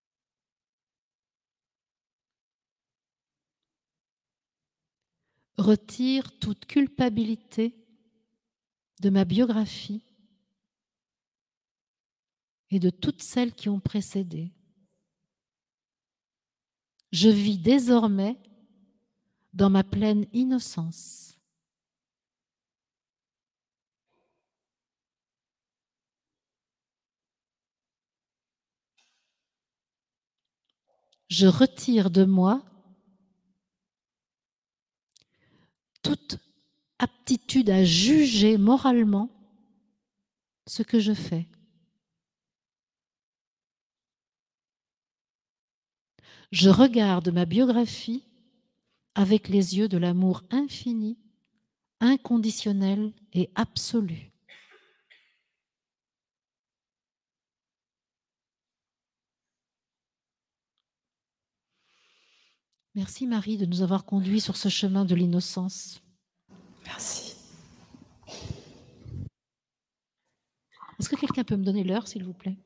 retire toute culpabilité de ma biographie et de toutes celles qui ont précédé. Je vis désormais dans ma pleine innocence. Je retire de moi toute aptitude à juger moralement ce que je fais. Je regarde ma biographie avec les yeux de l'amour infini, inconditionnel et absolu. Merci Marie de nous avoir conduits sur ce chemin de l'innocence. Merci. Est-ce que quelqu'un peut me donner l'heure, s'il vous plaît?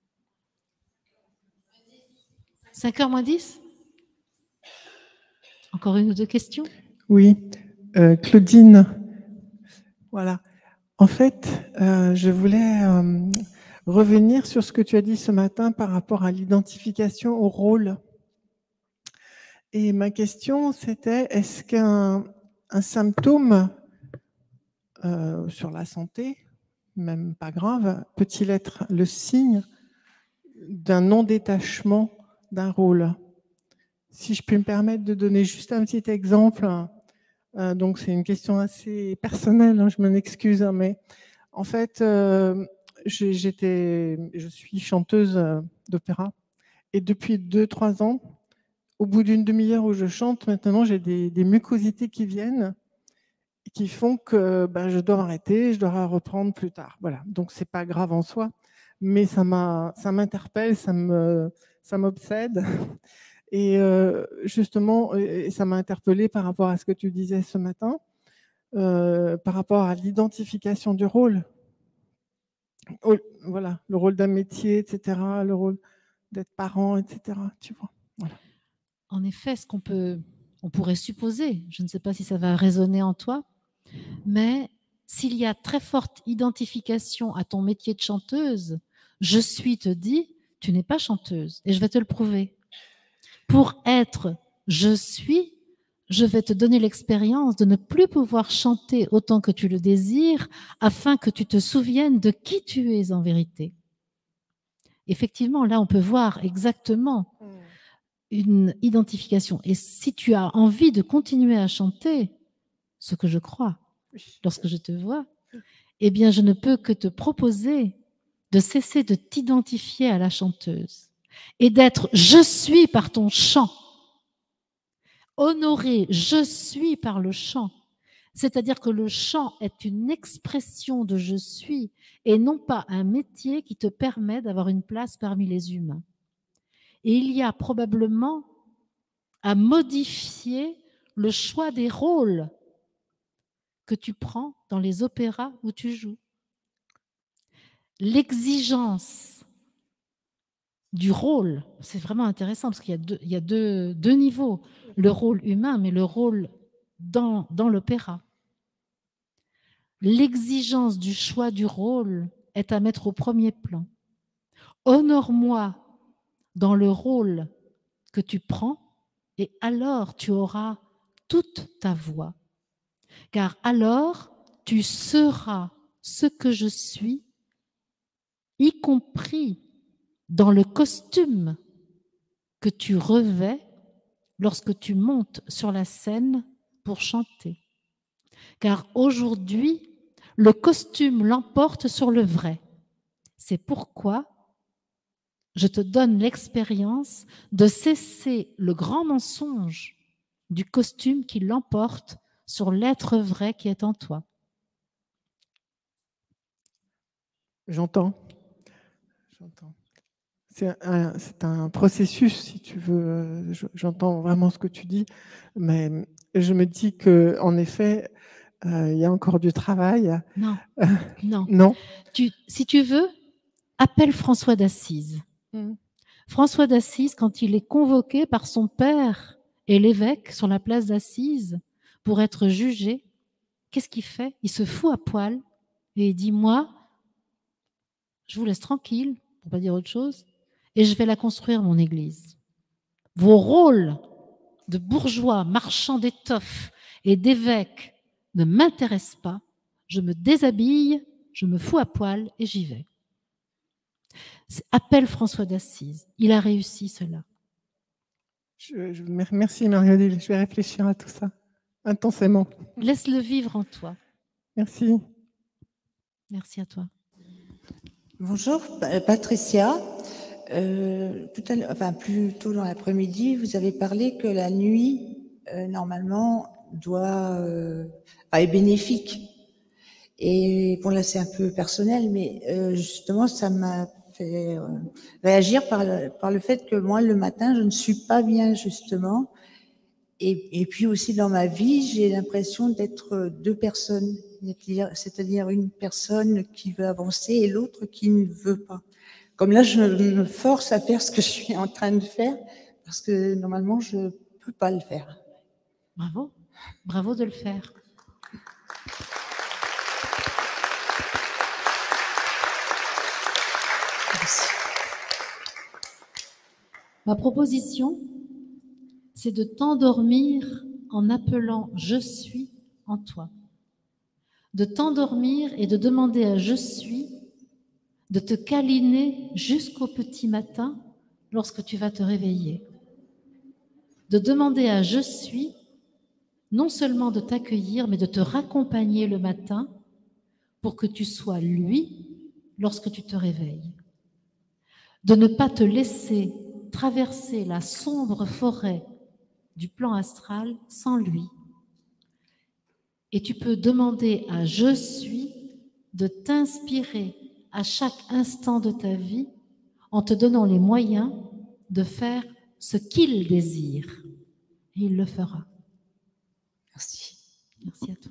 5h moins 10? Encore une ou deux questions? Oui. Claudine, Voilà. En fait, je voulais revenir sur ce que tu as dit ce matin par rapport à l'identification au rôle. Et ma question, c'était, est-ce qu'un symptôme sur la santé, même pas grave, peut-il être le signe d'un non-détachement d'un rôle? Si je puis me permettre de donner juste un petit exemple, donc c'est une question assez personnelle, hein, je m'en excuse, hein, mais en fait, je suis chanteuse d'opéra et depuis 2-3 ans, au bout d'une demi-heure où je chante, maintenant j'ai des mucosités qui viennent et qui font que je dois m'arrêter, je dois reprendre plus tard. Voilà, donc c'est pas grave en soi, mais ça m'interpelle, ça m'obsède. Et justement, et ça m'a interpellée par rapport à ce que tu disais ce matin, par rapport à l'identification du rôle. Voilà, le rôle d'un métier, etc., le rôle d'être parent, etc. Tu vois, voilà. En effet, on pourrait supposer, je ne sais pas si ça va résonner en toi, mais s'il y a très forte identification à ton métier de chanteuse, je suis te dit, tu n'es pas chanteuse, et je vais te le prouver. Pour être je suis, je vais te donner l'expérience de ne plus pouvoir chanter autant que tu le désires, afin que tu te souviennes de qui tu es en vérité. Effectivement, là, on peut voir exactement une identification. Et si tu as envie de continuer à chanter, ce que je crois, lorsque je te vois, eh bien, je ne peux que te proposer de cesser de t'identifier à la chanteuse et d'être « je suis » par ton chant. Honorer « je suis » par le chant. C'est-à-dire que le chant est une expression de « je suis » et non pas un métier qui te permet d'avoir une place parmi les humains. Et il y a probablement à modifier le choix des rôles que tu prends dans les opéras où tu joues. L'exigence du rôle, c'est vraiment intéressant parce qu'il y a deux niveaux, le rôle humain, mais le rôle dans l'opéra. L'exigence du choix du rôle est à mettre au premier plan. Honore-moi dans le rôle que tu prends et alors tu auras toute ta voix. Car alors tu seras ce que je suis, y compris dans le costume que tu revêts lorsque tu montes sur la scène pour chanter. Car aujourd'hui, le costume l'emporte sur le vrai. C'est pourquoi je te donne l'expérience de cesser le grand mensonge du costume qui l'emporte sur l'être vrai qui est en toi. J'entends. C'est un processus, si tu veux. J'entends vraiment ce que tu dis, mais je me dis qu'en effet, il y a encore du travail. Non, non. Non. Si tu veux, appelle François d'Assise. François d'Assise, quand il est convoqué par son père et l'évêque sur la place d'Assise pour être jugé, qu'est-ce qu'il fait? Il se fout à poil et il dit « Moi, je vous laisse tranquille, pour ne pas dire autre chose, et je vais la construire, mon église. Vos rôles de bourgeois, marchands d'étoffes et d'évêques ne m'intéressent pas. Je me déshabille, je me fous à poil et j'y vais. » Appelle François d'Assise. Il a réussi cela. Merci Marie-Odile. Je vais réfléchir à tout ça intensément. Laisse-le vivre en toi. Merci. Merci à toi. Bonjour, Patricia. Tout à l'heure, enfin plus tôt dans l'après-midi, vous avez parlé que la nuit, normalement, est bénéfique. Et bon, là, c'est un peu personnel, mais justement, ça m'a fait réagir par le fait que moi, le matin, je ne suis pas bien, justement. Et puis aussi, dans ma vie, j'ai l'impression d'être deux personnes, c'est-à-dire une personne qui veut avancer et l'autre qui ne veut pas. Comme là, je me force à faire ce que je suis en train de faire, parce que normalement, je ne peux pas le faire. Bravo, bravo de le faire. Ma proposition, c'est de t'endormir en appelant « Je suis » en toi. De t'endormir et de demander à « Je suis » de te câliner jusqu'au petit matin lorsque tu vas te réveiller. De demander à « Je suis » non seulement de t'accueillir, mais de te raccompagner le matin pour que tu sois lui lorsque tu te réveilles. De ne pas te laisser traverser la sombre forêt du plan astral sans lui. Et tu peux demander à « Je suis » de t'inspirer à chaque instant de ta vie en te donnant les moyens de faire ce qu'il désire. Et il le fera. Merci. Merci à toi.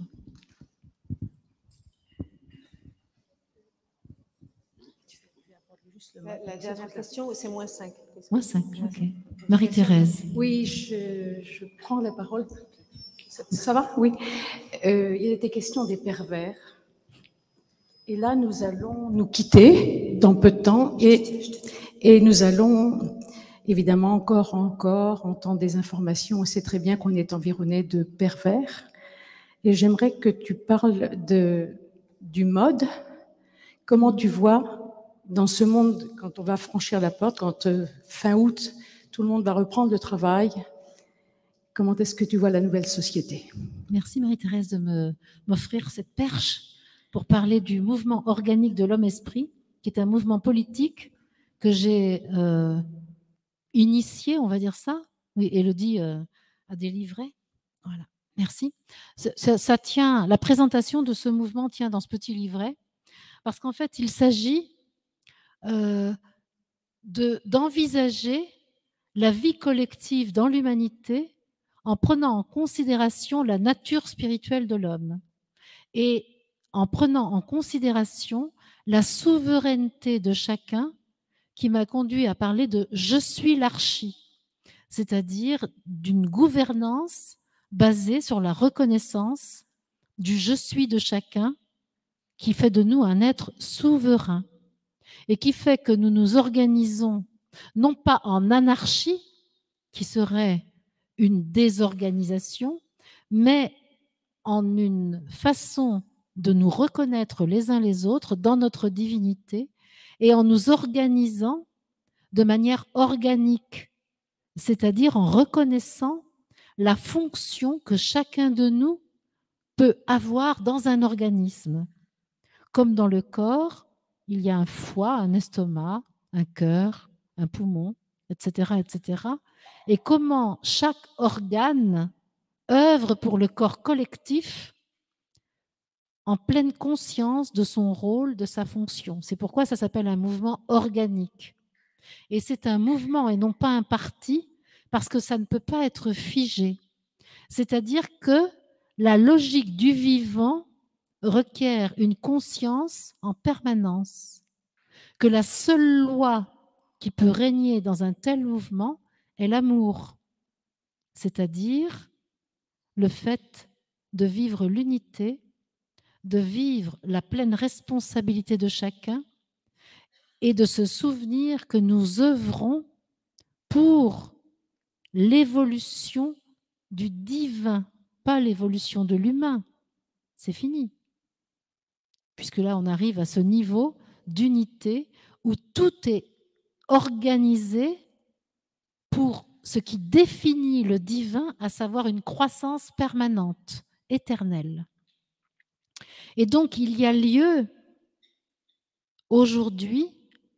La dernière question, c'est -5. -5, ok. Marie-Thérèse. Oui, je prends la parole. Ça va? Oui. Il était question des pervers. Et là, nous allons nous quitter dans peu de temps et nous allons évidemment encore entendre des informations. On sait très bien qu'on est environné de pervers. Et j'aimerais que tu parles du mode. Comment tu vois dans ce monde, quand on va franchir la porte, quand fin août, tout le monde va reprendre le travail, comment est-ce que tu vois la nouvelle société? Merci Marie-Thérèse de m'offrir cette perche pour parler du mouvement organique de l'homme-esprit, qui est un mouvement politique que j'ai initié, on va dire ça. Oui, Élodie a délivré. Voilà, merci. Ça tient, la présentation de ce mouvement tient dans ce petit livret, parce qu'en fait, il s'agit d'envisager la vie collective dans l'humanité en prenant en considération la nature spirituelle de l'homme et en prenant en considération la souveraineté de chacun, qui m'a conduit à parler de « je suis l'archi », c'est-à-dire d'une gouvernance basée sur la reconnaissance du « je suis » de chacun, qui fait de nous un être souverain et qui fait que nous nous organisons non pas en anarchie, qui serait une désorganisation, mais en une façon de nous reconnaître les uns les autres dans notre divinité et en nous organisant de manière organique, c'est-à-dire en reconnaissant la fonction que chacun de nous peut avoir dans un organisme. Comme dans le corps, il y a un foie, un estomac, un cœur, un poumon, etc., etc. Et comment chaque organe œuvre pour le corps collectif en pleine conscience de son rôle, de sa fonction. C'est pourquoi ça s'appelle un mouvement organique. Et c'est un mouvement et non pas un parti, parce que ça ne peut pas être figé. C'est-à-dire que la logique du vivant requiert une conscience en permanence, que la seule loi qui peut régner dans un tel mouvement est l'amour, c'est-à-dire le fait de vivre l'unité, de vivre la pleine responsabilité de chacun et de se souvenir que nous œuvrons pour l'évolution du divin, pas l'évolution de l'humain. C'est fini. Puisque là, on arrive à ce niveau d'unité où tout est organisé pour ce qui définit le divin, à savoir une croissance permanente, éternelle. Et donc, il y a lieu aujourd'hui,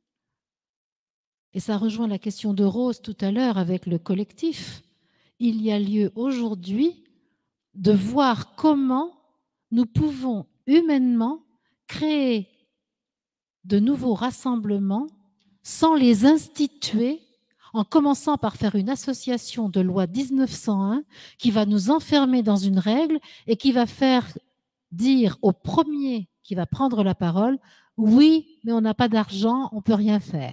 et ça rejoint la question de Rose tout à l'heure avec le collectif, il y a lieu aujourd'hui de voir comment nous pouvons humainement créer de nouveaux rassemblements sans les instituer, en commençant par faire une association de loi 1901 qui va nous enfermer dans une règle et qui va faire dire au premier qui va prendre la parole « oui, mais on n'a pas d'argent, on ne peut rien faire ».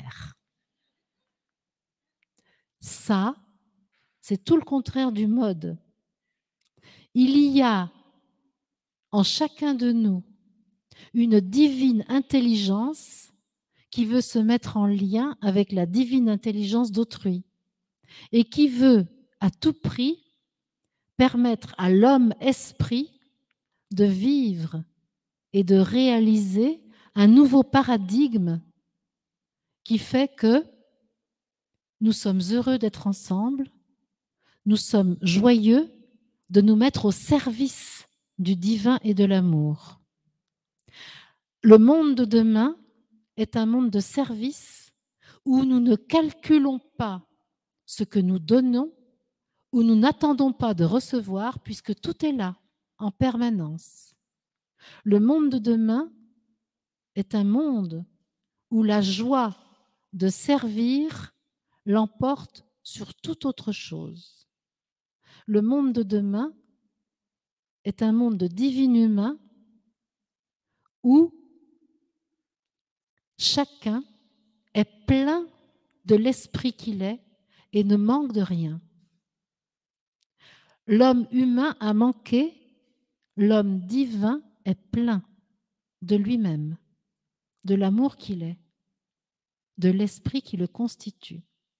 Ça, c'est tout le contraire du mode. Il y a en chacun de nous une divine intelligence qui veut se mettre en lien avec la divine intelligence d'autrui et qui veut à tout prix permettre à l'homme-esprit de vivre et de réaliser un nouveau paradigme qui fait que nous sommes heureux d'être ensemble, nous sommes joyeux de nous mettre au service du divin et de l'amour. Le monde de demain est un monde de service où nous ne calculons pas ce que nous donnons, où nous n'attendons pas de recevoir, puisque tout est là, en permanence. Le monde de demain est un monde où la joie de servir l'emporte sur toute autre chose. Le monde de demain est un monde de divin humain où chacun est plein de l'esprit qu'il est et ne manque de rien. L'homme humain a manqué, l'homme divin est plein de lui-même, de l'amour qu'il est, de l'esprit qui le constitue.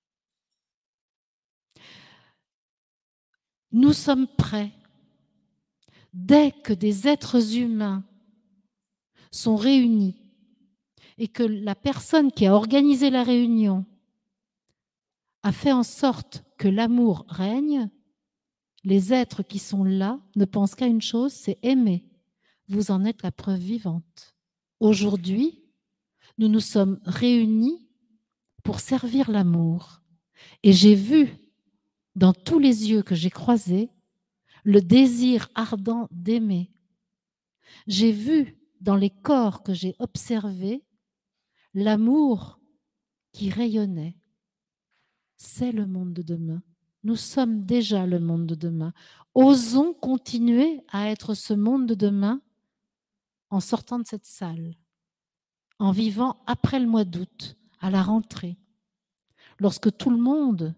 Nous sommes prêts, dès que des êtres humains sont réunis et que la personne qui a organisé la réunion a fait en sorte que l'amour règne, les êtres qui sont là ne pensent qu'à une chose, c'est aimer. Vous en êtes la preuve vivante. Aujourd'hui, nous nous sommes réunis pour servir l'amour. Et j'ai vu dans tous les yeux que j'ai croisés le désir ardent d'aimer. J'ai vu dans les corps que j'ai observés l'amour qui rayonnait. C'est le monde de demain. Nous sommes déjà le monde de demain. Osons continuer à être ce monde de demain en sortant de cette salle, en vivant après le mois d'août, à la rentrée, lorsque tout le monde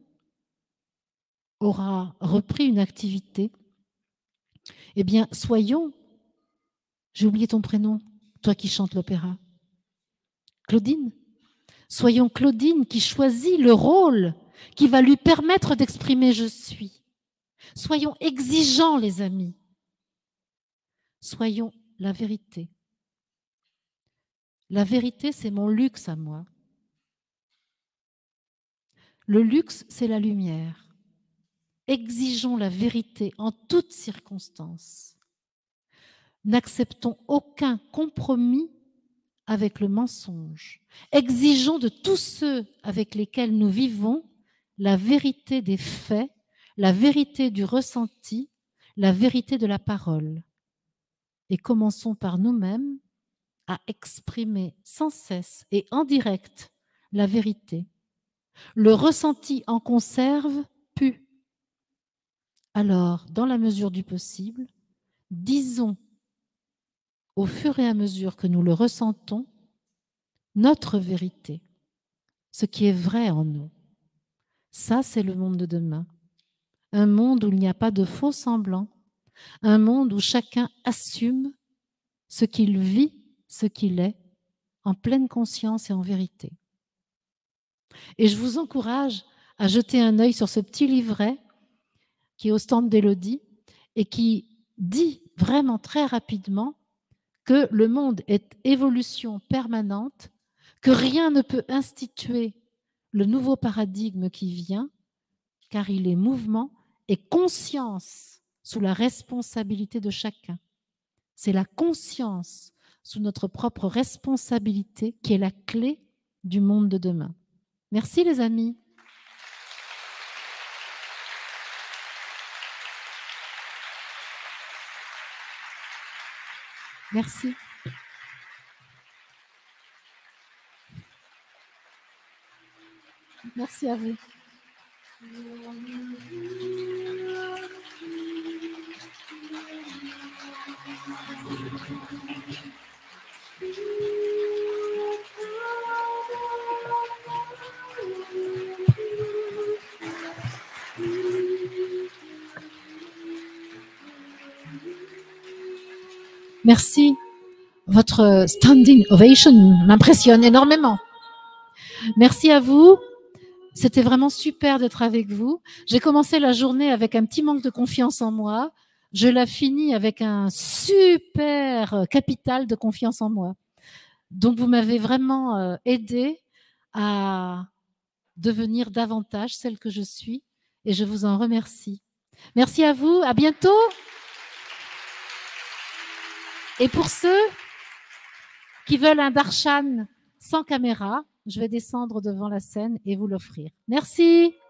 aura repris une activité. Eh bien, soyons, j'ai oublié ton prénom, toi qui chantes l'opéra, Claudine. Soyons Claudine qui choisit le rôle qui va lui permettre d'exprimer « je suis ». Soyons exigeants, les amis. Soyons la vérité. La vérité, c'est mon luxe à moi. Le luxe, c'est la lumière. Exigeons la vérité en toutes circonstances. N'acceptons aucun compromis avec le mensonge. Exigeons de tous ceux avec lesquels nous vivons la vérité des faits, la vérité du ressenti, la vérité de la parole. Et commençons par nous-mêmes à exprimer sans cesse et en direct la vérité. Le ressenti en conserve pue. Alors, dans la mesure du possible, disons au fur et à mesure que nous le ressentons, notre vérité, ce qui est vrai en nous. Ça, c'est le monde de demain. Un monde où il n'y a pas de faux semblants, un monde où chacun assume ce qu'il vit, ce qu'il est, en pleine conscience et en vérité. Et je vous encourage à jeter un œil sur ce petit livret qui est au stand d'Élodie et qui dit vraiment très rapidement que le monde est évolution permanente, que rien ne peut instituer le nouveau paradigme qui vient, car il est mouvement et conscience sous la responsabilité de chacun. C'est la conscience sous notre propre responsabilité qui est la clé du monde de demain. Merci les amis. Merci. Merci à vous. Merci. Votre standing ovation m'impressionne énormément. Merci à vous. C'était vraiment super d'être avec vous. J'ai commencé la journée avec un petit manque de confiance en moi. Je la finis avec un super capital de confiance en moi. Donc, vous m'avez vraiment aidé à devenir davantage celle que je suis et je vous en remercie. Merci à vous. À bientôt. Et pour ceux qui veulent un darshan sans caméra, je vais descendre devant la scène et vous l'offrir. Merci.